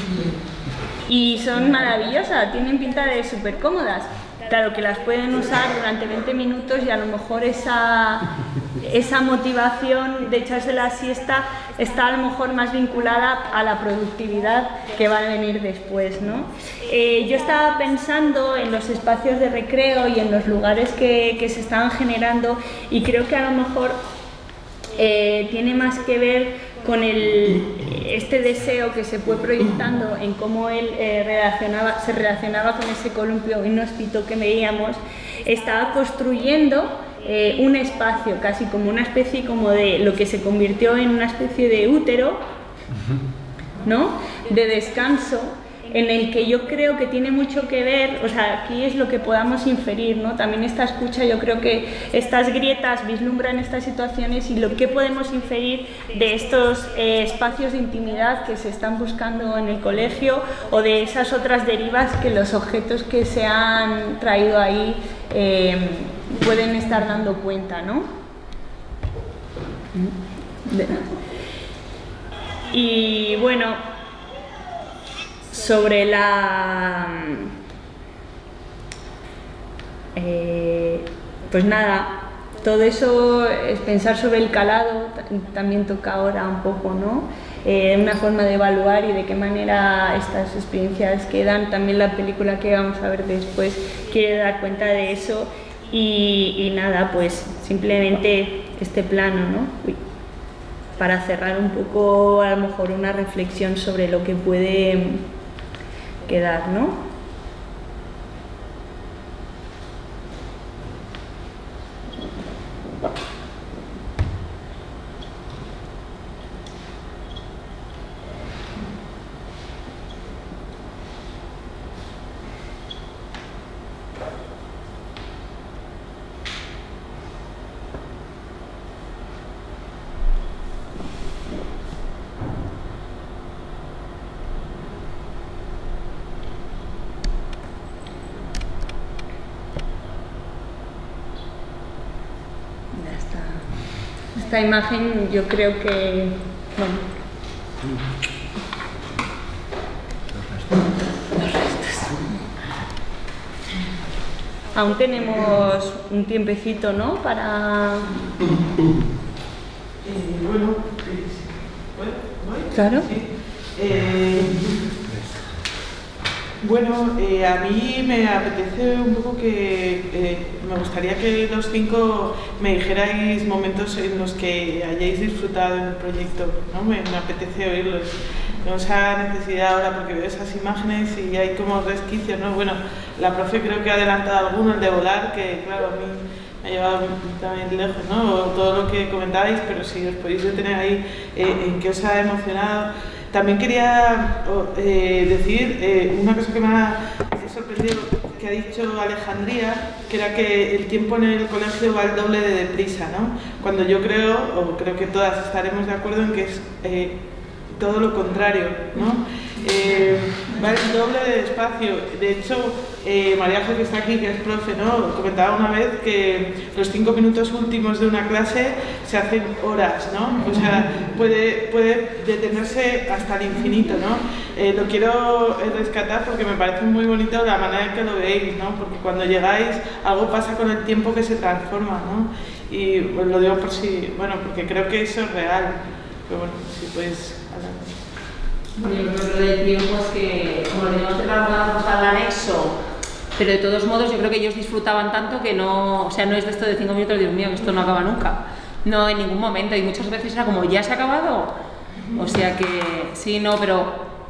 Y son maravillosas, tienen pinta de súper cómodas. Claro que las pueden usar durante veinte minutos y a lo mejor esa, esa motivación de echarse la siesta está a lo mejor más vinculada a la productividad que va a venir después, ¿no? Eh, yo estaba pensando en los espacios de recreo y en los lugares que, que se estaban generando, y creo que a lo mejor eh, tiene más que ver con el, este deseo que se fue proyectando en cómo él eh, relacionaba, se relacionaba con ese columpio inhóspito que veíamos. Estaba construyendo eh, un espacio, casi como una especie como de lo que se convirtió en una especie de útero, ¿no?, de descanso, en el que yo creo que tiene mucho que ver, o sea, aquí es lo que podamos inferir, ¿no? También esta escucha, yo creo que estas grietas vislumbran estas situaciones y lo que podemos inferir de estos eh, espacios de intimidad que se están buscando en el colegio, o de esas otras derivas que los objetos que se han traído ahí eh, pueden estar dando cuenta, ¿no? Y bueno, sobre la... Eh, pues nada, todo eso es pensar sobre el calado, también toca ahora un poco, ¿no? Eh, una forma de evaluar y de qué manera estas experiencias quedan. También la película que vamos a ver después quiere dar cuenta de eso, y, y nada, pues simplemente este plano, ¿no? Uy. Para cerrar un poco, a lo mejor una reflexión sobre lo que puede quedar, ¿no? Esta imagen yo creo que, bueno, aún tenemos un tiempecito, ¿no?, para... Eh, bueno, ¿voy? Claro. Sí. Eh, bueno, eh, a mí me apetece un poco que... Eh, me gustaría que los cinco me dijerais momentos en los que hayáis disfrutado del proyecto, ¿no? Me, me apetece oírlos. Tengo esa necesidad ahora porque veo esas imágenes y hay como resquicios, ¿no? Bueno, la profe creo que ha adelantado alguno, el de volar, que claro, a mí me ha llevado también lejos, ¿no? O todo lo que comentabais, pero si os podéis detener ahí eh, en qué os ha emocionado. También quería eh, decir eh, una cosa que me ha sorprendido, que ha dicho Alejandría, que era que el tiempo en el colegio va el doble de deprisa, ¿no? Cuando yo creo, o creo que todas estaremos de acuerdo en que es eh, todo lo contrario, ¿no? Eh, va el doble de despacio. De hecho, eh, María José, que está aquí, que es profe, ¿no?, comentaba una vez que los cinco minutos últimos de una clase se hacen horas, ¿no? O sea, puede, puede detenerse hasta el infinito, ¿no? Eh, lo quiero rescatar porque me parece muy bonito la manera en que lo veis, ¿no? Porque cuando llegáis, algo pasa con el tiempo que se transforma, ¿no? Y pues, lo digo por si, bueno, porque creo que eso es real. Pero bueno, si puedes adelante. Yo creo que lo del tiempo es que, como lo teníamos que trasladar al anexo, pero de todos modos yo creo que ellos disfrutaban tanto que no, o sea, no es de esto de cinco minutos, Dios mío, que esto no acaba nunca. No, en ningún momento, y muchas veces era como, ¿ya se ha acabado? O sea que, sí, no, pero,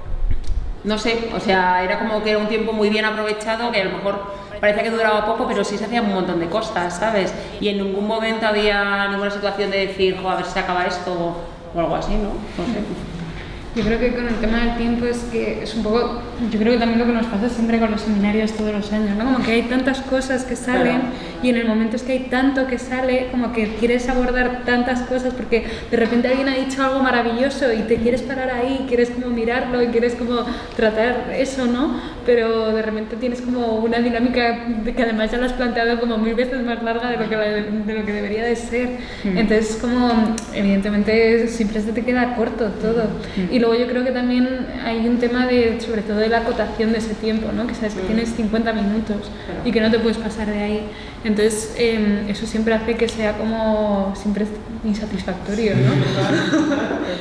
no sé, o sea, era como que era un tiempo muy bien aprovechado, que a lo mejor parecía que duraba poco, pero sí se hacían un montón de cosas, ¿sabes? Y en ningún momento había ninguna situación de decir, jo, a ver si se acaba esto, o algo así, ¿no? No sé. Yo creo que con el tema del tiempo es que es un poco, yo creo que también lo que nos pasa siempre con los seminarios todos los años, ¿no? Como que hay tantas cosas que salen, claro, y en el momento es que hay tanto que sale, como que quieres abordar tantas cosas porque de repente alguien ha dicho algo maravilloso y te quieres parar ahí, quieres como mirarlo y quieres como tratar eso, ¿no? Pero de repente tienes como una dinámica que además ya lo has planteado como mil veces más larga de lo que, de lo que debería de ser. Mm. Entonces como evidentemente siempre se te queda corto todo. Mm. Y luego yo creo que también hay un tema de, sobre todo de la acotación de ese tiempo, ¿no? Que sabes que tienes cincuenta minutos y que no te puedes pasar de ahí. Entonces, eh, eso siempre hace que sea como siempre insatisfactorio, ¿no?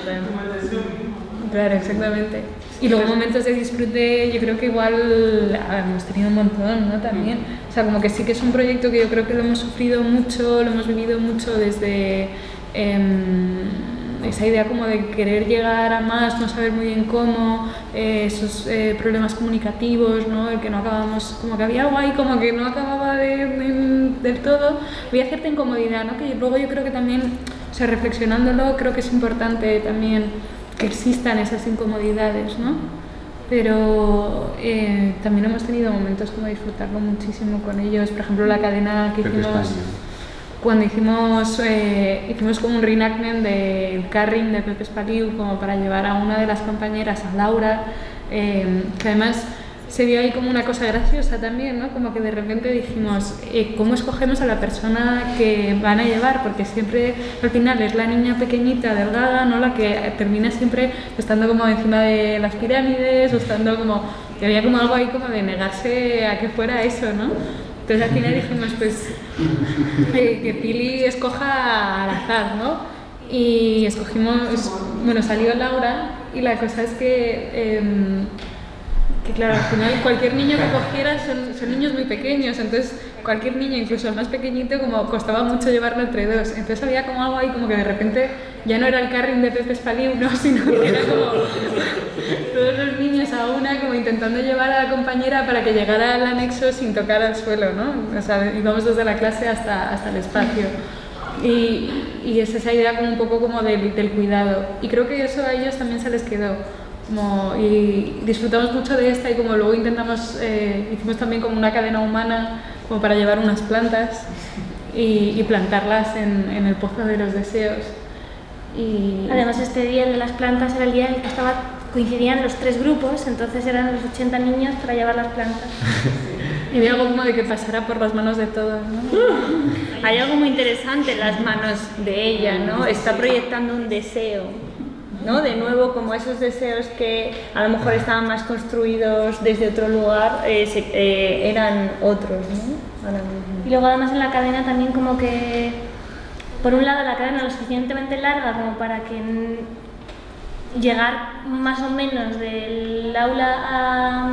Claro, exactamente. Y luego momentos de disfrute, yo creo que igual ah, hemos tenido un montón, ¿no? También. O sea, como que sí que es un proyecto que yo creo que lo hemos sufrido mucho, lo hemos vivido mucho desde eh, esa idea como de querer llegar a más, no saber muy bien cómo, eh, esos eh, problemas comunicativos, ¿no? El que no acabamos, como que había algo ahí como que no acababa de, de, del todo. Había cierta incomodidad, ¿no? Que luego yo creo que también, o sea, reflexionándolo, creo que es importante también que existan esas incomodidades, ¿no? Pero eh, también hemos tenido momentos como disfrutarlo muchísimo con ellos. Por ejemplo, la cadena que Pepe hicimos España. cuando hicimos, eh, hicimos como un reenactment del carring de Pepe Espaliu como para llevar a una de las compañeras, a Laura, eh, que además se vio ahí como una cosa graciosa también, ¿no? Como que de repente dijimos, eh, ¿cómo escogemos a la persona que van a llevar? Porque siempre, al final, es la niña pequeñita, delgada, ¿no? La que termina siempre estando como encima de las pirámides, o estando como... que había como algo ahí como de negarse a que fuera eso, ¿no? Entonces al final dijimos, pues, eh, que Pili escoja al azar, ¿no? Y escogimos, bueno, salió Laura, y la cosa es que... Eh, que claro, al final cualquier niño que cogiera son, son niños muy pequeños, entonces cualquier niño, incluso el más pequeñito, como costaba mucho llevarlo entre dos. Entonces había como algo ahí como que de repente ya no era el carring de Pepe Espaliu, ¿no? Sino que era como todos los niños a una como intentando llevar a la compañera para que llegara al anexo sin tocar al suelo, ¿no? O sea, íbamos desde la clase hasta, hasta el espacio. Y, y es esa idea como un poco como del, del cuidado. Y creo que eso a ellos también se les quedó. Como, y disfrutamos mucho de esta y como luego intentamos, eh, hicimos también como una cadena humana como para llevar unas plantas y, y plantarlas en, en el Pozo de los Deseos. Y además este día el de las plantas era el día en el que estaba, coincidían los tres grupos, entonces eran los ochenta niños para llevar las plantas. Y había algo como de que pasara por las manos de todos, ¿no? Hay algo muy interesante en las manos de ella, ¿no? Está proyectando un deseo, ¿no? De nuevo, como esos deseos que a lo mejor estaban más construidos desde otro lugar, eh, se, eh, eran otros, ¿no? Ahora mismo. Y luego además en la cadena también como que, por un lado la cadena lo suficientemente larga como para que llegar más o menos del aula a,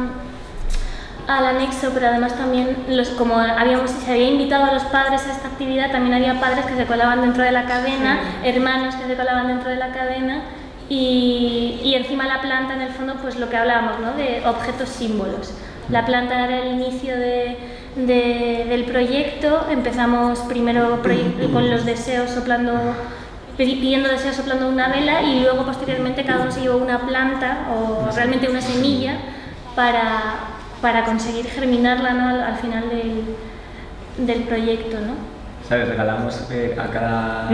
al anexo, pero además también los, como habíamos, se había invitado a los padres a esta actividad, también había padres que se colaban dentro de la cadena, sí. Hermanos que se colaban dentro de la cadena. Y, y encima la planta, en el fondo, pues lo que hablábamos, ¿no? De objetos símbolos. La planta era el inicio de, de, del proyecto. Empezamos primero con los deseos soplando, pidiendo deseos soplando una vela, y luego posteriormente cada uno se llevó una planta o realmente una semilla para, para conseguir germinarla, ¿no? al, al final del, del proyecto, ¿no? ¿Sabes? Regalamos eh, a cada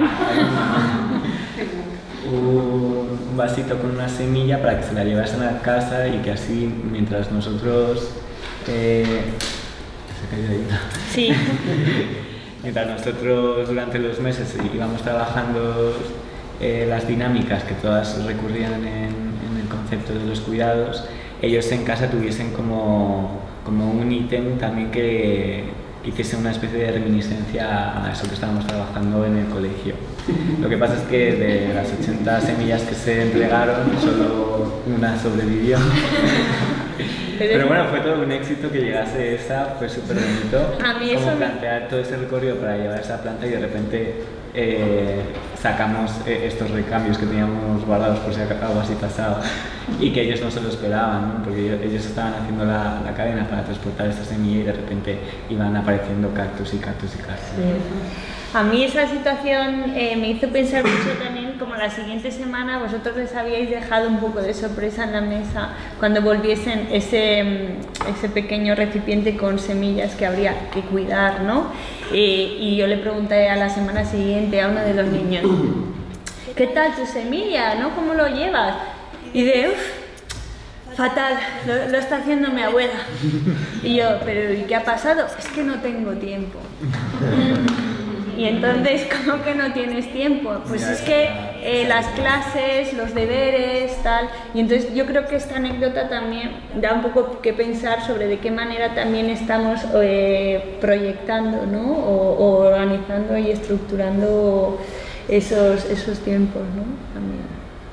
un vasito con una semilla para que se la llevasen a casa y que así, mientras nosotros... Eh, se cayó ahí. Sí. Mientras nosotros durante los meses íbamos trabajando eh, las dinámicas que todas recurrían en, en el concepto de los cuidados, ellos en casa tuviesen como, como un ítem también que hiciese una especie de reminiscencia a eso que estábamos trabajando en el colegio. Lo que pasa es que de las ochenta semillas que se entregaron, solo una sobrevivió. Pero bueno, fue todo un éxito que llegase esa, fue súper bonito. A mí eso como me... plantear todo ese recorrido para llevar esa planta y de repente eh, sacamos eh, estos recambios que teníamos guardados por si algo así pasaba y que ellos no se lo esperaban, ¿no? Porque ellos, ellos estaban haciendo la, la cadena para transportar esta semilla y de repente iban apareciendo cactus y cactus y cactus. Sí. A mí esa situación eh, me hizo pensar mucho también como la siguiente semana vosotros les habíais dejado un poco de sorpresa en la mesa cuando volviesen ese, ese pequeño recipiente con semillas que habría que cuidar, ¿no? Eh, y yo le pregunté a la semana siguiente a uno de los niños, ¿qué tal tu semilla? ¿No? ¿Cómo lo llevas? Y de, uff, fatal, lo, lo está haciendo mi abuela. Y yo, ¿pero y qué ha pasado? Es que no tengo tiempo. Y entonces, ¿cómo que no tienes tiempo? Pues es que eh, las clases, los deberes, tal. Y entonces yo creo que esta anécdota también da un poco que pensar sobre de qué manera también estamos eh, proyectando, ¿no? O, o organizando y estructurando esos, esos tiempos, ¿no? También.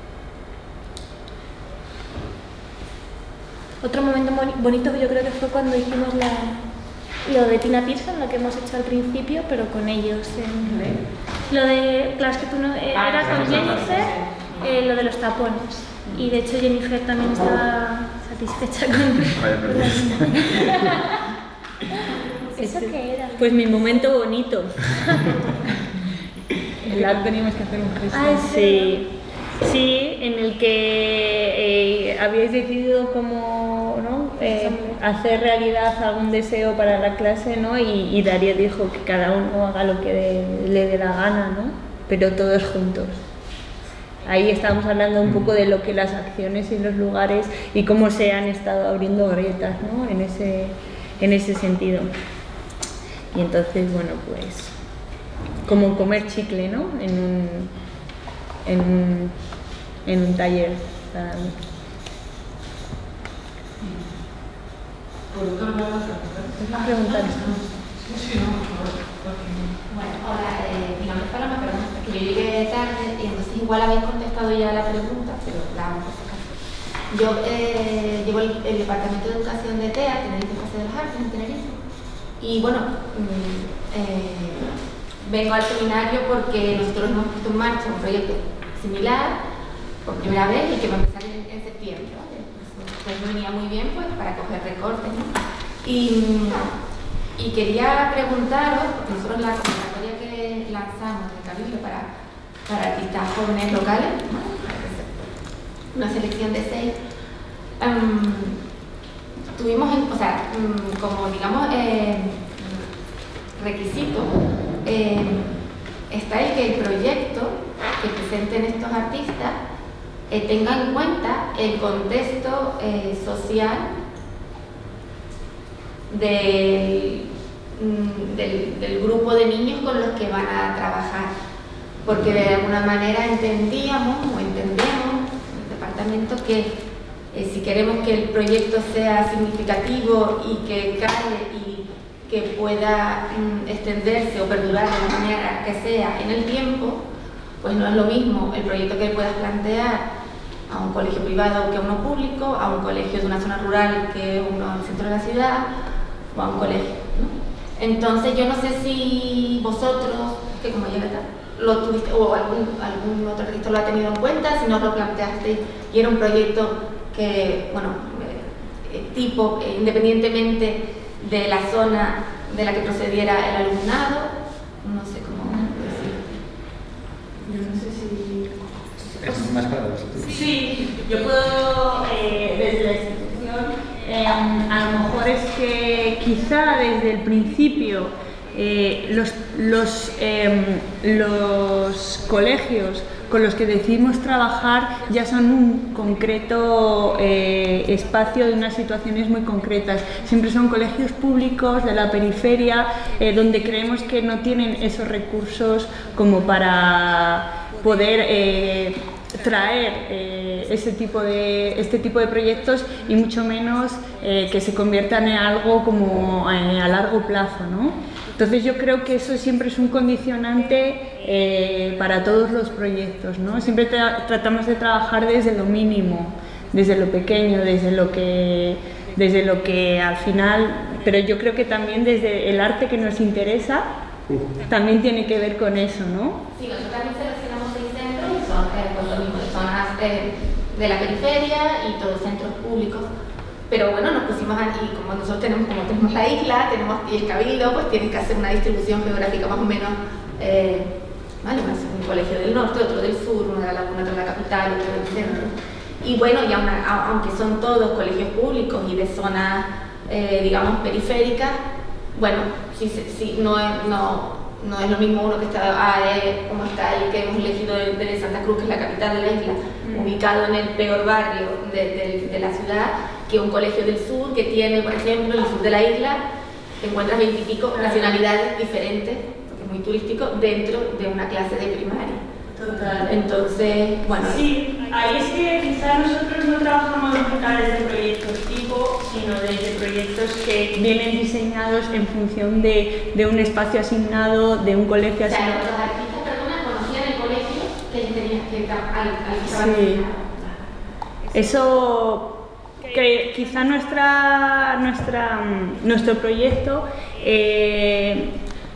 Otro momento bonito que yo creo que fue cuando hicimos la, lo de Tina Pearson, lo que hemos hecho al principio, pero con ellos. En, lo de, claro, es que tú no, eh, Ah, era con sí, sí, Jennifer, eh, lo de los tapones. Y de hecho Jennifer también estaba satisfecha con, con la ¿Eso qué era? Pues mi momento bonito. La teníamos que hacer un gesto. Ah, sí. Sí, en el que eh, habíais decidido como, ¿no? eh, hacer realidad algún deseo para la clase, ¿no? Y, y Daria dijo que cada uno haga lo que de, le dé la gana, ¿no? Pero todos juntos. Ahí estábamos hablando un poco de lo que las acciones y los lugares y cómo se han estado abriendo grietas, ¿no? En ese, en ese sentido. Y entonces, bueno, pues como comer chicle, ¿no? En un, en un, en un taller. ¿Puedo preguntar? Bueno, hola, eh, mi nombre es Paloma, perdón, porque yo llegué tarde y entonces igual habéis contestado ya la pregunta, pero la vamos a sacar. Yo eh, llevo el, el Departamento de Educación de T E A, Tenerife Paseo de las Artes, en Tenerife, y bueno, eh, vengo al seminario porque nosotros hemos puesto en marcha un proyecto similar por primera vez y que va a empezar en, en septiembre, ¿vale? Pues venía muy bien pues para coger recortes, ¿no? Y, y quería preguntaros, porque nosotros la convocatoria que lanzamos de Cabildo para, para artistas jóvenes locales, ¿no? Una selección de seis, um, tuvimos, en, o sea, um, como digamos, eh, requisito, eh, está el que el proyecto que presenten estos artistas eh, tenga en cuenta el contexto eh, social del, del, del grupo de niños con los que van a trabajar, porque de alguna manera entendíamos o entendemos en el departamento que eh, si queremos que el proyecto sea significativo y que cale y que pueda mm, extenderse o perdurar de la manera que sea en el tiempo, pues no es lo mismo el proyecto que puedas plantear a un colegio privado que a uno público, a un colegio de una zona rural que uno en el centro de la ciudad, o a un colegio, ¿no? Entonces yo no sé si vosotros, que como ya lo tuviste, o algún, algún otro artista lo ha tenido en cuenta, si no lo planteaste y era un proyecto que, bueno, eh, tipo, eh, independientemente de la zona de la que procediera el alumnado, no sé cómo decirlo. Yo no sé si... Es más para vosotros. Sí, yo puedo, eh, desde la institución, eh, a lo mejor es que quizá desde el principio eh, los, los, eh, los colegios con los que decidimos trabajar ya son un concreto eh, espacio de unas situaciones muy concretas. Siempre son colegios públicos de la periferia eh, donde creemos que no tienen esos recursos como para poder eh, traer eh, ese tipo de, este tipo de proyectos y mucho menos eh, que se conviertan en algo como eh, a largo plazo, ¿no? Entonces yo creo que eso siempre es un condicionante eh, para todos los proyectos, ¿no? Siempre tra tratamos de trabajar desde lo mínimo, desde lo pequeño, desde lo que, desde lo que al final, pero yo creo que también desde el arte que nos interesa, también tiene que ver con eso, ¿no? Sí, nosotros también seleccionamos seis centros y son eh, pues, lo mismo, zonas eh, de la periferia y todos centros públicos. Pero bueno, nos pusimos aquí, como nosotros tenemos, como tenemos la isla, tenemos y el Cabildo, pues tienen que hacer una distribución geográfica más o menos, eh, ¿vale? Un colegio del norte, otro del sur, uno de la laguna, otro de la capital, otro del centro. Y bueno, y aun, aunque son todos colegios públicos y de zonas, eh, digamos, periféricas, bueno, sí, sí, no, es, no, no es lo mismo uno que está, ah, eh, como está el que hemos elegido de, de Santa Cruz, que es la capital de la isla, mm. ubicado en el peor barrio de, de, de la ciudad, que un colegio del sur que tiene, por ejemplo, en el sur de la isla, te encuentras veintipico nacionalidades diferentes, porque es muy turístico, dentro de una clase de primaria. Total. Entonces, bueno. Sí, ahí es que quizás nosotros no trabajamos nunca desde proyectos tipo, sino desde proyectos que vienen diseñados en función de, de un espacio asignado, de un colegio o sea, asignado. los artistas, perdona, conocían el colegio que ellos tenían que al, al que Sí. Eso que quizá nuestra, nuestra, nuestro proyecto eh,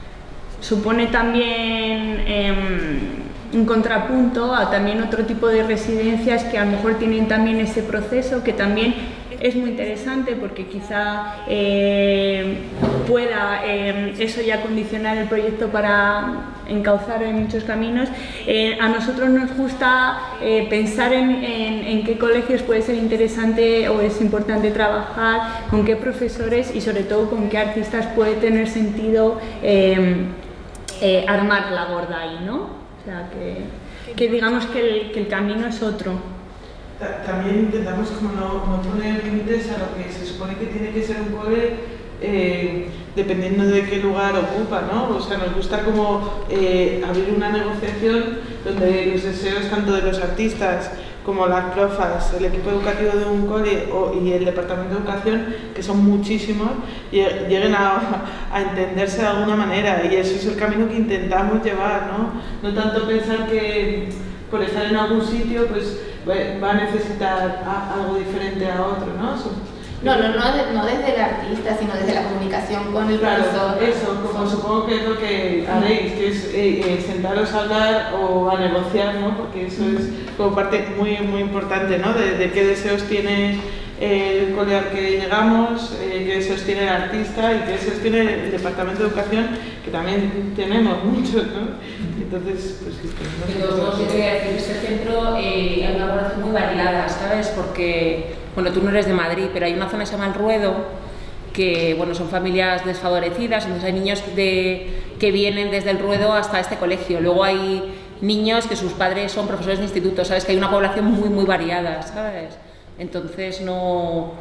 supone también eh, un contrapunto a también otro tipo de residencias que a lo mejor tienen también ese proceso, que también es muy interesante porque quizá eh, pueda eh, eso ya condicionar el proyecto para encauzar en muchos caminos. Eh, a nosotros nos gusta eh, pensar en, en, en qué colegios puede ser interesante o es importante trabajar, con qué profesores y sobre todo con qué artistas puede tener sentido eh, eh, armar la gorda ahí, ¿no? O sea, que, que digamos que el, que el camino es otro. También intentamos como no, no poner límites a lo que se supone que tiene que ser un cole eh, dependiendo de qué lugar ocupa, ¿no? O sea, nos gusta como eh, abrir una negociación donde los deseos tanto de los artistas como las profas, el equipo educativo de un cole o, y el departamento de educación, que son muchísimos, lleguen a, a entenderse de alguna manera, y eso es el camino que intentamos llevar, ¿no? No tanto pensar que por estar en algún sitio pues va a necesitar a, algo diferente a otro, ¿no? No, no, no, no desde el artista, sino desde la comunicación con el claro, profesor. Eso, como supongo que es lo que haréis, que es eh, eh, sentaros a hablar o a negociar, ¿no? Porque eso es como parte muy, muy importante, ¿no? De, de qué deseos tiene el cole al que llegamos, eh, qué deseos tiene el artista y qué deseos tiene el departamento de educación, que también tenemos muchos, ¿no? Entonces, pues sí. De todos modos, yo te voy a decir que este centro eh, hay una población muy variada, ¿sabes? Porque, bueno, tú no eres de Madrid, pero hay una zona que se llama El Ruedo, que, bueno, son familias desfavorecidas, entonces hay niños de, que vienen desde El Ruedo hasta este colegio. Luego hay niños que sus padres son profesores de instituto, ¿sabes? Que hay una población muy, muy variada, ¿sabes? Entonces no,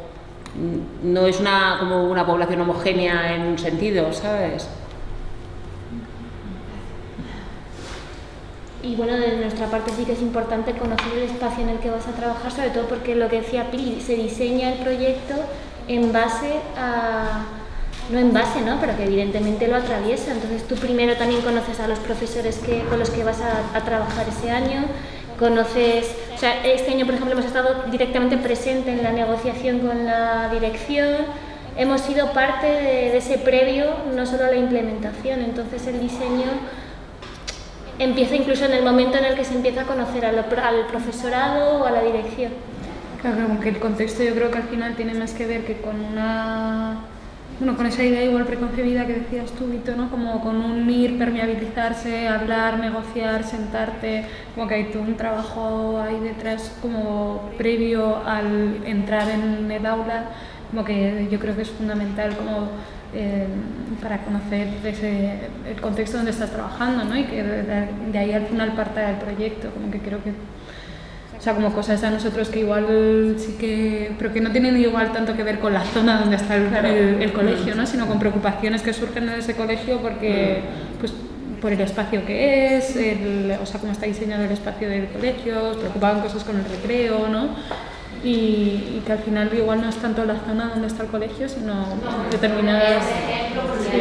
no es una, como una población homogénea en un sentido, ¿sabes? Y bueno, de nuestra parte sí que es importante conocer el espacio en el que vas a trabajar, sobre todo porque lo que decía Pili, se diseña el proyecto en base a... no en base, ¿no? Pero que evidentemente lo atraviesa. Entonces tú primero también conoces a los profesores que, con los que vas a, a trabajar ese año, conoces... O sea, este año, por ejemplo, hemos estado directamente presente en la negociación con la dirección, hemos sido parte de, de ese previo, no solo la implementación. Entonces el diseño empieza incluso en el momento en el que se empieza a conocer al, al profesorado o a la dirección. Claro, como que el contexto yo creo que al final tiene más que ver que con una... Bueno, con esa idea igual preconcebida que decías tú, Vito, ¿no? Como con unir, permeabilizarse, hablar, negociar, sentarte, como que hay todo un trabajo ahí detrás como previo al entrar en el aula, como que yo creo que es fundamental como eh, para conocer ese, el contexto donde estás trabajando, ¿no? Y que de, de ahí al final parta el proyecto, como que creo que... O sea, como cosas a nosotros que igual sí que... pero que no tienen igual tanto que ver con la zona donde está el, el, el colegio, ¿no? Sino con preocupaciones que surgen de ese colegio porque, pues, por el espacio que es, el, o sea, cómo está diseñado el espacio del colegio, preocupaban cosas con el recreo, ¿no? Y, y que al final igual no es tanto la zona donde está el colegio, sino no, determinadas... Sí.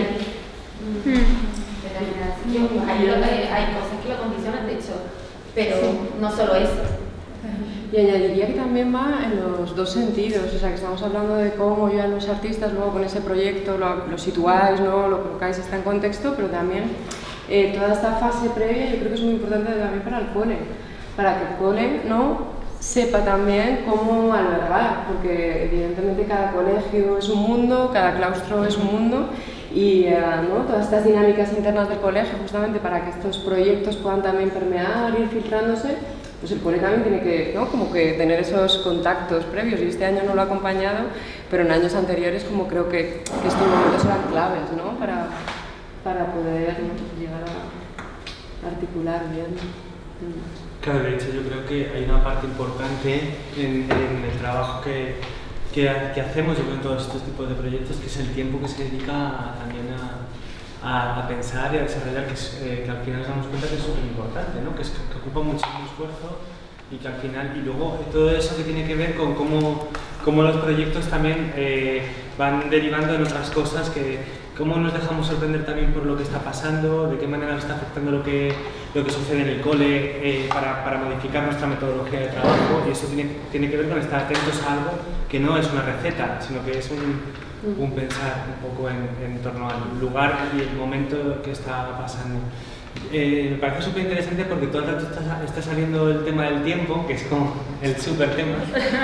Mm. Hay, hay cosas que lo condicionan, de hecho, pero sí. No solo eso. Y añadiría que también va en los dos sentidos, o sea, que estamos hablando de cómo ya los artistas luego con ese proyecto lo, lo situáis, ¿no? Lo colocáis, está en contexto, pero también eh, toda esta fase previa yo creo que es muy importante también para el cole, para que el cole, ¿no?, sepa también cómo albergar, porque evidentemente cada colegio es un mundo, cada claustro es un mundo, y uh, ¿no? todas estas dinámicas internas del colegio, justamente para que estos proyectos puedan también permear, ir filtrándose, pues el cole también tiene que, ¿no? como que tener esos contactos previos, y este año no lo ha acompañado, pero en años anteriores como creo que, que estos momentos eran claves, ¿no? para, para poder, ¿no?, llegar a articular bien. Claro, de hecho yo creo que hay una parte importante en, en el trabajo que, que, que hacemos, yo creo, en todos estos tipos de proyectos, que es el tiempo que se dedica a, también a, a, a pensar y a desarrollar, que, es, eh, que al final nos damos cuenta que es súper importante, ¿no? que, es, que ocupa muchísimo esfuerzo y que al final, y luego todo eso que tiene que ver con cómo, cómo los proyectos también eh, van derivando en otras cosas, que cómo nos dejamos sorprender también por lo que está pasando, de qué manera nos está afectando lo que, lo que sucede en el cole eh, para, para modificar nuestra metodología de trabajo, y eso tiene, tiene que ver con estar atentos a algo que no es una receta, sino que es un, un pensar un poco en, en torno al lugar y el momento que está pasando. Eh, me parece súper interesante porque todo el rato está, está saliendo el tema del tiempo, que es como el súper tema,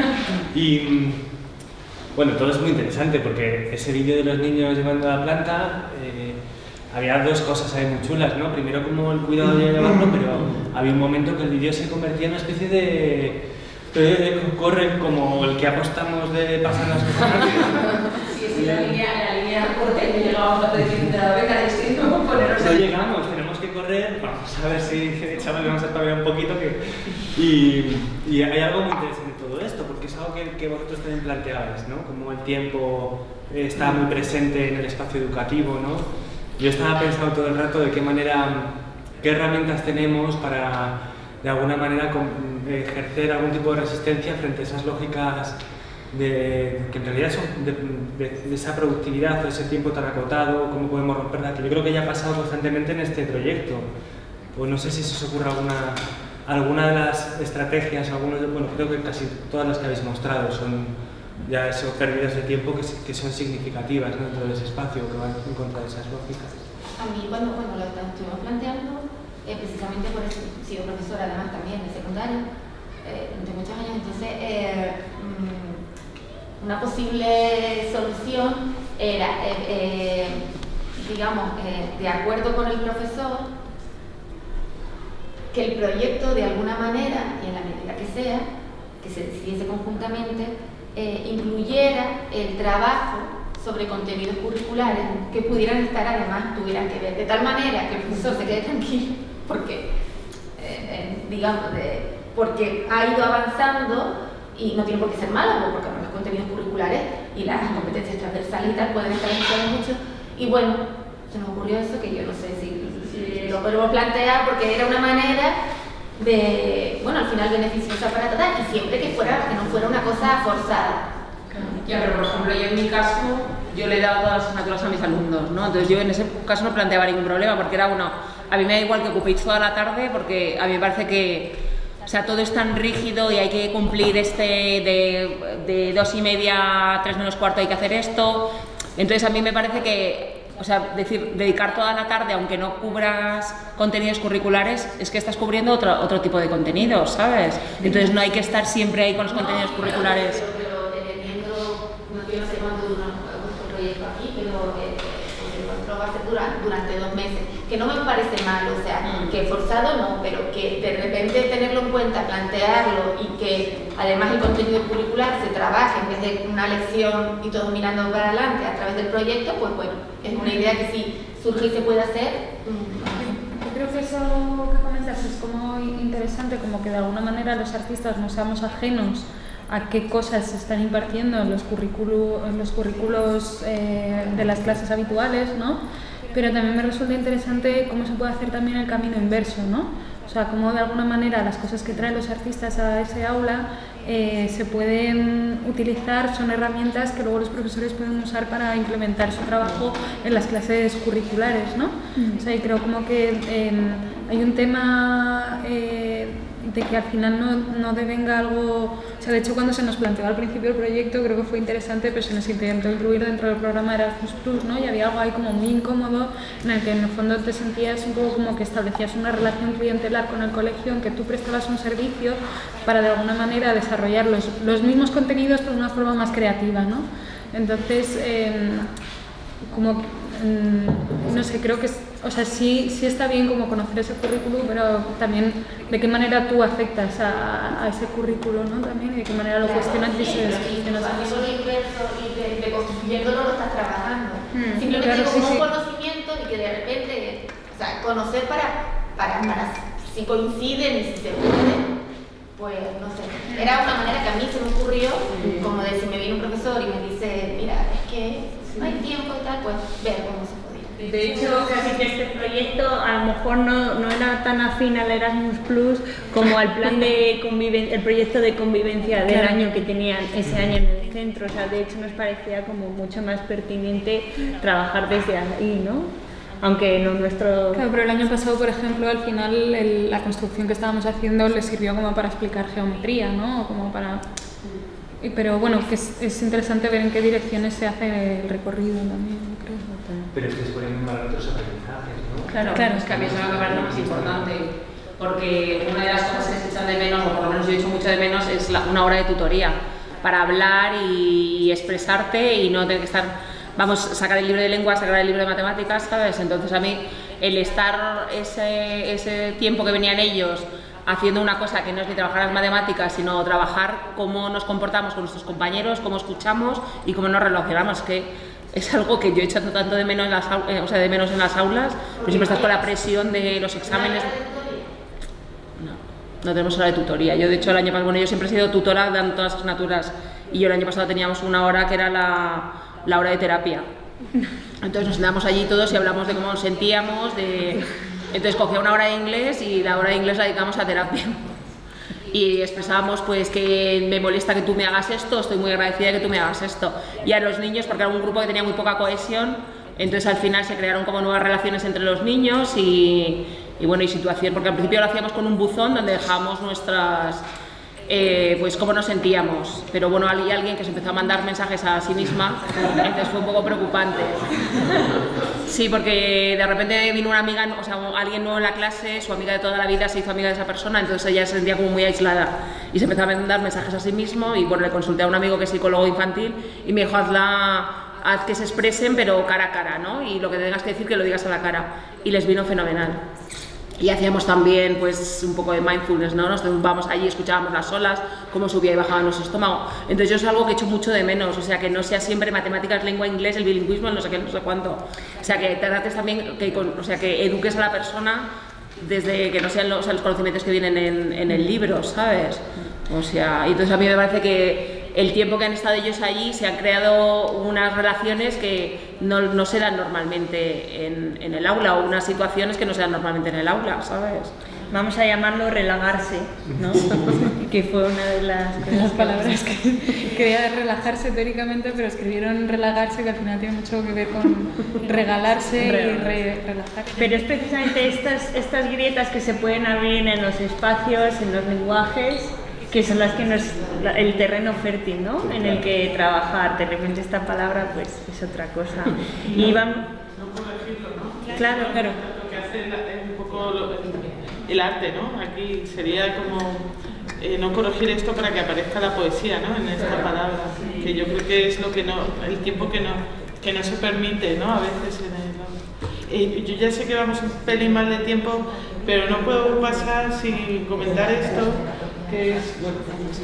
y bueno, todo es muy interesante porque ese vídeo de los niños llevando la planta, eh, había dos cosas ahí muy chulas, ¿no? Primero como el cuidado de llevarlo, pero había un momento que el vídeo se convertía en una especie de... de corre como el que apostamos de pasar las cosas rápido. Sí, sí, la línea, la línea corte, no llegábamos a decir nada, venga, destino, ponernos... No llegamos, tenemos que correr, vamos a ver si chaval vamos a espabilar un poquito, que... y, y hay algo muy interesante en todo esto, porque es algo que, que vosotros también planteabais, ¿no? Como el tiempo está muy presente en el espacio educativo, ¿no? Yo estaba pensando todo el rato de qué manera, qué herramientas tenemos para, de alguna manera, ejercer algún tipo de resistencia frente a esas lógicas de, que en realidad son de, de, de esa productividad, de ese tiempo tan acotado, cómo podemos romperla, que yo creo que ya ha pasado constantemente en este proyecto. Pues no sé si se os ocurre alguna, alguna de las estrategias, algunos, bueno, creo que casi todas las que habéis mostrado son ya esas pérdidas de tiempo que, que son significativas, ¿no? Dentro de ese espacio, que van en contra de esas lógicas. A mí, cuando bueno, lo estuvimos planteando, eh, precisamente por eso he sido profesora además también de secundario, eh, durante muchos años, entonces eh, una posible solución era, eh, eh, digamos, eh, de acuerdo con el profesor, que el proyecto de alguna manera, y en la medida que sea, que se decidiese conjuntamente, eh, incluyera el trabajo sobre contenidos curriculares que pudieran estar, además, tuvieran que ver, de tal manera que el profesor se quede tranquilo, porque, eh, eh, digamos, de, porque ha ido avanzando y no tiene por qué ser malo, porque los contenidos curriculares y las competencias transversales y tal pueden estar influenciando mucho. Y bueno, se nos ocurrió eso, que yo no sé si, si lo podemos plantear, porque era una manera de, bueno, al final beneficiosa para todas, y siempre que fuera, que no fuera una cosa forzada. Ya, pero por ejemplo, yo en mi caso, yo le he dado todas las asignaturas a mis alumnos, ¿no? Entonces yo en ese caso no planteaba ningún problema, porque era, bueno, a mí me da igual que ocupéis toda la tarde, porque a mí me parece que, o sea, todo es tan rígido y hay que cumplir este de, de dos y media a tres menos cuarto hay que hacer esto. Entonces a mí me parece que, o sea, decir, dedicar toda la tarde, aunque no cubras contenidos curriculares, es que estás cubriendo otro, otro tipo de contenidos, ¿sabes? Entonces no hay que estar siempre ahí con los contenidos curriculares. Pero dependiendo, no, yo no sé cuánto dura vuestro proyecto aquí, pero eh, el nuestro va a ser durante, durante dos meses, que no me parece mal, o sea, mm. que forzado no, pero que de repente tenerlo en cuenta, plantearlo y que además el contenido curricular se trabaje en vez de una lección y todos mirando para adelante a través del proyecto, pues bueno, es una idea que si surge y se puede hacer. Yo creo que eso que comentas es como interesante, como que de alguna manera los artistas no seamos ajenos a qué cosas se están impartiendo en los, currículo, en los currículos eh, de las clases habituales, ¿no? Pero también me resulta interesante cómo se puede hacer también el camino inverso, ¿no? O sea, cómo de alguna manera las cosas que traen los artistas a ese aula eh, se pueden utilizar, son herramientas que luego los profesores pueden usar para implementar su trabajo en las clases curriculares, ¿no? Mm. O sea, y creo como que eh, hay un tema eh, de que al final no, no devenga algo... O sea, de hecho, cuando se nos planteó al principio el proyecto, creo que fue interesante, pero se nos intentó incluir dentro del programa Erasmus Plus, ¿no? Y había algo ahí como muy incómodo, en el que en el fondo te sentías un poco como que establecías una relación clientelar con el colegio, en que tú prestabas un servicio para de alguna manera desarrollar los, los mismos contenidos, pero de una forma más creativa, ¿no? Entonces, eh, como... no sé, creo que, o sea, sí, sí está bien como conocer ese currículum, pero también de qué manera tú afectas a, a ese currículum, ¿no? También, y de qué manera lo cuestionas y se descripcionas. Haciendo lo inverso y de construyéndolo lo estás trabajando. Mm, simplemente claro, como sí, un sí. conocimiento y que de repente, o sea, conocer para, para, para si coinciden y si se puede, pues no sé. Era una manera que a mí se me ocurrió, mm. como de si me viene un profesor y me dice, mira, es que no hay tiempo y tal, pues ver cómo se podía. De hecho, casi que este proyecto a lo mejor no, no era tan afín al Erasmus Plus como al plan de convivencia, el proyecto de convivencia del Claro. año que tenían ese año en el centro. O sea, de hecho nos parecía como mucho más pertinente trabajar desde ahí, ¿no? Aunque no nuestro... Claro, pero el año pasado, por ejemplo, al final el- la construcción que estábamos haciendo les sirvió como para explicar geometría, ¿no? O como para... y- Pero bueno, que es, es interesante ver en qué direcciones se hace el recorrido también, creo. Pero estáis poniendo en valor otros aprendizajes, ¿no? Claro, claro, es que a mí eso es lo que me parece más importante, porque una de las cosas que se echan de menos, o por lo menos yo he hecho mucho de menos, es la- una hora de tutoría, para hablar y expresarte y no tener que estar, vamos, sacar el libro de lengua, sacar el libro de matemáticas, ¿sabes? Entonces a mí el estar ese, ese tiempo que venían ellos haciendo una cosa que no es ni trabajar las matemáticas, sino trabajar cómo nos comportamos con nuestros compañeros, cómo escuchamos y cómo nos relacionamos, que es algo que yo he echado tanto de menos en las, au- eh, o sea, de menos en las aulas, pero siempre estás con la presión de los exámenes. No, no tenemos hora de tutoría. Yo de hecho el año pasado, bueno, yo siempre he sido tutora dando todas las asignaturas y yo el año pasado teníamos una hora que era la, la hora de terapia. Entonces nos sentamos allí todos y hablamos de cómo nos sentíamos, de... entonces cogía una hora de inglés y la hora de inglés la dedicamos a terapia. Y expresábamos pues que me molesta que tú me hagas esto, estoy muy agradecida de que tú me hagas esto. Y a los niños, porque era un grupo que tenía muy poca cohesión, entonces al final se crearon como nuevas relaciones entre los niños y, y bueno, y situación, porque al principio lo hacíamos con un buzón donde dejábamos nuestras, eh, pues cómo nos sentíamos, pero bueno, hay alguien que se empezó a mandar mensajes a sí misma, entonces fue un poco preocupante. Sí, porque de repente vino una amiga, o sea, alguien nuevo en la clase, su amiga de toda la vida se hizo amiga de esa persona, entonces ella se sentía como muy aislada y se empezó a mandar mensajes a sí mismo y bueno, le consulté a un amigo que es psicólogo infantil y me dijo, hazla, haz que se expresen pero cara a cara, ¿no? Y lo que tengas que decir que lo digas a la cara y les vino fenomenal. Y hacíamos también pues un poco de mindfulness, ¿no? Nos vamos allí, escuchábamos las olas, cómo subía y bajaba nuestro estómago. Entonces yo es algo que echo mucho de menos, o sea, que no sea siempre matemáticas, lengua, inglés, el bilingüismo, el no sé qué, no sé cuánto. O sea, que trates también, que, o sea, que eduques a la persona desde que no sean los, o sea, los conocimientos que vienen en, en el libro, ¿sabes? O sea, y entonces a mí me parece que el tiempo que han estado ellos allí se han creado unas relaciones que no, no se dan normalmente en, en el aula o unas situaciones que no se dan normalmente en el aula, ¿sabes? Vamos a llamarlo relagarse, ¿no? Que fue una de las, de las palabras que quería relajarse teóricamente, pero escribieron relagarse, que al final tiene mucho que ver con regalarse y re, relajarse. Pero es precisamente estas, estas grietas que se pueden abrir en los espacios, en los lenguajes, que son las que nos, el terreno fértil, ¿no? En el que trabajar. De repente esta palabra pues es otra cosa. Y van... No corregirlo, ¿no? Claro, claro. Lo que hace es un poco lo, el arte, ¿no? Aquí sería como eh, no corregir esto para que aparezca la poesía, ¿no? En esta palabra, que yo creo que es lo que no, el tiempo que no, que no se permite, ¿no? A veces en el... Eh, yo ya sé que vamos un pelín mal de tiempo, pero no puedo pasar sin comentar esto, que es, bueno,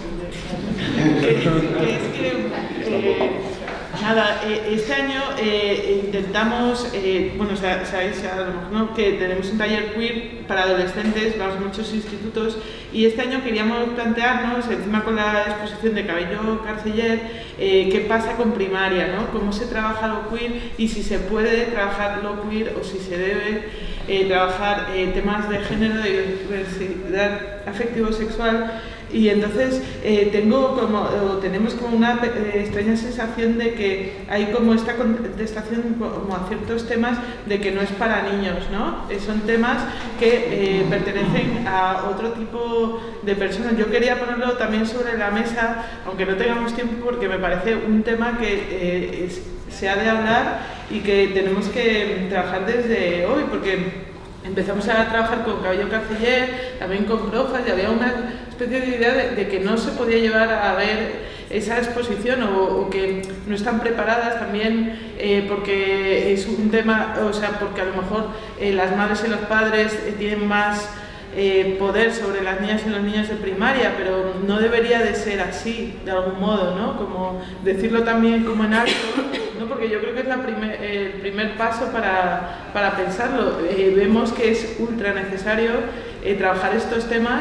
que, que es que, eh, nada, eh, este año eh, intentamos, eh, bueno, sabéis a lo mejor, ¿no? Que tenemos un taller queer para adolescentes, vamos a muchos institutos, y este año queríamos plantearnos, encima con la exposición de Cabello Carceller, eh, qué pasa con primaria, ¿no? Cómo se trabaja lo queer y si se puede trabajar lo queer o si se debe eh, trabajar eh, temas de género, de diversidad afectivo-sexual. Y entonces eh, tengo como, o tenemos como una eh, extraña sensación de que hay como esta contestación como a ciertos temas de que no es para niños, ¿no? Eh, son temas que eh, pertenecen a otro tipo de personas. Yo quería ponerlo también sobre la mesa, aunque no tengamos tiempo, porque me parece un tema que eh, es, se ha de hablar y que tenemos que trabajar desde hoy, porque empezamos a trabajar con Cabello Carceller, también con Profas, y había una especie de idea de, de que no se podía llevar a ver esa exposición o, o que no están preparadas también eh, porque es un tema, o sea, porque a lo mejor eh, las madres y los padres eh, tienen más eh, poder sobre las niñas y los niños de primaria, pero no debería de ser así, de algún modo, ¿no? Como decirlo también como en alto, ¿no? Porque yo creo que es la primer, el primer paso para, para pensarlo. Eh, vemos que es ultra necesario eh, trabajar estos temas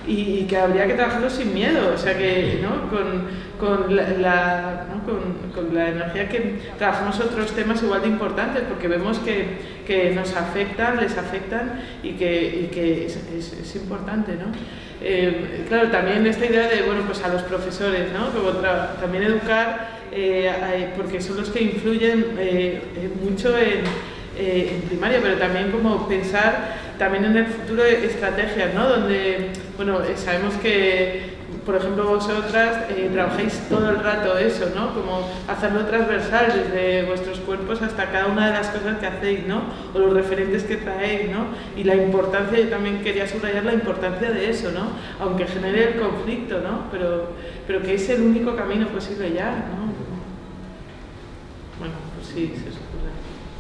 y, y que habría que trabajarlo sin miedo, o sea que, ¿no? con, con, la, la, ¿no? con, con la energía que trabajamos otros temas igual de importantes, porque vemos que, que nos afectan, les afectan y que, y que es, es, es importante, ¿no? Eh, claro, también esta idea de, bueno, pues a los profesores, ¿no? Como también educar, eh, porque son los que influyen eh, mucho en, eh, en primaria, pero también como pensar también en el futuro estrategias, ¿no? Donde, bueno, eh, sabemos que, por ejemplo, vosotras eh, trabajáis todo el rato eso, ¿no? Como hacerlo transversal desde vuestros cuerpos hasta cada una de las cosas que hacéis, ¿no? O los referentes que traéis, ¿no? Y la importancia, yo también quería subrayar la importancia de eso, ¿no? Aunque genere el conflicto, ¿no? Pero, pero que es el único camino posible ya, ¿no? Bueno, pues sí, se supone.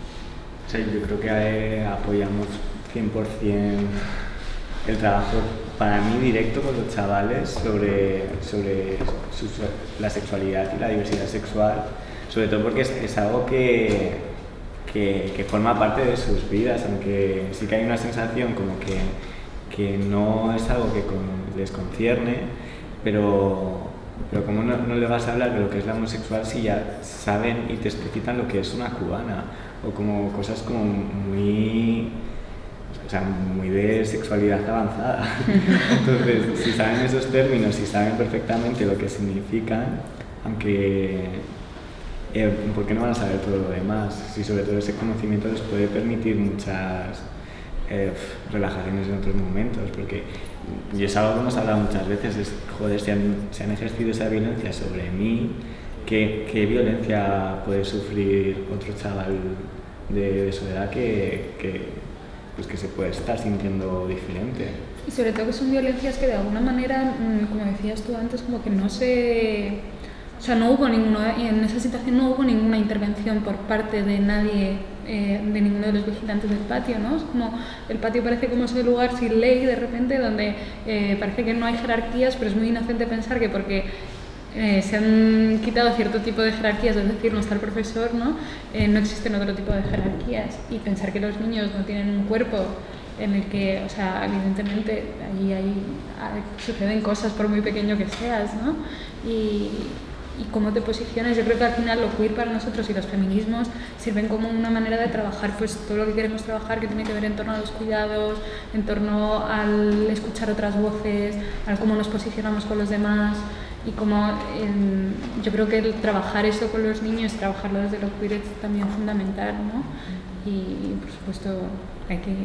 O sea, yo creo que eh, apoyamos cien por cien el trabajo, para mí, directo con los chavales sobre, sobre su, la sexualidad y la diversidad sexual, sobre todo porque es, es algo que, que, que forma parte de sus vidas, aunque sí que hay una sensación como que, que no es algo que con, les concierne, pero, pero como no, no le vas a hablar de lo que es la homosexual si ya saben y te explicitan lo que es una cubana, o como cosas como muy... O sea, muy de sexualidad avanzada. Entonces, si saben esos términos, si saben perfectamente lo que significan, aunque... Eh, ¿por qué no van a saber todo lo demás? Si sobre todo ese conocimiento les puede permitir muchas eh, relajaciones en otros momentos, porque y es algo que hemos hablado muchas veces, es, joder, si han, si han ejercido esa violencia sobre mí, ¿qué, qué violencia puede sufrir otro chaval de, de su edad que... que pues que se puede estar sintiendo diferente. Y sobre todo que son violencias que de alguna manera, como decías tú antes, como que no se... O sea, no hubo ninguna, en esa situación no hubo ninguna intervención por parte de nadie, eh, de ninguno de los vigilantes del patio, ¿no? Es como, el patio parece como ese lugar sin ley de repente, donde eh, parece que no hay jerarquías, pero es muy inocente pensar que porque Eh, se han quitado cierto tipo de jerarquías, es decir, no está el profesor, ¿no? Eh, no existen otro tipo de jerarquías, y pensar que los niños no tienen un cuerpo en el que, o sea, evidentemente allí hay, hay, suceden cosas por muy pequeño que seas, ¿no? Y, y cómo te posicionas, yo creo que al final lo queer para nosotros y los feminismos sirven como una manera de trabajar pues todo lo que queremos trabajar, que tiene que ver en torno a los cuidados, en torno al escuchar otras voces, al cómo nos posicionamos con los demás. Y como eh, yo creo que el trabajar eso con los niños, trabajarlo desde lo queer es también fundamental, ¿no? Y por supuesto hay que,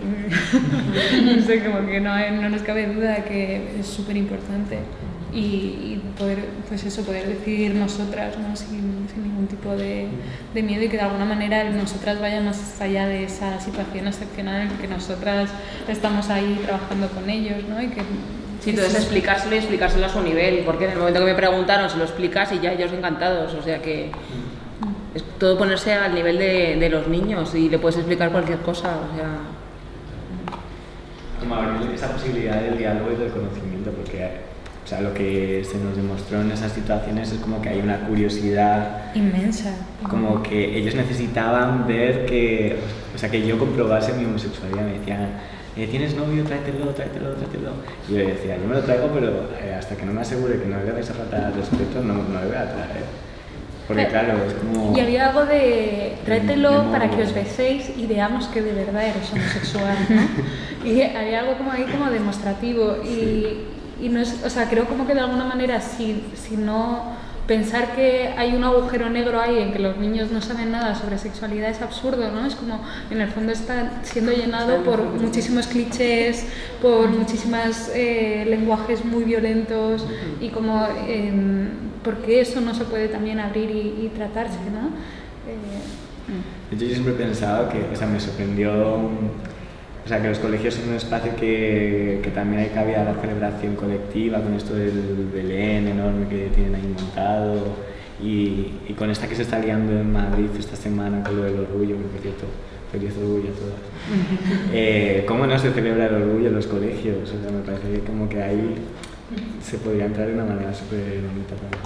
no sé, como que no, hay, no nos cabe duda que es súper importante y, y poder, pues eso, poder decidir nosotras, ¿no? sin, sin ningún tipo de, de miedo, y que de alguna manera el nosotras vaya más allá de esa situación excepcional en que nosotras estamos ahí trabajando con ellos, ¿no? Y que, sí, entonces explicárselo y explicárselo a su nivel, porque en el momento que me preguntaron se lo explicas y ya ellos encantados, o sea que es todo ponerse al nivel de, de los niños y le puedes explicar cualquier cosa, o sea... Como abrir esa posibilidad del diálogo y del conocimiento, porque o sea, lo que se nos demostró en esas situaciones es como que hay una curiosidad inmensa, como que ellos necesitaban ver que, o sea, que yo comprobase mi homosexualidad, me decían, Eh, ¿tienes novio? Tráetelo, tráetelo, tráetelo. Y yo le decía, yo me lo traigo, pero eh, hasta que no me asegure que no le vais a faltar al respeto, no, no le voy a traer. Porque claro, es como... Y había algo de tráetelo para que os beséis y veamos que de verdad eres homosexual, ¿no? Y había algo como ahí como demostrativo. Y, y no es, o sea, creo como que de alguna manera, si, si no... Pensar que hay un agujero negro ahí en que los niños no saben nada sobre sexualidad es absurdo, ¿no? Es como, en el fondo está siendo llenado por muchísimos clichés, por muchísimos eh, lenguajes muy violentos, y como, eh, ¿por qué eso no se puede también abrir y, y tratarse, ¿no? Eh, De hecho, yo siempre he pensado que, o sea, me sorprendió, o sea, que los colegios son un espacio que, que también hay cabida a la celebración colectiva, con esto del Belén enorme que tienen ahí montado, y, y con esta que se está liando en Madrid esta semana con lo del orgullo, que por cierto, feliz orgullo a todas. Eh, ¿Cómo no se celebra el orgullo en los colegios? O sea, me parece que como que ahí se podría entrar de una manera súper bonita también.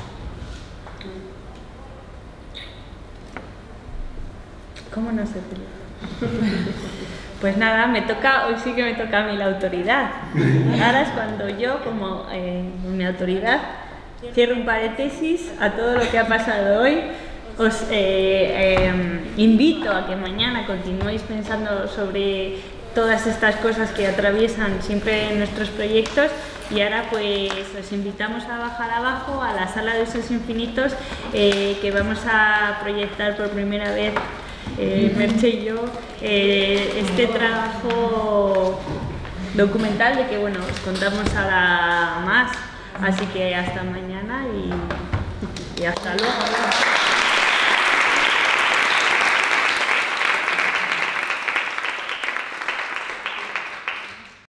¿Cómo no se celebra? Pues nada, me toca, hoy sí que me toca a mí la autoridad. Ahora es cuando yo, como eh, mi autoridad, cierro un paréntesis a todo lo que ha pasado hoy. Os eh, eh, invito a que mañana continuéis pensando sobre todas estas cosas que atraviesan siempre nuestros proyectos, y ahora pues os invitamos a bajar abajo a la sala de usos infinitos, eh, que vamos a proyectar por primera vez, eh, Merche y yo, eh, este trabajo documental de que bueno, os contamos ahora más, así que hasta mañana y, y hasta luego.